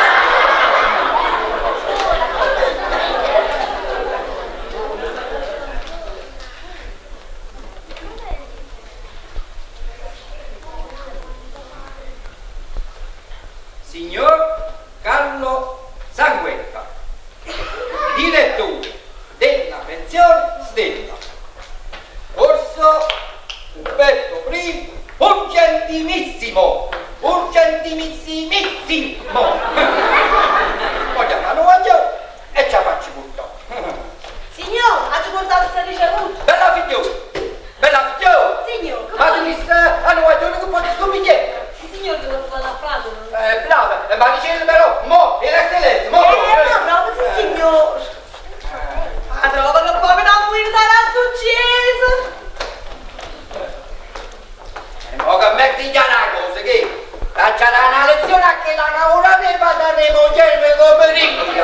Signor Carlo Sanguetta, direttore della pensione Stella, corso Umberto I, urgentimissimo, urgentimissimissimo. Poi chiamano voglio e ce la faccio tutto. Signor, ha portato questa ricevuta? Bella figliola, bella figliola. Signor, ma tu mi stai a nuovo giorno che puoi stupigliare? Signor, devo fare la frase. Eh, brava, ma dicendo però, mo, il resto è lei, mo. Eh, ma proprio sì, signor. Ma trova che poi da lui sarà successo. E mo che metti già una cosa, che? Facciala una lezione a che la cavura ne daremo germe come ricchi.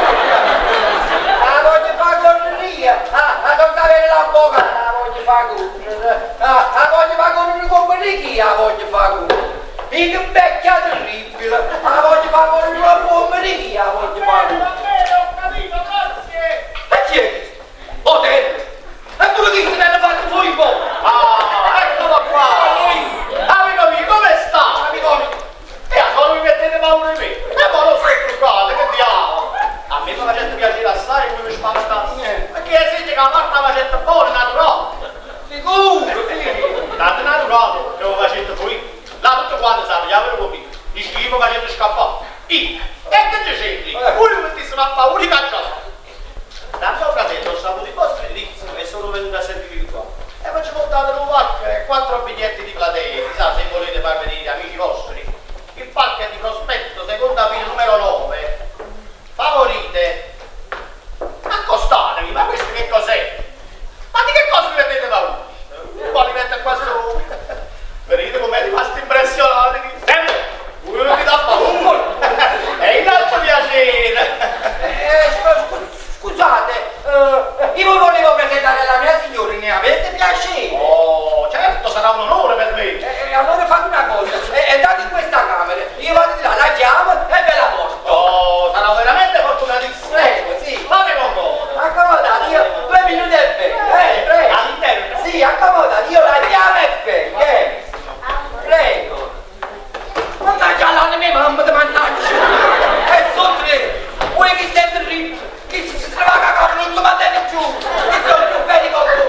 La voglio fare correria, ah, la non avere l'avvocato, la voglio fare correre, ah, la voglio fare correre come ricchi, la voglio fare correre. che vecchia terribile. La voglio fare con una pomeridia, la voglio fare. Va bene, ho capito, grazie. E chi è questo? Otello. E tu che ti l'hanno fatto fuori un po'? Ah, eccolo qua. Amico mio, come sta? Amico mio. E allora mi mettete paura di me. E poi lo sei truccato, che diavolo. A me mi facete piacere assai come mi spaventa. Perché senti che la parte la facete buona, naturale. Sicuro, sì. Tanto naturale, che lo facete voi. Là tutto quanto sa, vediamolo conmigo. Dici che io mi facete scappare. Io. E che ci senti? Voi mi mettessimo a paura di cacciare. Tanto fratello, ho saputo i vostri indirizzi e sono venuto a sentirvi qua. E poi ci portate un parco e quattro biglietti di platea, chissà se volete far venire amici vostri. Il parco è di prospetto, seconda fila numero nove. Favorite. Accostatevi, ma questo che cos'è? Ma di che cosa mi mettete paura? Poi li mette qua su. Vedete come è rimasto impressionato? Sento, uno mi dà paura. E in altro piacere. Eh, scusate, eh, io vi volevo presentare la mia signorina, avete piacere? Oh, certo, sarà un onore per me. E allora fate una cosa, entrate in questa camera, io vado di là, la chiamo e ve la porto. Oh, sarà veramente fortunatissimo. Prego, sì. Fate concordo. Accomodate, io due minuti e vengo, eh, prego. All'interno? Sì, accomodate, io la chiamo e vengo, eh. Prego. Mannaggia la mia mamma, mannaggia. E sotto, vuoi che stai terribile? Che si trova cacao, non si mantiene giù. Che sono più pericoloso.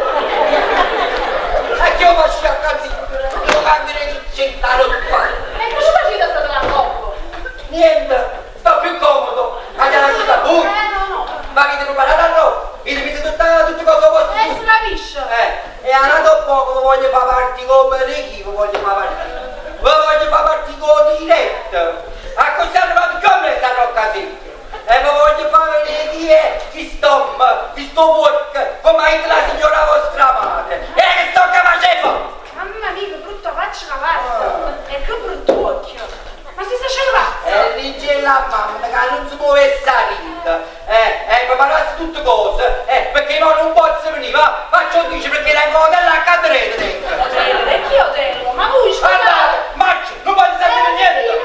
E che io faccio a cantare, io cambierei cent'anni qua. E cosa facete stato là troppo? Niente, sto più comodo. Andiamo a città voi. Eh, no, no. Ma avete preparato a noi? Vi dovete tutte, tutte cose vostre. Eh, si capisce. Eh, e allora poco vi voglio fare partire come le chi vi voglio fare partire. Vi voglio fare partire con diretta. A così arrivati come stanno occasioni. E vi voglio fare vedere chi è, chi sto, chi sto work, come ha detto la signora vostra madre. E che sto che faceva? Mamma mia, che brutta faccia la parte. E che brutto occhio. Ma si sta scendendo? E lì c'è la mamma che non si muovesse a rita. Eh, eh, preparassi tutte cose. Eh, perché no, non posso venire, va? Faccio dice perché la cosa la cadrete dentro. Otello, e chi Otello? Ma voi scusate. Andate, marcio, non posso sapere niente.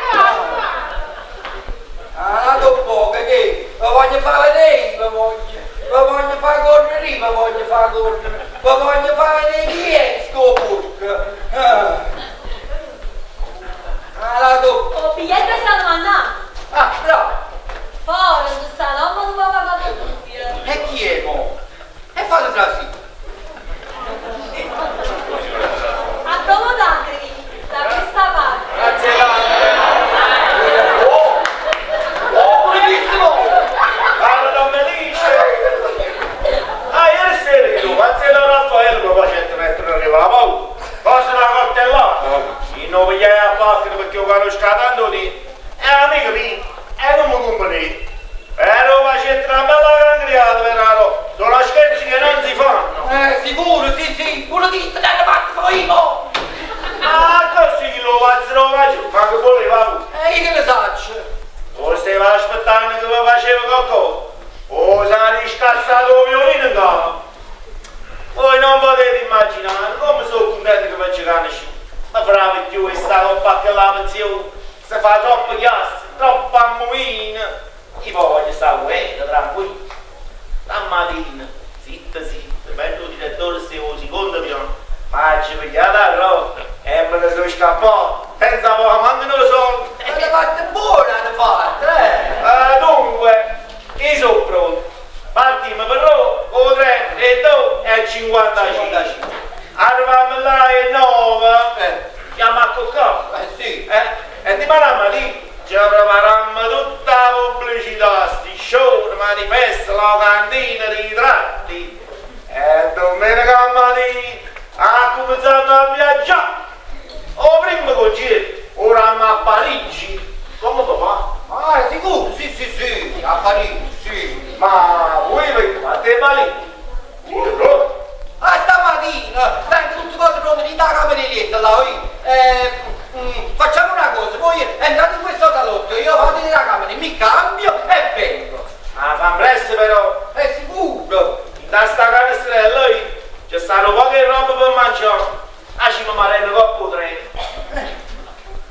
Ah, dopo che, che? Lo voglio fare vedere, lo voglio. Lo voglio fare correre, lo voglio fare correre. Lo voglio fare vedere chi è sto porco. Ah. Allora dopo. Oh, biglietto è stato mandato. Ah, bravo. Fuori, non sta, non me lo va pagato tutti. E chi è mo? E fate trasì. Accomodatevi da questa parte. Grazie tante. Oh, oh, bellissimo. Allora non mi dice. Ah, ieri sera io, ma se da Raffaele mi facete mettere arriva la paura. Cosa una coltellata? Io non voglio a parte perché io conosco tanto di. E amico mio, e non mi comprendete. Però facete una bella grangriata per la roba. Sono scherzi che non si fanno. Eh, sicuro, sì, sì. Uno di te l'hanno fatto io. Ah, così che lo faccio, lo faccio. Ma che voleva? E io che ne saccio? O stavo aspettando che mi faceva qualcosa. O si è riscassato il violino in capo. Voi non potete immaginare come sono contento che faccio canne. Ma bravo più è stato un pacco la pensione. Si fa troppo chiasso, troppo ammuina. Io voglio stare guerra, tranquillo. Stamattina, zitta zitta, bello direttore se lo secondo piano. Ma ci pigliate la roba e me ne sono scappato. Senza poco mancano i soldi. E le fatte buone hanno fatto, eh? Uh, dunque, io sono pronto. Partiamo però con tre e due e cinquantacinque. Arriviamo là e nove. Eh. Chiama a coccare. Eh sì. Eh? E di manamma lì ci prepariamo tutta la pubblicità, sti show, manifesti, la cantina, ritratti. E domenica mattina ha cominciato a viaggiare. O prima con giro, ora a Parigi. Come lo fa? Ah, sicuro, sì, sì, sì. A Parigi, sì. Ma voi avete fatto i balini? Io no. Ah, stamattina, tengo tutte cose pronte in da cameretta là, eh, mm, facciamo una cosa, voi entrate in questo salotto, io vado nella camera, mi cambio e vengo. Ah, fa presto però. È sicuro. Da sta canestrella lì ci stanno poche robe per mangiare. Ah, ci mi marrendo coppo tre. Va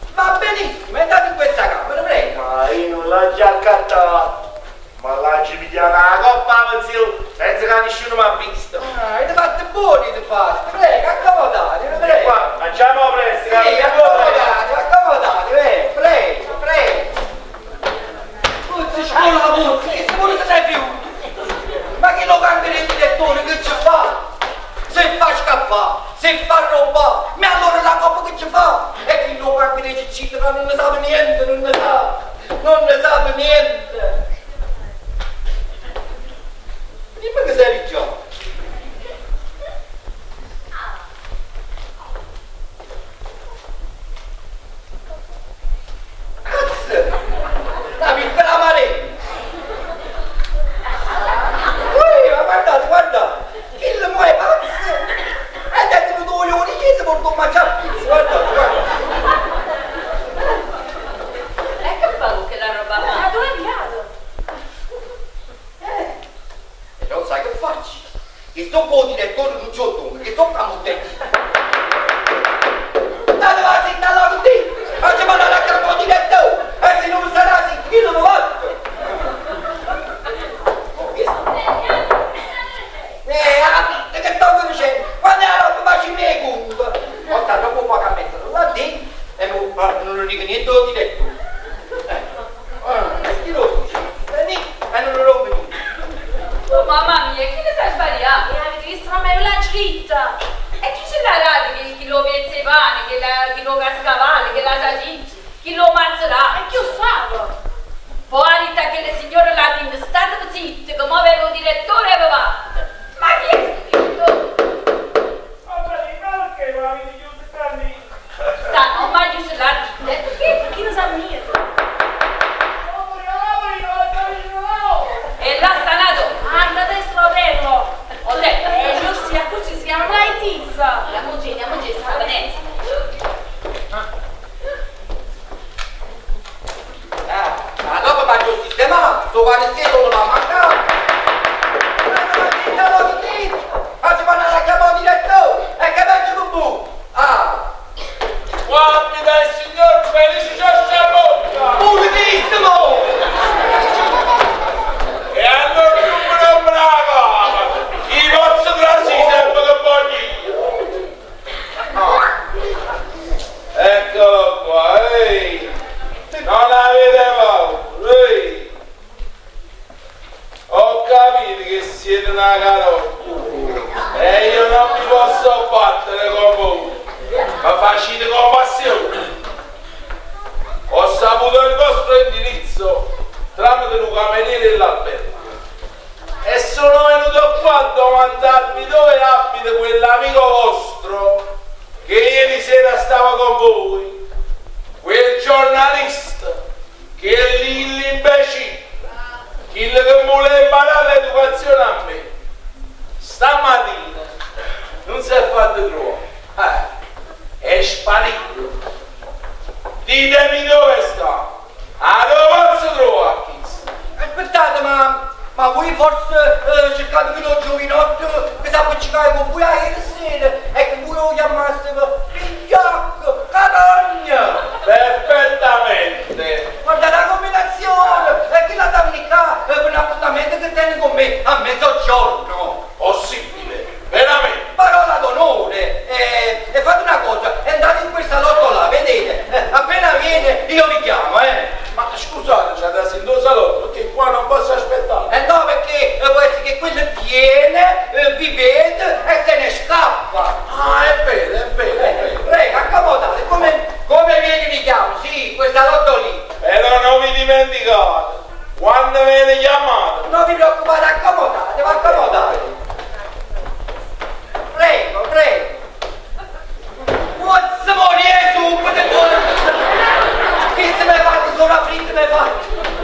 benissimo, entrate in questa camera, prego. Ma io non l'ho già accattato. Ma là ci pigliamo la coppa a zio, senza che nessuno mi ha visto. Ah, avete fatto buoni di fatti, prego, accomodatevi, prego. Qua, facciamo presto, Sì, che accomodatevi, accomodatevi, eh, prego, prego. Puzzi, scuola la puzzi, che se vuole se ne più. Ma che lo cambia il direttore, che ci fa? Se fa scappare, se fa roba, ma allora la coppa che ci fa? E chi lo cambia il cittadino non ne sa niente, non ne sa, non ne sa niente. Dimmi che sei riccio. Cazzo! La piccola marina! Ui, ma guardate, guardate! Il muove pazzo! E dentro due coglioni che si portò a mangiare pizza, guardate, guardate! E che bello che la roba là? Ma dove è andato? Eh! E non sai che faccio? Che sto con il direttore non c'ho nome, che sto con un tempo! Date la zitta là tutti! Oggi mi andate a campo di direttore! E se non sarà zitta, io non lo faccio! Eh, ah, che sto facendo? Quando è la roba faccio i miei conti? Ho tanto poco a mettere là dentro e non lo dico niente al direttore. Eh, ah, chi lo dice? Veni e non lo rompe niente. Oh mamma mia, chi ne sa sbagliare? E avete visto la me l'ha scritta? E chi ce l'ha dato che chi lo pezza i pani, che la, chi lo cascavalli, che la sagici, chi lo mazzerà? E chi lo sa? Poi Anita che le signore là in state zitte, come aveva un direttore aveva. Ma chi è scritto? Perché non avete chiuso i canni? Sta, non mai giusto la ride, perché chi lo sa niente? E là sta nato. Ah, da destra a bello! Ho detto, Eh, Giussia, così si chiama Laitizza! andiamo giù, andiamo giù, sta Venezia. Eh, ma dopo mi ha già sistemato, sto guardiano non l'ha mancato. Oggi vanno a chiamare il direttore e che vengo con voi. Ah! Guardi dal signor Felice Giorgia Bocca! Pulitissimo! E allora il numero bravo! I vostri grassi sempre che voglio! Eccolo qua, ehi! Non avete paura, ehi! Ho capito che siete una carota e io non mi posso battere con voi, ma facete compassione. Ho saputo il vostro indirizzo tramite un cameriere dell'albergo e sono venuto qua a domandarvi dove abita quell'amico vostro che ieri sera stava con voi, quel giornalista che è lì l'imbecille, quello che vuole imparare l'educazione a me. Stamattina non si è fatto trovare, eh, è sparito. Ditemi dove sta, a dove posso trovare questo? Aspettate, ma, ma voi forse eh, cercate di un giovinotto che sa appiccicare con voi ieri sera e che voi lo chiamaste Pigliacco, Carogna! Perfettamente. Guardate la combinazione! E chi la damnica per un appuntamento che tiene con me a mezzogiorno! Possibile, veramente. Parola d'onore! E, e fate una cosa, entrate in questa lotto là, vedete? Eh, appena viene io vi chiamo, eh! Ma scusate, c'è da sentire salotto perché qua non posso aspettare. Eh no, perché eh, può essere che quello viene, eh, vi vede e se ne scappa! Ah, è vero, è vero, è Eh, vero. prego, accomodate, come, come viene vi chiamo? Sì, questa lotto lì! Però non vi dimenticate, quando viene chiamato. Non vi preoccupate, accomodate, ma accomodate! Prego, prego! Pozzo morire subito! Che se mi fate solo a fritta mi fate?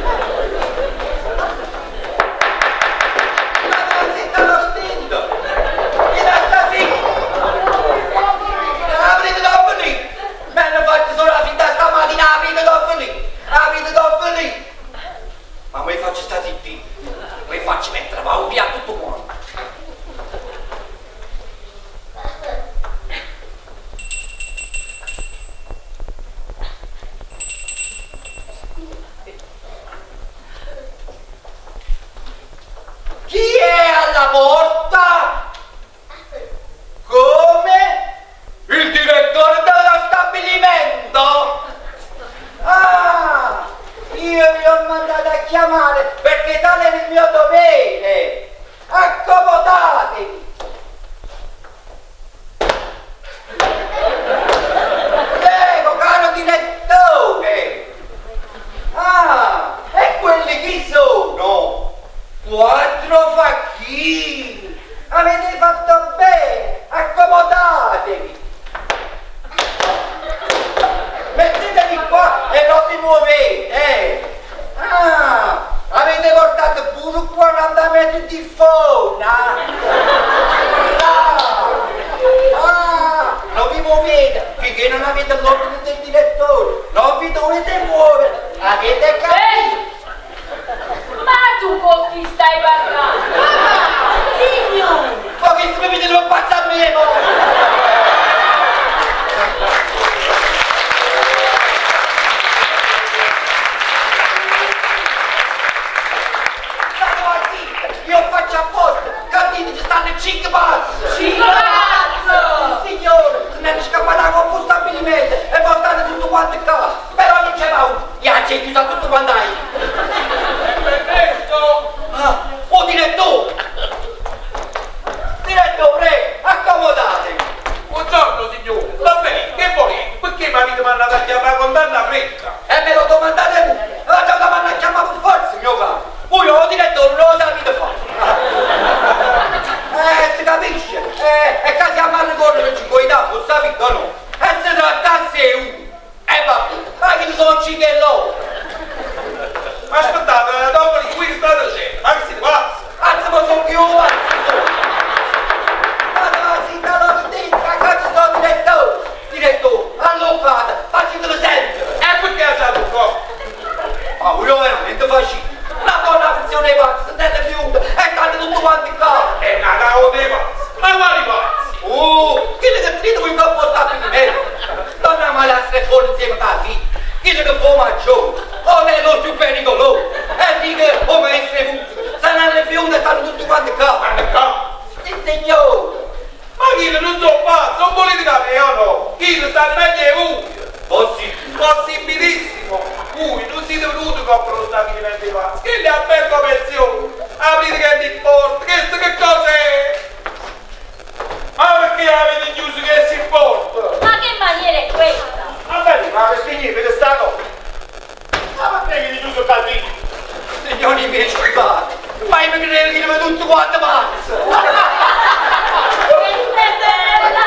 Ma non si sta dentro! E da sta fitta! Aprite dopo lì! Mi hanno fatto solo la finta stamattina, aprite dopo lì! Aprite dopo lì! Ma mi faccio sta zitti! Mi faccio mettere a via tutto quanto! muovete, eh? Ah, avete portato pure quaranta metri di fauna? Ah, ah, non vi muovete, finché non avete l'ordine del direttore, non vi dovete muovere, avete capito? Ma tu con chi stai parlando? Signore! Ma che se mi vedete non pazza a me, io faccio apposta, cantini ci stanno cinque pazzi! Cinque pazzi! Signore, ne è scappata a un stabilimento e poi stanno tutto quanto qua, però non c'è mai uno, gli c'è chiuso tutto quanto hai. Perfetto! Ah, oh direttore! Direttore, accomodate! Buongiorno signore, va bene, che volete? Perché mi avete mandato a chiamare con tanta fretta? E me lo domandate voi, la già domanda a chiamare per forza, mio caro! Voi ho direttore, non lo sapete fare! Eh, si capisce? Eh, e che siamo alle corre non ci puoi dare, lo sapete o no? E se trattasse uno! E va, ma che sono cinque e loro! Aspettate, dopo di qui state dicendo, ma che siete pazzi? Anzi, ma sono più pazzi! Ma si dà dentro, che ci sto direttore! Direttore, all'occata, facetelo sempre! E perché ha dato un po'? Ma io veramente faccio una buona versione dei pazzi, nelle fiume, e stanno tutti quanti qua! E una cavo dei pazzi! Ma quali pazzi? Oh, chi è che trito qui in campo stabilimento? Non è male essere fuori insieme a figlia, chi è che fa maggiore? O è lo più pericoloso? E dice, oh maestro musica, se nelle fiume stanno tutti quanti qua! Stanno qua? Sì, signore! Ma chi non sono pazzi, non volete capire o no? Chi sta meglio è voi! Possibile! Possibilissimo! Voi non siete venuti a comprare lo stabilimento dei pazzi, che li albergo pensione! Aprite che vi importa, questo che cosa è? Ma perché avete chiuso che si importa? Ma che maniera è questa? Vabbè, ma che significa sta cosa? Ma perché avete chiuso Calvino? Signori miei, scusate, ma io mi credo che li vedo tutti quanti pazzi! Questa è bella!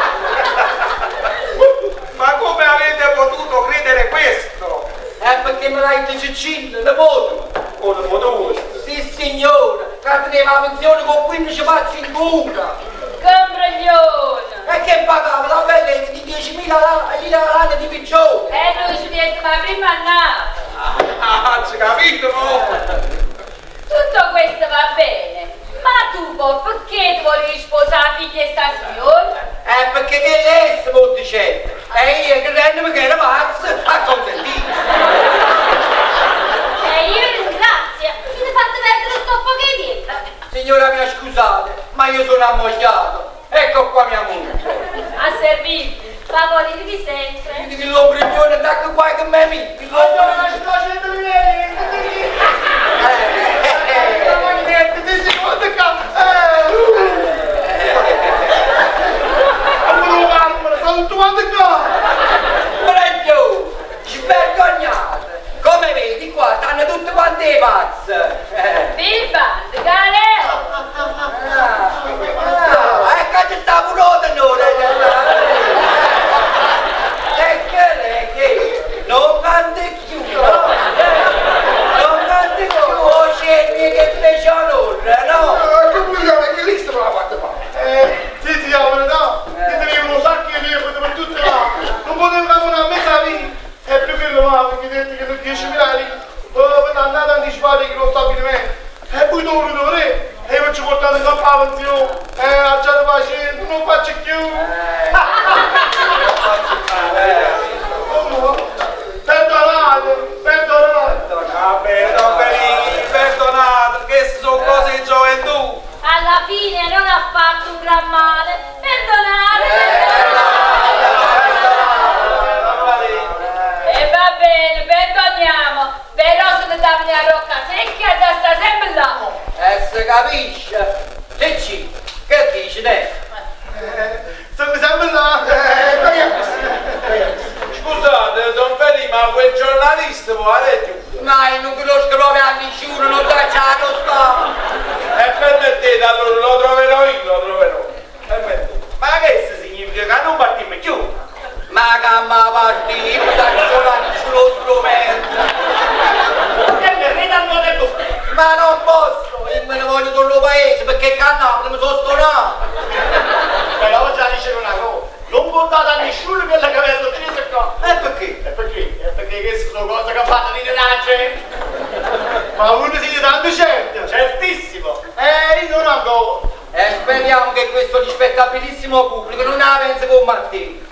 Ma come avete potuto credere questo? È perché me l'hai detto Cicillo, le voto! O le foto Sì signore, che teneva la pensione con quindici pazzi in cura! Cambraglione! E che pagava la bellezza di diecimila lire all'anno di piccione! E lui ci viene ma prima annata! Ah, ci capito, no? Tutto questo va bene, ma tu poi perché ti volevi sposare la figlia di sta signora? È perché che lei si può dicendo! E io che rendomi che era pazzo, ha consentito! E io ringrazio, mi hai fatto perdere sto po' che dietro! Signora mia scusate, ma io sono ammogliato! Ecco qua mia moglie! A servirti, favorirvi sempre! Quindi che l'ombriglione attacca qua che me mi! Allora, ma ci sto facendo di me! Ma niente, dici quanto cazzo! Ma volevo farmela, sono tutto quanto qua! Preggio! Svergognate! Come vedi qua stanno tutti quanti i pazzi! Big Band, Galeo! Ah, ecco ci sta pure noi! E che lei che non cante più! Non cante più! O scegli che fece onore, no? Che vogliamo che lì stiamo la parte fa? Eh, sì, sì, la verità, che tenevo uno sacco di tempo per tutte là, non potevo dare una mezza vita, e più che lo male, perché detto che per diecimila lire, per andare anticipare che lo stabilimento, e poi dovrò dovrei, e io ci ho portato in campo la pensione, e ha già facendo, non faccio più. Perdonate, perdonate. Vabbè, don Felice, perdonate, queste sono cose di gioventù. Alla fine non ha fatto un gran male, perdonate, perdonate! E va bene, perdoniamo, però se ne dammi la rocca secca da sta sempre là! E si capisce! Che ci? Che dici te? Sempre sempre là. Scusate, don Felice, ma quel giornalista può aver Ma io non lo scrive a nessuno, non c'è lo sta! E permettete, allora lo troverò io, lo troverò. Permettete. Ma che significa che non partiamo più? Ma che ma partito, sullo strumento! sto cosa che ha fatto di denage? Ma uno siete tanto certo? Certissimo. Eh, io non ancora. E speriamo che questo rispettabilissimo pubblico non la pensi come Martino.